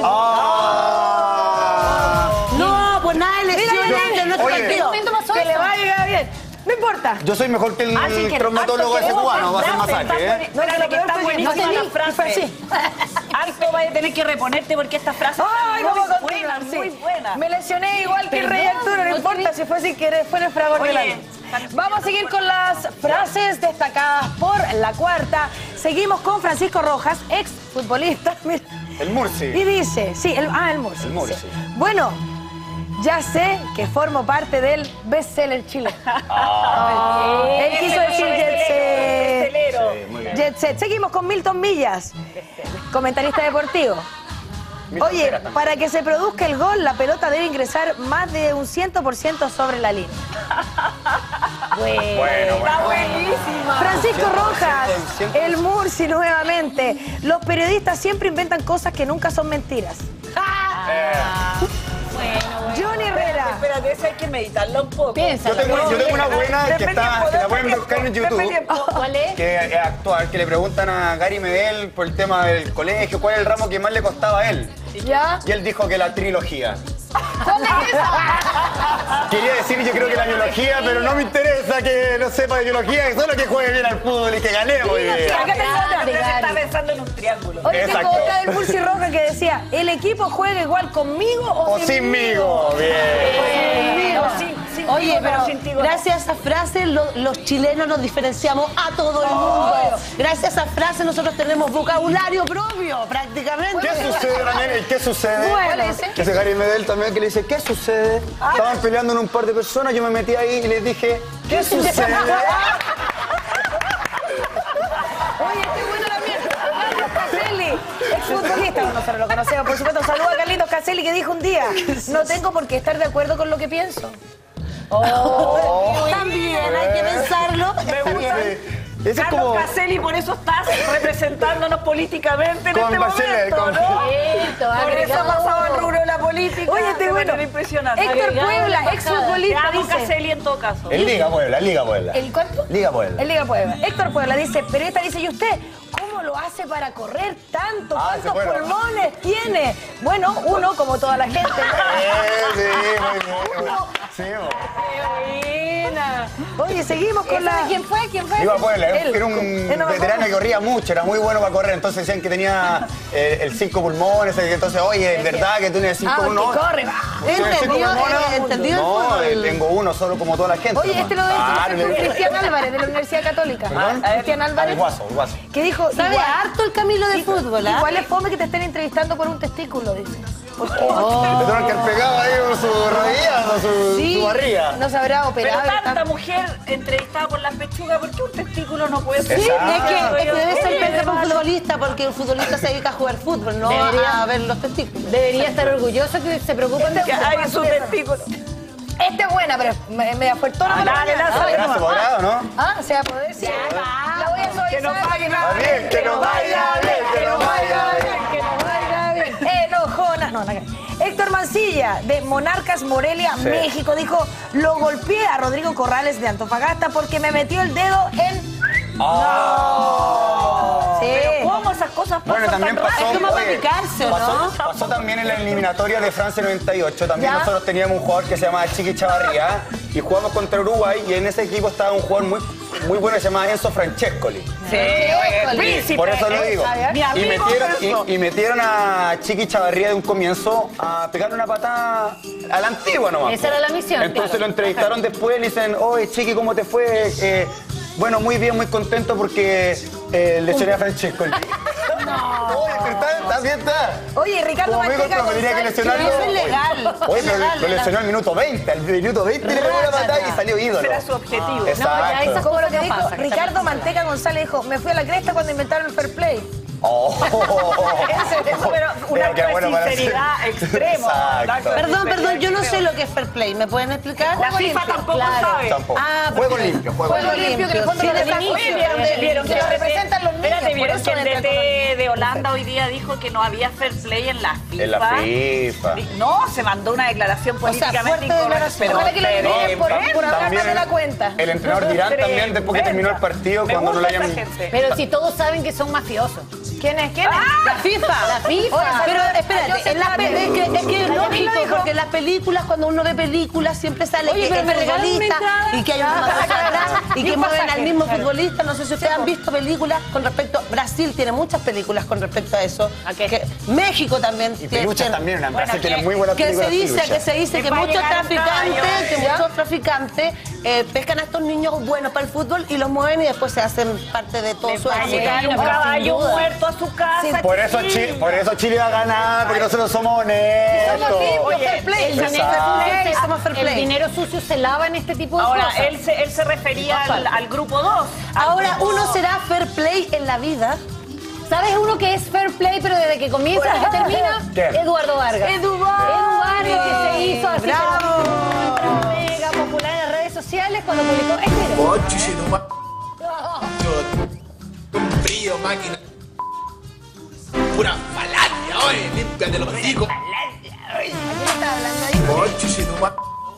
S20: No, pues nada de lesiones
S1: Mira,
S20: en nuestro
S25: Oye.
S20: partido.
S1: momento pasó
S2: Que le
S1: eso.
S2: vaya bien. No importa.
S25: Yo soy mejor que el
S1: Así que,
S25: traumatólogo
S1: harto
S25: ese
S1: que-
S25: cubano, va a hacer
S1: Frase,
S25: masaje,
S1: está
S25: ¿eh?
S1: buen- Espérate, que está
S19: No
S1: buenísima
S19: te
S1: la
S19: di,
S1: frase.
S19: sí. Harto vas a tener que reponerte porque esta frase
S2: Ay,
S19: es muy
S2: vamos a
S19: buena,
S2: continuar, sí.
S19: muy buena.
S2: Me lesioné igual que el Rey
S1: Perdón,
S2: Arturo, no
S1: no
S2: importa si fue sin querer, fue en el fragor del
S19: Oye,
S2: año. Vamos a seguir con las frases destacadas por la cuarta. Seguimos con Francisco Rojas, ex futbolista. Mira.
S25: El Murci.
S2: Y dice, sí, el, ah, el Murci.
S25: El Murci.
S2: sí. Bueno, ya sé que formo parte del bestseller Chile.
S19: Ah.
S2: Él quiso decir Jet Set.
S19: Bestelero.
S25: muy bien.
S2: Jet Set. Seguimos con Milton Millas, comentarista deportivo. Oye, para que se produzca el gol, la pelota debe ingresar más de un cien por ciento sobre la línea. Bueno,
S25: Bueno,
S19: Está
S25: bueno.
S19: buenísima.
S2: Francisco Rojas,
S25: cien por ciento.
S2: el Murci nuevamente. Los periodistas siempre inventan cosas que nunca son mentiras. Johnny Herrera.
S19: Espérate, esa hay que meditarla un poco.
S1: Piensa.
S25: Yo tengo, yo tengo una buena que, está, que la pueden buscar en YouTube.
S1: ¿Cuál es?
S25: Que es actual, que le preguntan a Gary Medel por el tema del colegio, cuál es el ramo que más le costaba a él.
S2: ¿Ya?
S25: Y él dijo que la trilogía.
S1: ¿Cuál es esa?
S25: Quería decir, yo creo que la biología, pero no me interesa que no sepa de biología, solo que juegue bien al fútbol y que ganemos. y-
S2: Acá tengo otra.
S19: Andrés está pensando en un triángulo.
S2: Oye, tengo
S25: Exacto.
S2: otra del Murci Rojas que decía, ¿el equipo juega igual conmigo o,
S25: O sinmigo, bien.
S2: Conmigo.
S19: No, sin- sin
S20: Oye,
S19: tigo,
S20: pero
S19: no, sin tigo, no.
S20: gracias a esa frase lo- los chilenos nos diferenciamos a todo el mundo. Gracias a esa frase nosotros tenemos vocabulario propio, prácticamente.
S25: ¿Qué sucede, Daniel? ¿Qué sucede?
S2: Bueno.
S25: Que ese Gary Medel también que le dice, ¿qué sucede? Estaban peleando en un par de personas, yo me metí ahí y les dije, ¿qué sucede?
S2: Oye, qué bueno también. Carlos Caselli, exfutbolista, nosotros lo conocemos, por supuesto. Saludos a Carlitos Caselli que dijo un día, no tengo por qué estar de acuerdo con lo que pienso.
S20: También hay que pensarlo. Está bien.
S25: Ese es
S19: Carlos
S25: como...
S19: Caselli, por eso estás representándonos políticamente en
S25: Con
S19: este
S25: Bachelet,
S19: momento,
S25: con-
S19: ¿no?
S1: Esto,
S19: Por eso ha
S1: agregado.
S19: pasado el rubro de la política.
S2: Oye, este
S19: de
S2: bueno.
S19: manera impresionante.
S2: Héctor
S1: Agregado
S2: Puebla,
S1: la
S2: exfutbolista,
S19: Te amo,
S2: dice.
S19: Caselli, en todo caso.
S25: El Liga Puebla, el Liga Puebla.
S2: ¿El cuánto?
S25: Liga Puebla.
S2: El Liga Puebla. Héctor Puebla dice, periodista dice, ¿y usted cómo lo hace para correr tanto?
S25: Ah,
S2: ¿Cuántos
S25: ese bueno.
S2: pulmones tiene? Bueno, uno como toda la gente. ¿no?
S25: Eh, sí, muy bien. Sí, bo.
S2: Buena. Oye, seguimos con la...
S1: ¿Quién fue? ¿Quién fue?
S25: Iba a ponerle,
S1: Él.
S25: era un
S1: Él no me
S25: veterano
S1: acuerdo.
S25: que corría mucho, era muy bueno para correr, entonces decían que tenía eh, el cinco pulmones, entonces, oye, es verdad que tú tienes cinco
S2: Ah,
S25: pulmones.
S2: que corre, va.
S25: ¿Tienes cinco
S2: Entendió,
S25: pulmones?
S2: eh, entendió el
S25: No,
S2: fútbol.
S25: eh, tengo uno solo como toda la gente.
S2: Oye, este lo debe
S25: Claro,
S2: con
S25: le-
S2: Cristian Álvarez, de la Universidad Católica.
S25: ¿Perdón?
S2: Cristian Álvarez.
S25: El guaso, el guaso.
S2: Que dijo,
S20: Sabe
S2: igual-
S20: harto el Camilo de fútbol, ¿ah?
S2: Igual es fome que te estén entrevistando por un testículo, dice. ¿Por qué?
S25: Le tuvieron que haber pegado ahí con su rodilla o su,
S2: Sí,
S25: su barriga.
S2: no se habrá
S19: Pero
S2: operado.
S19: tanta mujer entrevistada por las pechugas, ¿por qué un testículo no puede ser?
S20: Sí,
S25: Exacto.
S20: es que, es que debe ser
S19: Oye,
S20: pensar un
S19: vale.
S20: futbolista, porque el futbolista se dedica a jugar fútbol, no
S1: Debería.
S20: a ver los testículos.
S1: Debería estar orgulloso que se preocupen de
S19: Que hay su testículo.
S2: Esta es buena, pero me, me afuertona.
S19: Ah, dale, lánzale
S25: Gracias,
S19: nomás.
S25: morado, ¿no?
S2: Ah, se va a poder. Sí. La voy a suavizar.
S19: Que nos paguen
S25: Está bien, que nos vaya bien, que nos vaya bien.
S2: Que nos vaya bien. Enojona. No, nada. Héctor Mancilla, de Monarcas Morelia,
S25: Sí.
S2: México, dijo, lo golpeé a Rodrigo Corrales de Antofagasta porque me metió el dedo en...
S25: Oh.
S2: Sí.
S19: Pero ¿cómo esas cosas pasan
S25: Bueno, también
S19: tan
S25: pasó,
S19: rápido?
S20: Es como para
S25: oye,
S20: picarse, ¿no?
S25: pasó, pasó también en la eliminatoria de Francia noventa y ocho. También
S2: ¿Ya?
S25: nosotros teníamos un jugador que se llamaba Chiqui Chavarría y jugamos contra Uruguay y en ese equipo estaba un jugador muy, muy bueno que se llamaba Enzo Francescoli.
S19: Sí, oye, el príncipe.
S25: Por eso lo digo.
S19: Mi
S25: Y
S19: amigo
S25: metieron,
S19: Enzo.
S25: y, y metieron a Chiqui Chavarría de un comienzo a pegarle una patada a la antigua nomás.
S1: Esa era la misión,
S25: Entonces
S1: claro.
S25: lo entrevistaron después y le dicen, oye Chiqui, ¿cómo te fue? Eh, bueno, muy bien, muy contento porque eh, lesioné a Francescoli. Oye, pero está, está bien, está.
S2: Oye, Ricardo
S25: Como amigo,
S2: Manteca
S25: pero tenía que
S2: González,
S25: lesionarlo.
S2: eso es legal.
S25: Oye, pero
S2: Legal,
S25: lo
S2: legal.
S25: lesionó al minuto veinte. Al minuto veinte le pegó una patada y salió ídolo.
S19: Ese era su objetivo.
S25: Exacto.
S2: Como lo que
S1: no
S2: dijo
S1: pasa, que
S2: Ricardo
S1: también
S2: Manteca González, dijo, me fui a la cresta cuando inventaron el fair play.
S25: Oh.
S19: Eso, eso, pero un
S25: Mira,
S19: acto
S25: qué
S19: de
S25: bueno para
S19: sinceridad
S25: hacer.
S19: extremo.
S25: Exacto.
S19: Un acto de
S20: Perdón,
S19: sinceridad
S20: perdón, yo no sé
S19: extremo.
S20: lo que es fair play. ¿Me pueden explicar?
S19: La FIFA tampoco sabe.
S25: Tampoco.
S20: Ah,
S25: Juego
S20: perfecto.
S25: limpio, juego
S2: Juego
S25: limpio.
S2: limpio, que en el fondo
S20: Sí,
S2: lo
S20: de
S2: desafío.
S20: inicio.
S19: Oye, ¿vieron, vieron
S2: Que
S19: que
S2: lo
S19: el D T
S2: representan los niños,
S19: Espérate,
S2: por
S19: ¿vieron
S2: eso
S19: que el
S2: entra
S19: D
S2: con
S19: T de Holanda hoy día dijo que no había fair play en la FIFA?
S25: En la FIFA.
S19: No, se mandó una declaración políticamente
S20: fuerte
S19: incorrecta.
S20: declaración.
S19: Pero
S2: Ojalá que lo eliminen por,
S25: tam-
S2: por hablar
S25: también
S2: más de la cuenta.
S25: El entrenador Dirán también, después que terminó el partido,
S19: Me
S25: cuando no
S19: gusta
S25: lo hayan...
S19: esa gente.
S1: Pero si todos saben que son mafiosos.
S2: ¿Quién es? ¿Quién es?
S1: La FIFA. La FIFA.
S2: Oye,
S20: Pero
S2: Yo
S20: espérate,
S2: sé
S20: en las
S2: cuál
S20: pe-
S2: es.
S20: es que, es que es
S2: La
S20: lógico,
S2: Yamila dijo-
S20: porque en las películas, cuando uno ve películas, siempre sale
S1: Oye,
S20: que
S1: pero
S20: es
S1: me regalan una
S20: futbolista
S1: entrada.
S20: y que hay una
S2: Ah,
S20: cosa
S2: claro.
S20: atrás y
S2: Y
S20: que
S2: un
S20: mueven
S2: pasaje,
S20: al mismo
S2: claro.
S20: futbolista. No sé si ustedes han visto películas con respecto... Brasil tiene muchas películas con respecto a eso.
S1: ¿A qué?
S20: Que México también
S25: Y
S20: tiene...
S25: peluchas
S20: tiene-
S25: también, en
S19: Bueno,
S25: Brasil tiene
S19: que-
S25: muy buenas
S20: que se
S25: películas.
S20: dice,
S25: peluchas.
S20: que se dice
S19: Les
S20: que
S19: va a
S20: muchos
S19: llegar un
S20: traficantes,
S19: caballo,
S20: que
S19: ¿ya?
S20: muchos traficantes eh, pescan a estos niños buenos para el fútbol y los mueven y después se hacen parte de todo
S19: Les
S20: su
S19: va a
S20: éxito.
S19: llegar un
S1: pero sin
S19: caballo
S1: duda.
S19: muerto a su casa.
S25: Por eso, Chile, por eso Chile va a ganar, porque nosotros somos honestos.
S2: Somos limpios,
S19: Oye,
S2: fair play.
S1: El dinero,
S25: Exacto.
S1: sucio se-
S20: Somos fair
S1: el
S20: play.
S1: dinero sucio se lava en este tipo de
S19: Ahora,
S1: cosas.
S19: él se, él se refería al, al grupo dos.
S20: Ahora, uno será fair play en la vida.
S1: ¿Sabes uno que es fair play, pero desde que comienza hasta que termina?
S25: ¿Quién?
S1: Eduardo Vargas.
S2: Eduardo.
S1: Eduardo, que se hizo así
S20: Bravo.
S1: como mega popular en las redes sociales cuando publicó este video.
S18: Oh, Chuchinuma. Un frío, máquina. Pura falacia, oye, límpiate los hijos. Oh, Chuchinuma.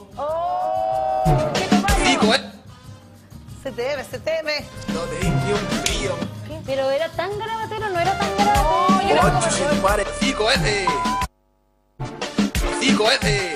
S18: Digo, eh.
S20: Se teme, se teme.
S18: No te di ni un frío.
S1: Pero era tan garabatero, no era tan garabatero.
S18: Oh, Chuchinuma. Digo, ese. Digo, ese.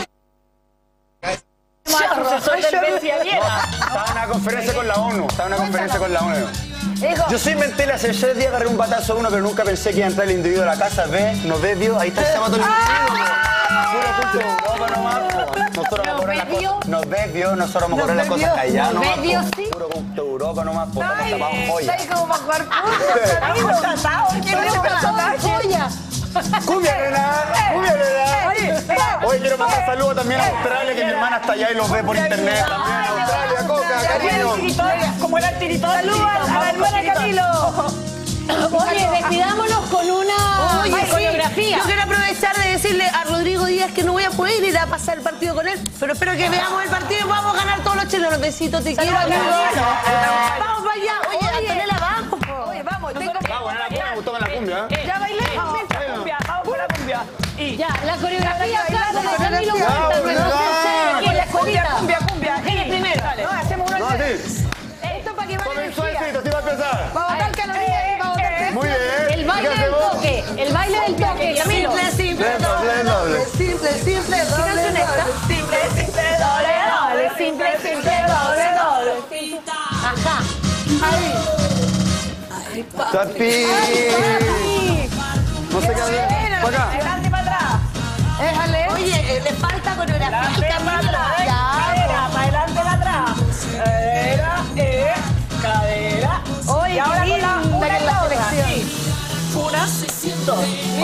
S19: Sucesor del Bessie Aviera.
S25: Estaba en una conferencia con la ONU. Estaba en una conferencia con la ONU.
S2: Dijo,
S25: Yo soy mental, hace seis días agarré un batazo a uno, pero nunca pensé que iba a entrar el individuo a la casa. Ve, nos ve, vio, ahí está, se mató el individuo. Puro punto de Europa nomás, po. Nosotros vamos a correr las cosas. Nos ve, vio, nosotros vamos a correr las cosas calladas
S1: Nos ve,
S25: nomás.
S1: vio,
S25: po.
S1: sí.
S25: Puro punto de Europa nomás, po. Estamos tapados joya.
S2: está ahí como para jugar fútbol.
S19: Estamos contratados. ¿Quién es el personaje?
S2: Joya.
S25: ¡Cumbia, nena! ¡Cumbia, nena!
S2: Oye, mira.
S25: Hoy quiero mandar saludos también a Australia, que mi hermana está allá y los ve por internet también. Australia, Coca, cariño.
S19: Como era el tiritón.
S2: Saludos a la hermana Camilo.
S1: Oye, despidámonos con una
S20: Oye, sí,
S1: coreografía.
S20: yo quiero aprovechar de decirle a Rodrigo Díaz que no voy a poder ir a pasar el partido con él, pero espero que veamos el partido y vamos a ganar todos los chilenos. Besitos, te quiero, amigo. Vamos para allá. Oye, Antonella, vamos. po.
S2: Oye, vamos, tengo
S25: Ah, bueno, la cumbia, me gustó con la cumbia. ¿eh?
S2: Ya bailé.
S19: Vamos con la cumbia, vamos con la cumbia. Y
S1: Ya, la coreografía acá con
S2: la
S1: el Camilo
S2: coreografía.
S1: Huerta,
S25: Ya,
S1: nuestro
S25: ya.
S1: tercero aquí en la
S19: cumbia,
S1: escuelita.
S19: cumbia, cumbia.
S1: Mujeres primero.
S2: No, hacemos uno
S25: No,
S2: al
S25: así.
S2: Esto para que vaya
S25: Tomen
S2: energía.
S25: suavecito, así va a empezar.
S2: Vamos a botar calorías y vamos a botar
S25: Muy bien.
S1: El baile
S25: ¿Qué
S1: del
S25: hacemos?
S1: toque. El baile del toque, Camilo.
S20: Simple, simple,
S25: Doble,
S20: doble,
S25: doble.
S20: doble. Simple, simple, doble,
S1: canción es esta?
S20: doble.
S19: simple, simple, doble, doble, simple, simple, doble, doble.
S1: Ajá.
S2: Ahí.
S25: Papi. No sé qué hacer. Para acá.
S19: Adelante para atrás.
S2: Déjale.
S20: Oye, eh, le falta coreografía.
S19: Adelante para atrás. Cadera, para adelante para atrás. Cadera, eh, cadera.
S2: Oye,
S19: y ahora
S2: qué
S19: con la
S2: linda
S19: una
S2: que
S19: y
S2: es la
S19: la otra.
S2: selección.
S19: Sí. Una, dos.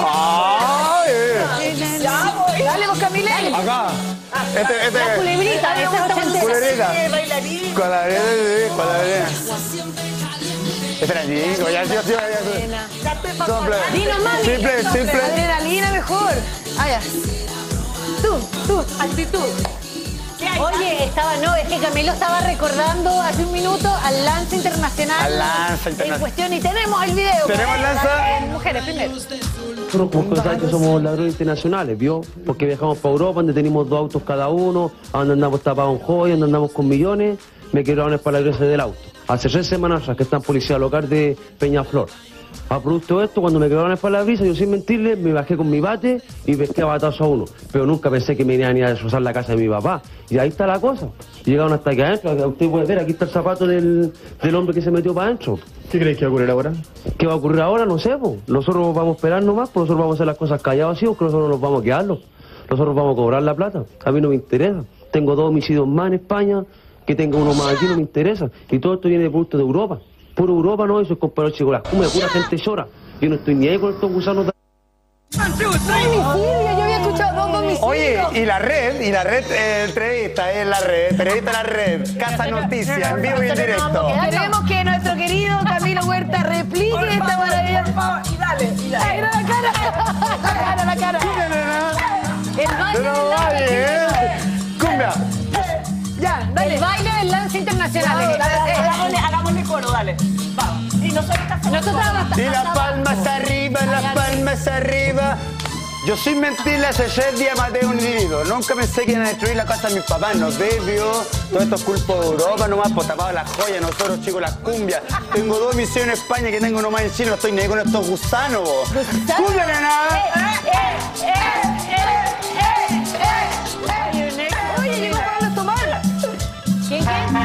S25: Ay.
S19: Ya voy.
S2: Dale, vos, Camila.
S25: Acá. Este, este.
S1: La culebrita, esa es ochentera.
S25: Culebrita.
S19: Bailarín.
S25: Con la arena, con la arena. Espera, chico, ya, ya, ya, ya. Simple.
S2: Dino, mami.
S25: Simple, simple.
S2: Adrenalina mejor. Ah, ya. Tú, tú, actitud.
S1: Oye, estaba, no, es que Camilo estaba recordando hace un minuto al Lanza Internacional.
S25: Al Lanza Internacional.
S1: En cuestión, y tenemos el video.
S25: Tenemos
S1: pues,
S25: Lanza.
S1: eh, Mujeres primero.
S6: Nosotros podemos pensar que somos ladrones internacionales, ¿vio? Porque viajamos para Europa, donde tenemos dos autos cada uno, donde andamos tapados en joyas, donde andamos con millones, me quedaron para la iglesia del auto. Hace tres semanas atrás que está en policía local de Peñaflor. A producto de esto, cuando me quedaron para la brisa, yo sin mentirles, me bajé con mi bate y pesqué a batazo a uno. Pero nunca pensé que me iban a ir a destrozar la casa de mi papá. Y ahí está la cosa. Llegaron hasta aquí adentro, usted puede ver, aquí está el zapato del, del hombre que se metió para adentro.
S25: ¿Qué crees que va a ocurrir ahora?
S6: ¿Qué va a ocurrir ahora? No sé, po. Nosotros vamos a esperar nomás, pues nosotros vamos a hacer las cosas callados así, porque nosotros no nos vamos a quedarlos. Nosotros vamos a cobrar la plata. A mí no me interesa. Tengo dos homicidios más en España, que tenga uno más aquí no me interesa. Y todo esto viene de producto de Europa. Puro Europa, no, eso es compañero chico, las cumbres, pura gente llora. Yo no estoy ni ahí con estos gusanos de...
S2: Homicidio, yo había escuchado dos homicidios.
S25: Oye, y la red, y la red eh, entrevista, es la red, periodista la red, Casa Noticias, en vivo y en directo.
S2: Queremos que nuestro querido Camilo Huerta replique esta maravilla.
S19: Y dale, y dale.
S2: Mira la cara. La cara, la cara. El baile
S25: Pero
S2: del
S25: vale, ¿eh? Cumbia.
S2: Ya, dale.
S1: El baile del Lanza Internacional.
S19: Dale, dale, hagámosle, hagámosle coro, dale. Vamos. Y nosotros
S1: Nosotros vamos
S25: Y las palmas arriba, las palmas arriba. Yo sin mentirles, ese día maté a un individuo. Nunca pensé que iban a destruir la casa de mis papás. No bebió. Todo esto es culpa de Europa nomás, por tapado las joyas. Nosotros, chicos, las cumbias. Tengo dos misiones en España que tengo uno más en Chile. No estoy ni ahí con estos gusanos, vos. ¡Cumbia, nena!
S2: Oye, llegó Pablo Tomás.
S1: ¿Quién, quién?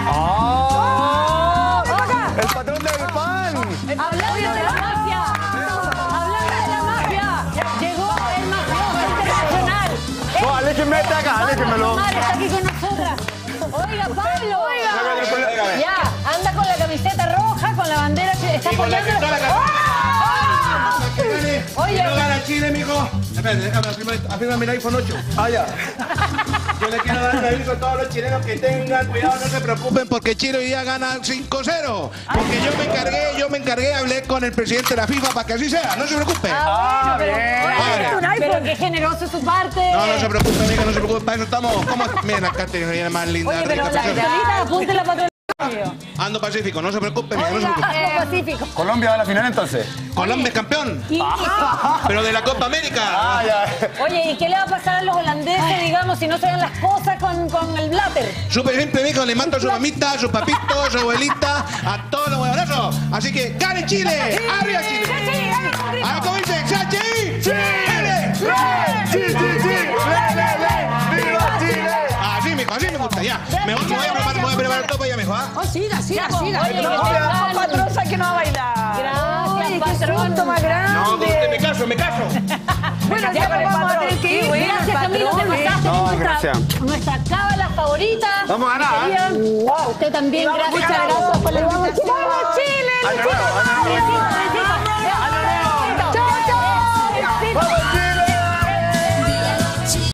S25: ¡Oh! ¡El patrón del pan!
S1: Hablando de la mafia. Hablando de la mafia. Llegó el mafioso internacional.
S25: No, aléjenme de acá, aléjenmelo.
S1: Omar está aquí con nosotras. Oiga, Pablo, oiga. Ya, anda con la camiseta roja, con la bandera, está apoyando. ¡Ah! Oye,
S10: no gana Chile, mijo. Espérate, déjame afirmar mi iPhone ocho.
S25: Ah, ya.
S10: Yo le quiero dar un aviso a todos los chilenos que tengan cuidado, no se preocupen porque Chile hoy día gana cinco cero. Porque yo me encargué, yo me encargué, hablé con el presidente de la FIFA para que así sea, no se preocupen.
S1: Ah, bueno, pero,
S10: Padre.
S1: pero qué generoso su parte.
S10: No, no se preocupen, amiga, no se preocupen, para eso estamos. ¿Cómo? Miren la cartera más linda,
S1: Oye, pero
S10: rica,
S1: la
S10: preciosa.
S1: solita, apúntela para otro
S10: Ando Pacífico, no se preocupen, amiga, no se preocupen.
S1: lado. Pacífico.
S25: ¿Colombia va a la final entonces?
S10: Colombia es campeón,
S1: Y-
S10: pero de la Copa América.
S25: Ah, ya.
S1: Oye, ¿y qué le va a pasar a los holandeses, digamos, si no se dan las cosas con, con el Blatter?
S10: Súper simple, mijo, le mando a su mamita, a su papito, a su abuelita, a todos los huevonazos. Así que, ¡gane Chile! ¡Arriba Chile! A ver cómo dicen, ¡Sachi! ¡Sí!
S25: ¡Sí, sí, sí! ¡Le, le, le! ¡Viva Chile!
S10: Así, mijo, así me gusta, ya. Me voy, me voy a preparar, me voy a preparar todo para allá, mijo, ¿ah?
S2: Oh, siga, siga,
S1: Ya,
S2: siga.
S1: oye,
S2: No,
S1: que
S2: no,
S1: tengan-
S19: patrón, sabe que no va a bailar.
S1: Gracias,
S2: Qué
S1: patrón.
S2: susto más grande.
S10: No, con usted me caso, me caso.
S2: Bueno, ya nos vamos a tener que ir.
S1: Gracias, Camilo, te pasaste
S25: No,
S1: nuestra,
S25: gracias.
S1: nuestra cábala favorita.
S25: Vamos a ganar,
S1: Querida,
S25: ¿eh?
S1: usted también,
S19: vamos,
S1: gracias,
S19: Chile.
S1: gracias por la
S2: ¡Vamos,
S1: invitación.
S2: Chile! ¡Vamos, Chile!
S25: ¡Año nuevo, año nuevo!
S1: Chao, chao.
S25: ¡Vamos, Chile!